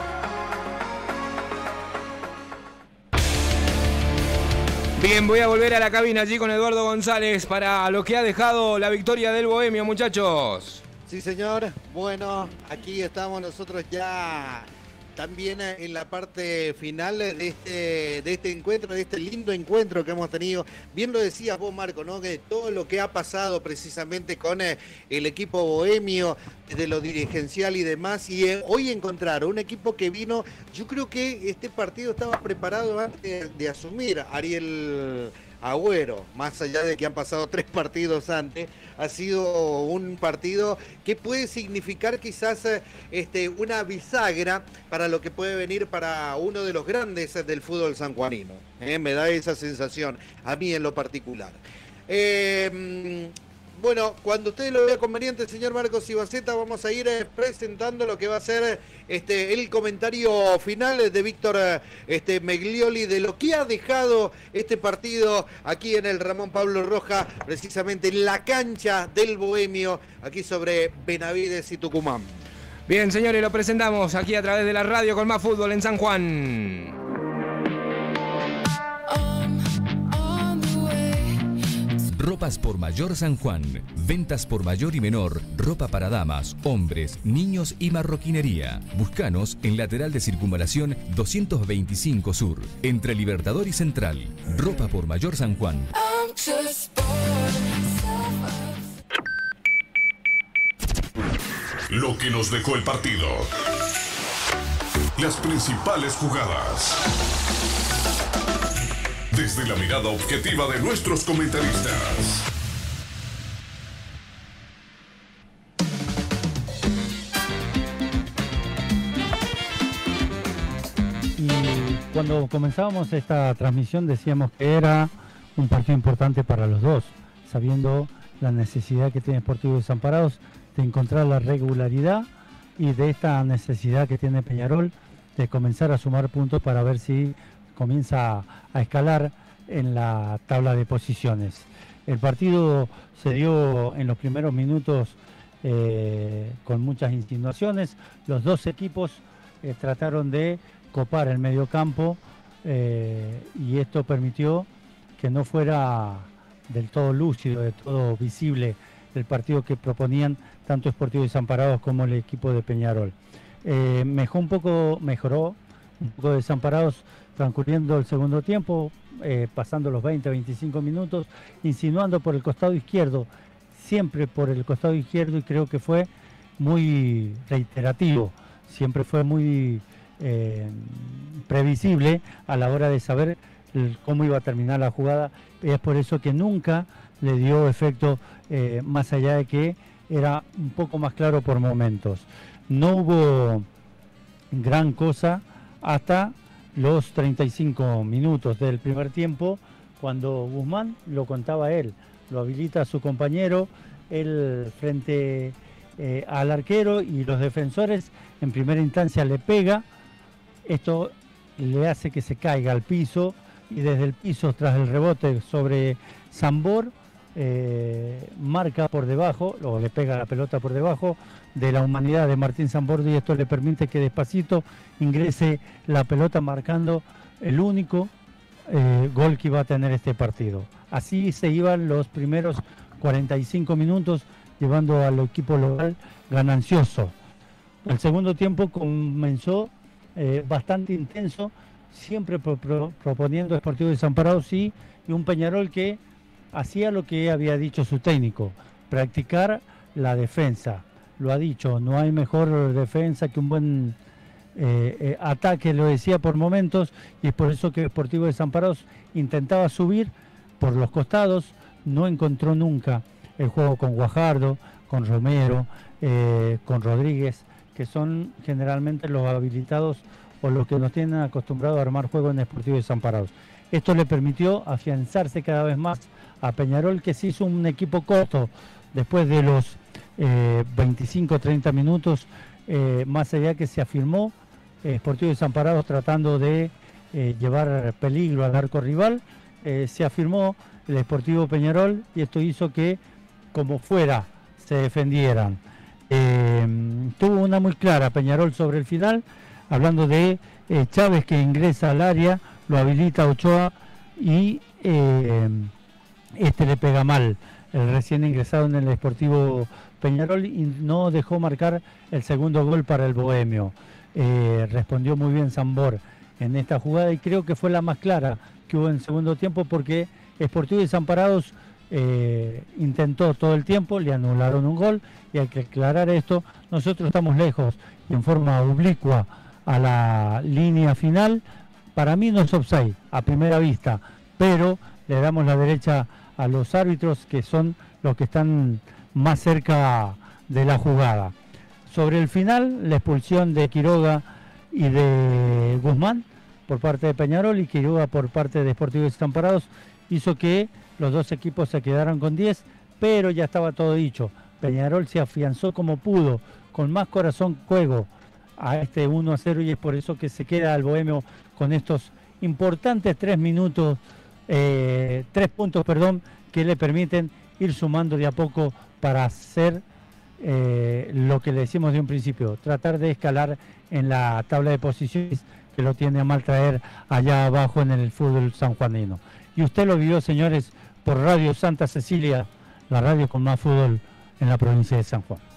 Bien, voy a volver a la cabina allí con Eduardo González para lo que ha dejado la victoria del Bohemio, muchachos. Sí, señor. Bueno, aquí estamos nosotros ya también en la parte final de este, de este encuentro, de este lindo encuentro que hemos tenido. Bien lo decías vos, Marco, ¿no? Que todo lo que ha pasado precisamente con eh, el equipo bohemio, de lo dirigencial y demás, y eh, hoy encontrar un equipo que vino, yo creo que este partido estaba preparado antes de, de asumir Ariel Agüero, más allá de que han pasado tres partidos antes, ha sido un partido que puede significar quizás este, una bisagra para lo que puede venir para uno de los grandes del fútbol sanjuanino. ¿eh? Me da esa sensación, a mí en lo particular. Eh, Bueno, cuando usted lo vea conveniente, señor Marcos Ibaceta, vamos a ir eh, presentando lo que va a ser este, el comentario final de Víctor este, Meglioli de lo que ha dejado este partido aquí en el Ramón Pablo Roja, precisamente en la cancha del Bohemio, aquí sobre Benavides y Tucumán. Bien, señores, lo presentamos aquí a través de la radio con más fútbol en San Juan. Ropas por mayor San Juan. Ventas por mayor y menor. Ropa para damas, hombres, niños y marroquinería. Búscanos en lateral de circunvalación doscientos veinticinco Sur. Entre Libertador y Central. Ropa por mayor San Juan. Lo que nos dejó el partido. Las principales jugadas. Desde la mirada objetiva de nuestros comentaristas. Y cuando comenzábamos esta transmisión decíamos que era un partido importante para los dos, sabiendo la necesidad que tiene Sportivo Desamparados de encontrar la regularidad y de esta necesidad que tiene Peñarol de comenzar a sumar puntos para ver si comienza a escalar en la tabla de posiciones. El partido se dio en los primeros minutos eh, con muchas insinuaciones. Los dos equipos eh, trataron de copar el mediocampo eh, y esto permitió que no fuera del todo lúcido, del todo visible el partido que proponían tanto Sportivo Desamparados como el equipo de Peñarol. Eh, mejoró un poco, mejoró un poco Desamparados transcurriendo el segundo tiempo, eh, pasando los veinte a veinticinco minutos, insinuando por el costado izquierdo, siempre por el costado izquierdo, y creo que fue muy reiterativo, siempre fue muy eh, previsible a la hora de saber el, cómo iba a terminar la jugada, y es por eso que nunca le dio efecto, eh, más allá de que era un poco más claro por momentos. No hubo gran cosa hasta los treinta y cinco minutos del primer tiempo, cuando Guzmán, lo contaba él, lo habilita a su compañero, él frente eh, al arquero y los defensores, en primera instancia le pega, esto le hace que se caiga al piso, y desde el piso, tras el rebote sobre Zambor, eh, marca por debajo, o le pega la pelota por debajo de la humanidad de Martín Zambor, y esto le permite que despacito ingrese la pelota, marcando el único eh, gol que iba a tener este partido. Así se iban los primeros cuarenta y cinco minutos, llevando al equipo local ganancioso. El segundo tiempo comenzó eh, bastante intenso, siempre pro, pro, proponiendo Sportivo Desamparados, sí, y un Peñarol que hacía lo que había dicho su técnico, practicar la defensa. Lo ha dicho, no hay mejor defensa que un buen eh, eh, ataque, lo decía por momentos, y es por eso que Sportivo Desamparados intentaba subir por los costados, no encontró nunca el juego con Guajardo, con Romero, eh, con Rodríguez, que son generalmente los habilitados o los que nos tienen acostumbrados a armar juego en Sportivo Desamparados. Esto le permitió afianzarse cada vez más a Peñarol, que se hizo un equipo corto después de los eh, veinticinco treinta minutos, eh, más allá que se afirmó eh, Sportivo Desamparados tratando de eh, llevar peligro al arco rival, eh, se afirmó el Sportivo Peñarol, y esto hizo que como fuera se defendieran. Eh, tuvo una muy clara Peñarol sobre el final, hablando de eh, Chávez, que ingresa al área, lo habilita Ochoa, y eh, este le pega mal, el recién ingresado en el Sportivo Peñarol, y no dejó marcar el segundo gol para el Bohemio. Eh, respondió muy bien Zambor en esta jugada, y creo que fue la más clara que hubo en el segundo tiempo, porque Sportivo Desamparados eh, intentó todo el tiempo, le anularon un gol, y hay que aclarar esto, nosotros estamos lejos y en forma oblicua a la línea final. Para mí no es offside a primera vista, pero le damos la derecha a los árbitros, que son los que están más cerca de la jugada. Sobre el final, la expulsión de Quiroga y de Guzmán por parte de Peñarol, y Quiroga por parte de Sportivo Desamparados, hizo que los dos equipos se quedaran con diez, pero ya estaba todo dicho. Peñarol se afianzó como pudo, con más corazón juego, a este uno a cero, y es por eso que se queda al Bohemio con estos importantes tres minutos, eh, tres puntos, perdón, que le permiten ir sumando de a poco para hacer eh, lo que le decimos de un principio, tratar de escalar en la tabla de posiciones, que lo tiene a mal traer allá abajo en el fútbol sanjuanino. Y usted lo vio, señores, por Radio Santa Cecilia, la radio con más fútbol en la provincia de San Juan.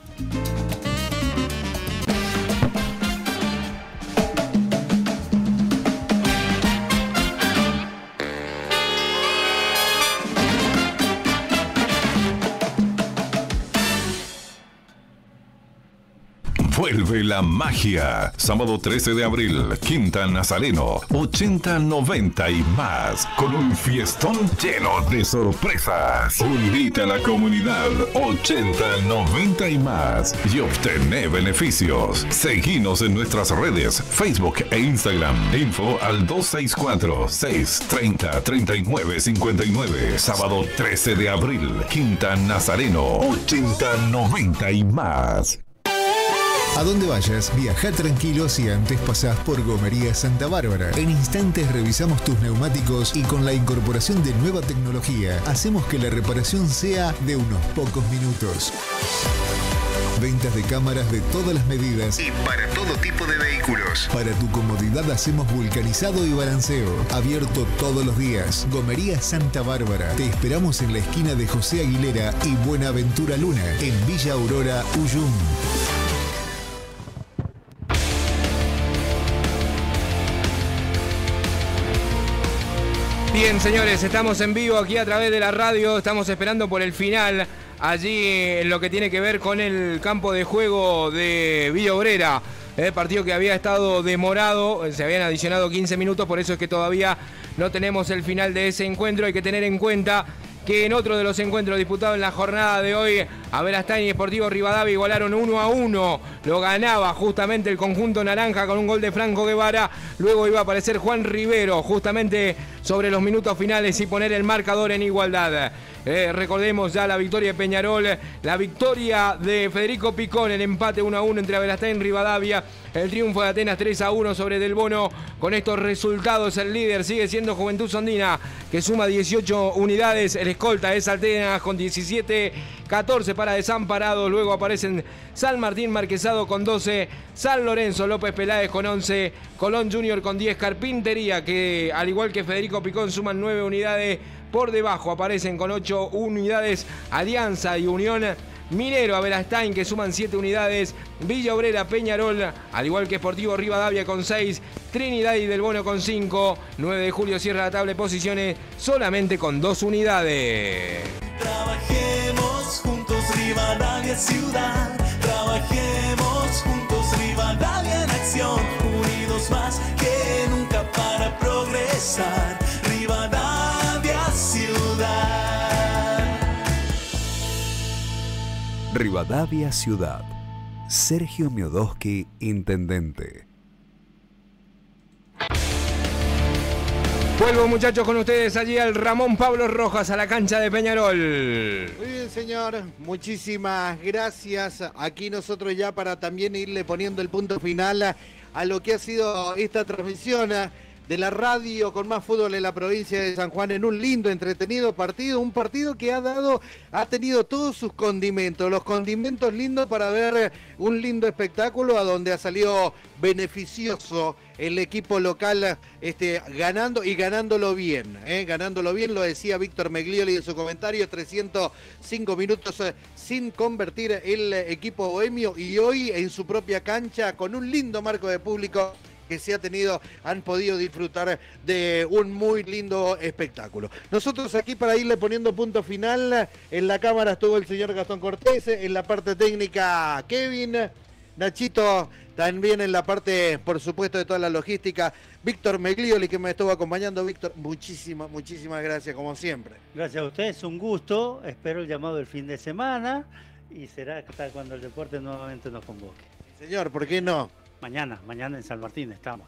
Vuelve la magia. Sábado trece de abril, Quinta Nazareno, ochenta noventa y más, con un fiestón lleno de sorpresas. Unite a la comunidad ochenta noventa y más y obtené beneficios. Seguinos en nuestras redes, Facebook e Instagram. Info al dos seis cuatro, seis tres cero, tres nueve cinco nueve. Sábado trece de abril, Quinta Nazareno, ochenta noventa y más. A donde vayas, viaja tranquilo si antes pasás por Gomería Santa Bárbara. En instantes revisamos tus neumáticos, y con la incorporación de nueva tecnología hacemos que la reparación sea de unos pocos minutos. Ventas de cámaras de todas las medidas y para todo tipo de vehículos. Para tu comodidad hacemos vulcanizado y balanceo. Abierto todos los días. Gomería Santa Bárbara. Te esperamos en la esquina de José Aguilera y Buenaventura Luna, en Villa Aurora, Uyum. Bien, señores, estamos en vivo aquí a través de la radio, estamos esperando por el final, allí en lo que tiene que ver con el campo de juego de Villa Obrera, el partido que había estado demorado, se habían adicionado quince minutos, por eso es que todavía no tenemos el final de ese encuentro. Hay que tener en cuenta que en otro de los encuentros disputados en la jornada de hoy, Aberastain y Sportivo Rivadavia igualaron uno a uno. Lo ganaba justamente el conjunto naranja con un gol de Franco Guevara. Luego iba a aparecer Juan Rivero justamente sobre los minutos finales y poner el marcador en igualdad. Eh, recordemos ya la victoria de Peñarol, la victoria de Federico Picón, el empate uno a uno entre Aberastain y Rivadavia, el triunfo de Atenas tres a uno sobre Del Bono. Con estos resultados el líder sigue siendo Juventud Sondina, que suma dieciocho unidades. El escolta es Atenas con diecisiete, catorce para Desamparados. Luego aparecen San Martín Marquesado con doce, San Lorenzo López Peláez con once, Colón Junior con diez, Carpintería, que al igual que Federico Picón suman nueve unidades. Por debajo aparecen con ocho unidades Alianza y Unión Minero Aberastain, que suman siete unidades. Villa Obrera Peñarol, al igual que Sportivo Rivadavia con seis. Trinidad y Del Bono con cinco. nueve de julio cierra la tabla de posiciones solamente con dos unidades. Trabajemos juntos, Rivadavia Ciudad. Trabajemos juntos, Rivadavia en acción. Unidos más que nunca para progresar. Rivadavia Ciudad. Rivadavia Ciudad. Sergio Miodoski, intendente. Vuelvo, muchachos, con ustedes allí al Ramón Pablo Rojas, a la cancha de Peñarol. Muy bien, señor. Muchísimas gracias. Aquí nosotros ya para también irle poniendo el punto final a, a lo que ha sido esta transmisión de la radio con más fútbol en la provincia de San Juan, en un lindo, entretenido partido, un partido que ha dado, ha tenido todos sus condimentos, los condimentos lindos para ver un lindo espectáculo a donde ha salido beneficioso el equipo local, este, ganando y ganándolo bien, ¿eh? ganándolo bien, lo decía Víctor Meglioli en su comentario, trescientos cinco minutos eh, sin convertir el equipo bohemio, y hoy en su propia cancha con un lindo marco de público que se ha tenido, han podido disfrutar de un muy lindo espectáculo. Nosotros aquí para irle poniendo punto final, en la cámara estuvo el señor Gastón Cortés, en la parte técnica Kevin, Nachito también en la parte, por supuesto, de toda la logística, Víctor Meglioli, que me estuvo acompañando. Víctor, muchísimas, muchísimas gracias, como siempre. Gracias a ustedes, un gusto, espero el llamado del fin de semana y será hasta cuando el deporte nuevamente nos convoque. Señor, ¿por qué no? Mañana, mañana en San Martín estamos.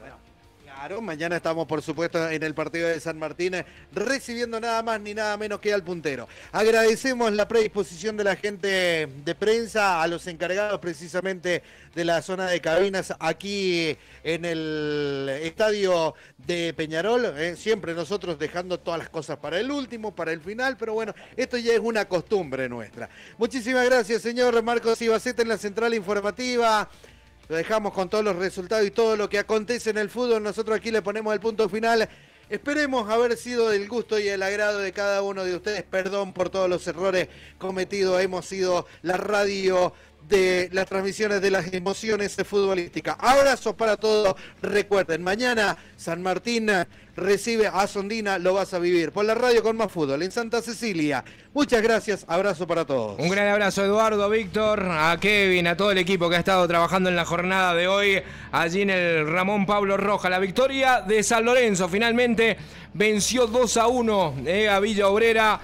Claro, mañana estamos, por supuesto, en el partido de San Martín, recibiendo nada más ni nada menos que al puntero. Agradecemos la predisposición de la gente de prensa, a los encargados precisamente de la zona de cabinas aquí en el estadio de Peñarol. Eh, siempre nosotros dejando todas las cosas para el último, para el final, pero bueno, esto ya es una costumbre nuestra. Muchísimas gracias, señor Marcos Ibaceta en la central informativa. Lo dejamos con todos los resultados y todo lo que acontece en el fútbol. Nosotros aquí le ponemos el punto final. Esperemos haber sido del gusto y el agrado de cada uno de ustedes. Perdón por todos los errores cometidos. Hemos sido la radio de las transmisiones de las emociones futbolísticas. Abrazos para todos. Recuerden, mañana San Martín recibe a Sondina, lo vas a vivir por la radio con más fútbol en Santa Cecilia. Muchas gracias, abrazo para todos. Un gran abrazo, Eduardo, Víctor, a Kevin, a todo el equipo que ha estado trabajando en la jornada de hoy allí en el Ramón Pablo Rojas. La victoria de San Lorenzo finalmente venció dos a uno eh, a Villa Obrera.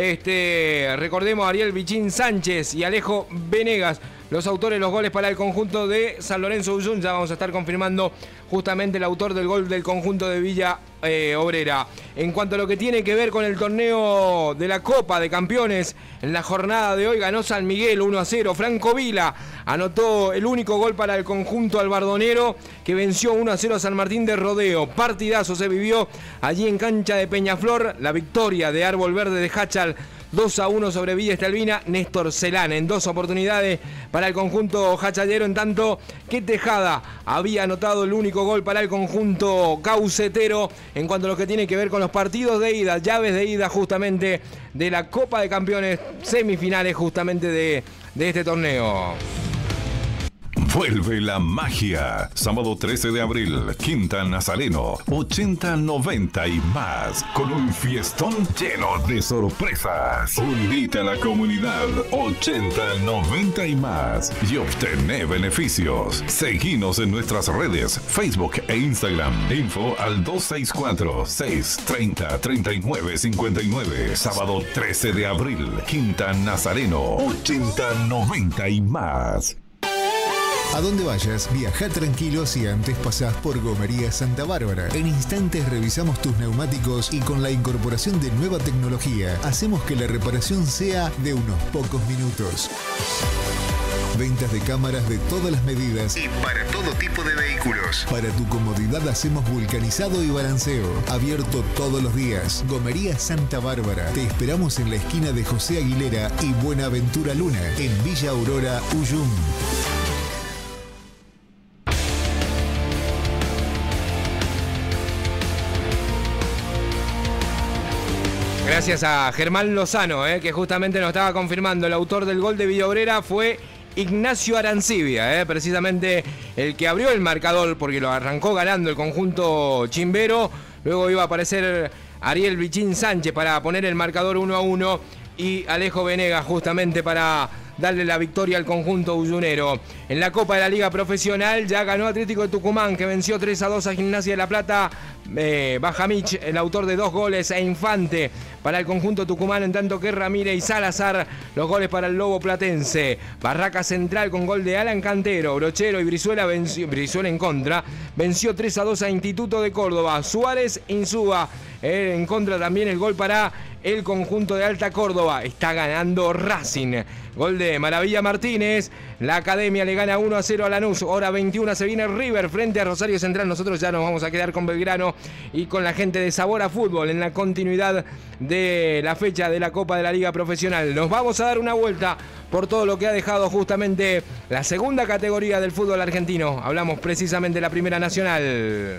Este, recordemos a Ariel Bichín Sánchez y Alejo Venegas, los autores de los goles para el conjunto de San Lorenzo Uyún. Ya vamos a estar confirmando justamente el autor del gol del conjunto de Villa eh, Obrera. En cuanto a lo que tiene que ver con el torneo de la Copa de Campeones, en la jornada de hoy ganó San Miguel uno a cero. Franco Vila anotó el único gol para el conjunto albardonero, que venció uno a cero a San Martín de Rodeo. Partidazo se vivió allí en cancha de Peñaflor. La victoria de Árbol Verde de Hachal dos a uno sobre Villa Estelvina. Néstor Celán en dos oportunidades para el conjunto hachalero, en tanto que Tejada había anotado el único gol para el conjunto caucetero. En cuanto a lo que tiene que ver con los partidos de ida, llaves de ida justamente de la Copa de Campeones, semifinales justamente de, de este torneo. Vuelve la magia. Sábado trece de abril, Quinta Nazareno, ochenta noventa y más, con un fiestón lleno de sorpresas. Unite a la comunidad ochenta noventa y más y obtené beneficios. Seguinos en nuestras redes, Facebook e Instagram. Info al dos seis cuatro, seis tres cero, tres nueve cinco nueve. Sábado trece de abril, Quinta Nazareno, ochenta noventa y más. A donde vayas, viaja tranquilo si antes pasás por Gomería Santa Bárbara. En instantes revisamos tus neumáticos y con la incorporación de nueva tecnología, hacemos que la reparación sea de unos pocos minutos. Ventas de cámaras de todas las medidas y para todo tipo de vehículos. Para tu comodidad hacemos vulcanizado y balanceo. Abierto todos los días. Gomería Santa Bárbara. Te esperamos en la esquina de José Aguilera y Buenaventura Luna, en Villa Aurora, Uyum. Gracias a Germán Lozano, eh, que justamente nos estaba confirmando. El autor del gol de Villa Obrera fue Ignacio Arancibia, eh, precisamente el que abrió el marcador porque lo arrancó ganando el conjunto chimbero. Luego iba a aparecer Ariel Bichín Sánchez para poner el marcador uno a uno y Alejo Venegas justamente para darle la victoria al conjunto uyunero. En la Copa de la Liga Profesional ya ganó Atlético de Tucumán, que venció tres a dos a Gimnasia de La Plata. Eh, Bajamich, el autor de dos goles, e Infante para el conjunto tucumano, en tanto que Ramírez y Salazar los goles para el Lobo Platense. Barraca Central con gol de Alan Cantero, Brochero y Brizuela, venció, Brizuela en contra, venció tres a dos a Instituto de Córdoba. Suárez Insúa, eh, en contra también el gol para el conjunto de Alta Córdoba. Está ganando Racing. Gol de Maravilla Martínez. La Academia le gana uno a cero a Lanús. Hora veintiuno se viene River frente a Rosario Central. Nosotros ya nos vamos a quedar con Belgrano y con la gente de Sabor a Fútbol en la continuidad de la fecha de la Copa de la Liga Profesional. Nos vamos a dar una vuelta por todo lo que ha dejado justamente la segunda categoría del fútbol argentino. Hablamos precisamente de la Primera Nacional.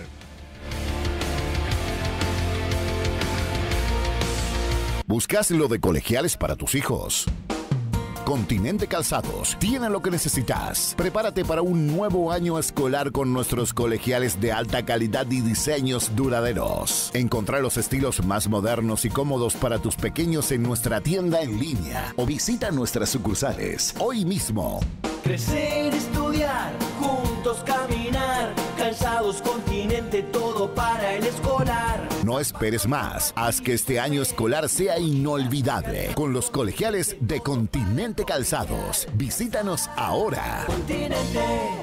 ¿Buscas lo de colegiales para tus hijos? Continente Calzados tiene lo que necesitas. Prepárate para un nuevo año escolar con nuestros colegiales de alta calidad y diseños duraderos. Encontrá los estilos más modernos y cómodos para tus pequeños en nuestra tienda en línea o visita nuestras sucursales hoy mismo. Crecer, estudiar, juntos caminar. Calzados Continente, todo para el escolar. No esperes más. Haz que este año escolar sea inolvidable con los colegiales de Continente Calzados. Visítanos ahora. Continente.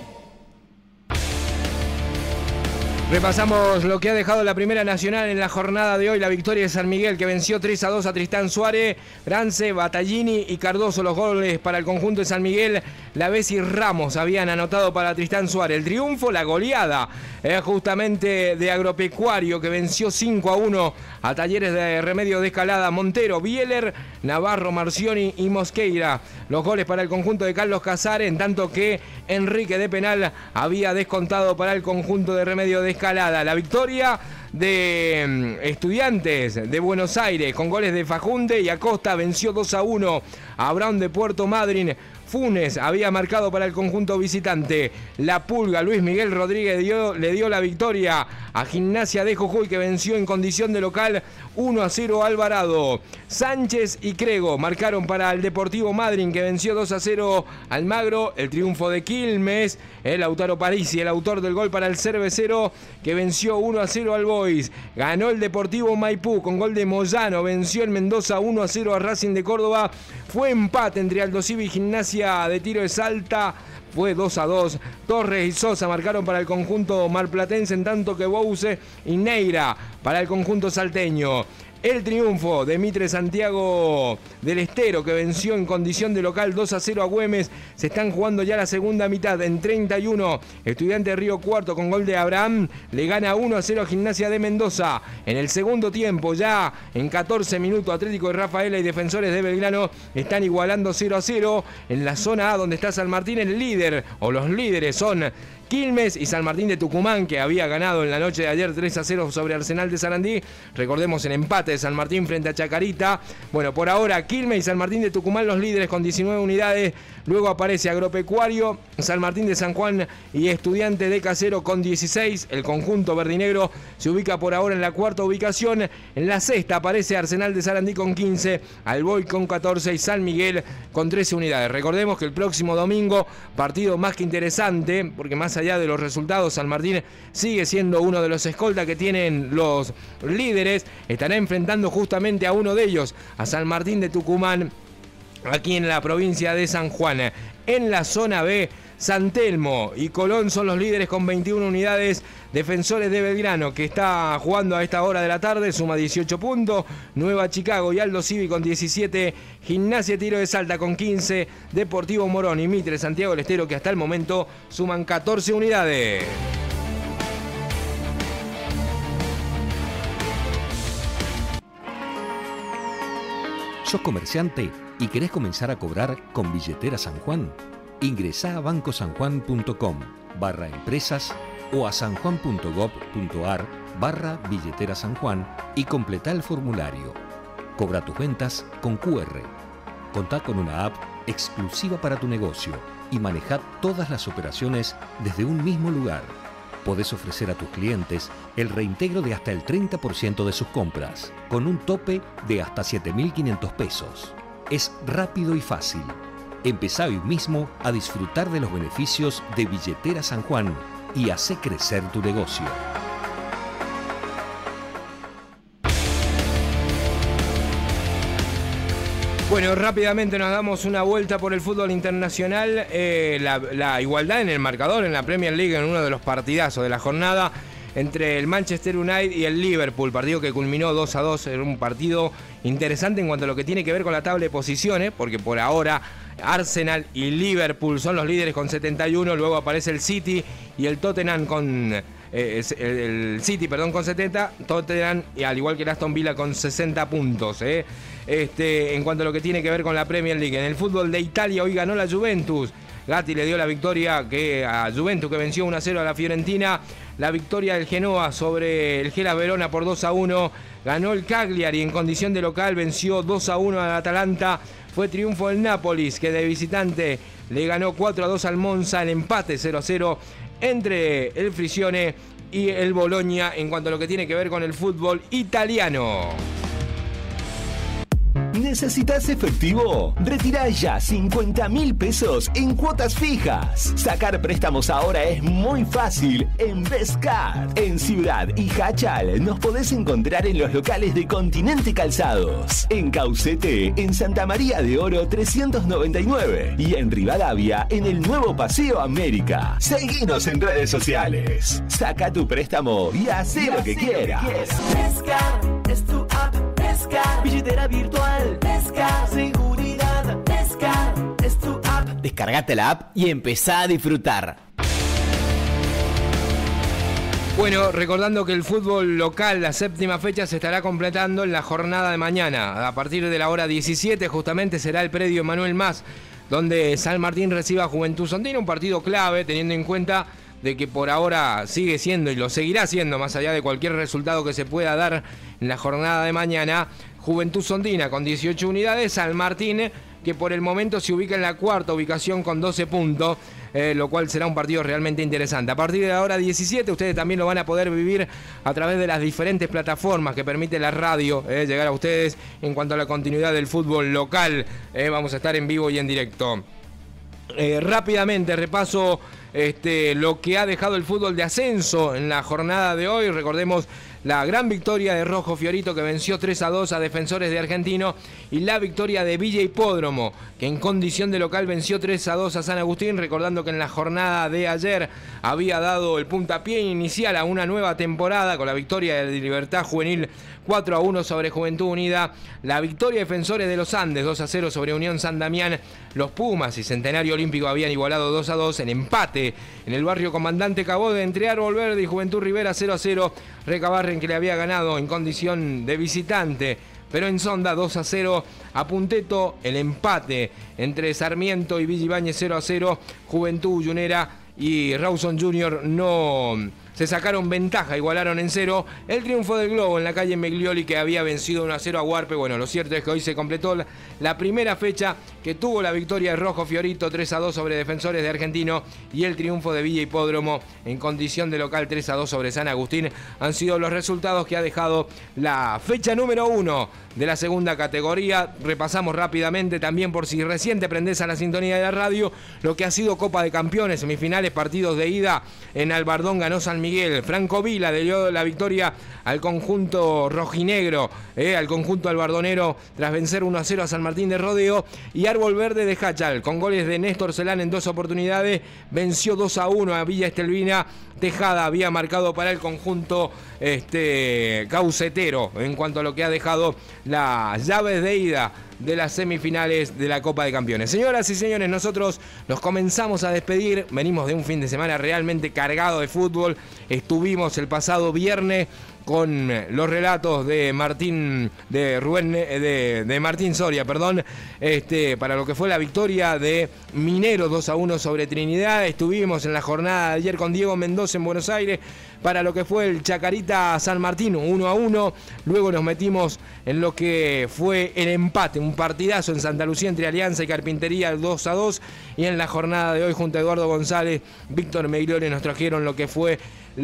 Repasamos lo que ha dejado la Primera Nacional en la jornada de hoy. La victoria de San Miguel, que venció tres a dos a Tristán Suárez, Brance, Battaglini y Cardoso. Los goles para el conjunto de San Miguel. Lavezzi y Ramos habían anotado para Tristán Suárez. El triunfo, la goleada eh, justamente de Agropecuario, que venció cinco a uno a Talleres de Remedio de Escalada. Montero, Bieler, Navarro, Marcioni y Mosqueira. Los goles para el conjunto de Carlos Casares, en tanto que Enrique de penal había descontado para el conjunto de Remedio de Escalada. Escalada. La victoria de Estudiantes de Buenos Aires con goles de Fajunde y Acosta, venció dos a uno a Brown de Puerto Madryn. Funes había marcado para el conjunto visitante. La Pulga, Luis Miguel Rodríguez dio, le dio la victoria a Gimnasia de Jujuy, que venció en condición de local uno a cero a Alvarado. Sánchez y Crego marcaron para el Deportivo Madryn, que venció dos a cero al Magro. El triunfo de Quilmes, el Lautaro Parisi, el autor del gol para el Cervecero, que venció uno a cero al Boys. Ganó el Deportivo Maipú con gol de Moyano, venció el Mendoza uno a cero a Racing de Córdoba. Fue empate entre Aldo Civi y Gimnasia de Tiro de Salta, fue dos a dos. Torres y Sosa marcaron para el conjunto marplatense, en tanto que Bouse y Neira para el conjunto salteño. El triunfo de Mitre Santiago del Estero, que venció en condición de local dos a cero a Güemes. Se están jugando ya la segunda mitad en treinta y uno. Estudiante de Río Cuarto con gol de Abraham le gana uno a cero a Gimnasia de Mendoza. En el segundo tiempo, ya en catorce minutos, Atlético de Rafaela y Defensores de Belgrano están igualando cero a cero. En la zona A, donde está San Martín, el líder o los líderes son Quilmes y San Martín de Tucumán, que había ganado en la noche de ayer tres a cero sobre Arsenal de Sarandí. Recordemos el empate de San Martín frente a Chacarita. Bueno, por ahora Quilmes y San Martín de Tucumán los líderes con diecinueve unidades. Luego aparece Agropecuario, San Martín de San Juan y Estudiante de Casero con dieciséis. El conjunto verdinegro se ubica por ahora en la cuarta ubicación. En la sexta aparece Arsenal de Sarandí con quince, Alboy con catorce y San Miguel con trece unidades. Recordemos que el próximo domingo, partido más que interesante, porque más allá de los resultados, San Martín sigue siendo uno de los escoltas que tienen los líderes. Estará enfrentando justamente a uno de ellos, a San Martín de Tucumán, aquí en la provincia de San Juan. En la zona B, San Telmo y Colón son los líderes con veintiuna unidades. Defensores de Belgrano, que está jugando a esta hora de la tarde, suma dieciocho puntos. Nueva Chicago y Aldo Civi con diecisiete. Gimnasia Tiro de Salta con quince. Deportivo Morón y Mitre Santiago del Estero, que hasta el momento suman catorce unidades. ¿Sos comerciante y querés comenzar a cobrar con Billetera San Juan? Ingresá a bancosanjuan.com barra empresas o a sanjuan.gov.ar barra billetera San Juan y completá el formulario. Cobra tus ventas con Q R. Contá con una app exclusiva para tu negocio y manejá todas las operaciones desde un mismo lugar. Podés ofrecer a tus clientes el reintegro de hasta el treinta por ciento de sus compras, con un tope de hasta siete mil quinientos pesos. Es rápido y fácil. Empezá hoy mismo a disfrutar de los beneficios de Billetera San Juan y hacé crecer tu negocio. Bueno, rápidamente nos damos una vuelta por el fútbol internacional. Eh, la, la igualdad en el marcador en la Premier League, en uno de los partidazos de la jornada, entre el Manchester United y el Liverpool, partido que culminó dos a dos. Era un partido interesante en cuanto a lo que tiene que ver con la tabla de posiciones, porque por ahora Arsenal y Liverpool son los líderes con setenta y uno, luego aparece el City y el Tottenham con eh, el, el City, perdón, con setenta, Tottenham y al igual que el Aston Villa con sesenta puntos. Eh. Este, en cuanto a lo que tiene que ver con la Premier League, en el fútbol de Italia hoy ganó la Juventus. Gatti le dio la victoria que a Juventus, que venció uno a cero a la Fiorentina. La victoria del Genoa sobre el Hellas Verona por dos a uno. Ganó el Cagliari en condición de local, venció dos a uno al Atalanta. Fue triunfo del Nápoles, que de visitante le ganó cuatro a dos al Monza. El empate cero a cero entre el Frisione y el Bologna en cuanto a lo que tiene que ver con el fútbol italiano. ¿Necesitas efectivo? Retirá ya cincuenta mil pesos en cuotas fijas. Sacar préstamos ahora es muy fácil en Bestcard. En Ciudad y Hachal nos podés encontrar en los locales de Continente Calzados. En Caucete, en Santa María de Oro trescientos noventa y nueve. Y en Rivadavia, en el nuevo Paseo América. Seguinos en redes sociales. Saca tu préstamo y hacé lo que quieras. Bestcard es tu app. Bestcard, billetera virtual. Bestcard, seguridad. Bestcard es tu app. Descargate la app y empezá a disfrutar. Bueno, recordando que el fútbol local, la séptima fecha, se estará completando en la jornada de mañana. A partir de la hora diecisiete, justamente será el predio Manuel Mas, donde San Martín reciba a Juventud Sondina, un partido clave, teniendo en cuenta de que por ahora sigue siendo y lo seguirá siendo, más allá de cualquier resultado que se pueda dar en la jornada de mañana, Juventud Sondina con dieciocho unidades, San Martín, que por el momento se ubica en la cuarta ubicación con doce puntos, eh, lo cual será un partido realmente interesante. A partir de la hora diecisiete, ustedes también lo van a poder vivir a través de las diferentes plataformas que permite la radio, eh, llegar a ustedes en cuanto a la continuidad del fútbol local. Eh, vamos a estar en vivo y en directo. Eh, rápidamente repaso este, lo que ha dejado el fútbol de ascenso en la jornada de hoy. Recordemos la gran victoria de Rojo Fiorito, que venció tres a dos a Defensores de Argentino, y la victoria de Villa Hipódromo, que en condición de local venció tres a dos a San Agustín, recordando que en la jornada de ayer había dado el puntapié inicial a una nueva temporada con la victoria de Libertad Juvenil cuatro a uno sobre Juventud Unida, la victoria de Defensores de los Andes dos a cero sobre Unión San Damián, los Pumas y Centenario Olímpico habían igualado dos a dos, en empate en el barrio Comandante Cabot entre Árbol Verde y Juventud Rivera cero a cero, Recabarren, que le había ganado en condición de visitante, pero en Sonda dos a cero, a Punteto el empate entre Sarmiento y Villa Ibáñez cero a cero, Juventud Ullunera y Rawson junior no se sacaron ventaja, igualaron en cero. El triunfo del Globo en la calle Meglioli, que había vencido uno a cero a Huarpe. Bueno, lo cierto es que hoy se completó la, la primera fecha que tuvo la victoria de Rojo Fiorito tres a dos sobre Defensores de Argentino, y el triunfo de Villa Hipódromo en condición de local tres a dos sobre San Agustín. Han sido los resultados que ha dejado la fecha número uno de la segunda categoría. Repasamos rápidamente también, por si recién te prendés a la sintonía de la radio, lo que ha sido Copa de Campeones, semifinales, partidos de ida. En Albardón ganó San Miguel. Franco Vila le dio la victoria al conjunto rojinegro, eh, al conjunto albardonero, tras vencer uno a cero a San Martín de Rodeo. Y Árbol Verde de Hachal, con goles de Néstor Celán en dos oportunidades, venció dos a uno a Villa Estelvina. Tejada había marcado para el conjunto este, caucetero en cuanto a lo que ha dejado las llaves de ida de las semifinales de la Copa de Campeones. Señoras y señores, nosotros nos comenzamos a despedir. Venimos de un fin de semana realmente cargado de fútbol. Estuvimos el pasado viernes con los relatos de Martín de Rubén de, de Martín Soria, perdón, este, para lo que fue la victoria de Minero dos a uno sobre Trinidad. Estuvimos en la jornada de ayer con Diego Mendoza en Buenos Aires para lo que fue el Chacarita San Martín uno a uno. Luego nos metimos en lo que fue el empate, un partidazo en Santa Lucía entre Alianza y Carpintería, dos a dos. Y en la jornada de hoy, junto a Eduardo González, Víctor Meglioli, nos trajeron lo que fue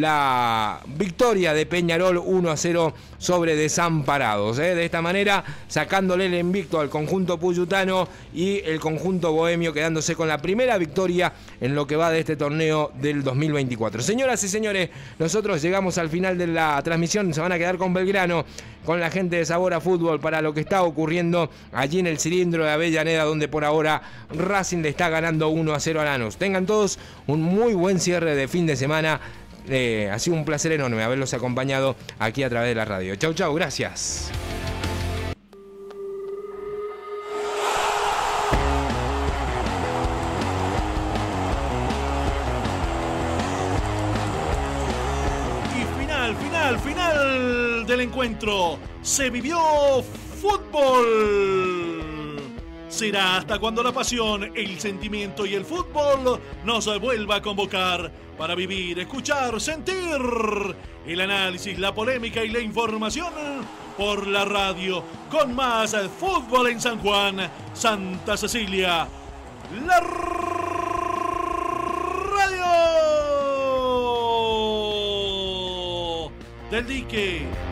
la victoria de Peñarol uno a cero sobre Desamparados, ¿eh? De esta manera sacándole el invicto al conjunto puyutano y el conjunto bohemio quedándose con la primera victoria en lo que va de este torneo del dos mil veinticuatro. Señoras y señores, nosotros llegamos al final de la transmisión. Se van a quedar con Belgrano, con la gente de Sabor a Fútbol, para lo que está ocurriendo allí en el cilindro de Avellaneda, donde por ahora Racing le está ganando uno a cero a Lanús. Tengan todos un muy buen cierre de fin de semana. Eh, ha sido un placer enorme haberlos acompañado aquí a través de la radio. Chau, chau, gracias. Y final, final, final del encuentro. Se vivió fútbol. Será hasta cuando la pasión, el sentimiento y el fútbol nos vuelva a convocar para vivir, escuchar, sentir el análisis, la polémica y la información por la radio, con más fútbol en San Juan, Santa Cecilia, la radio del Dique.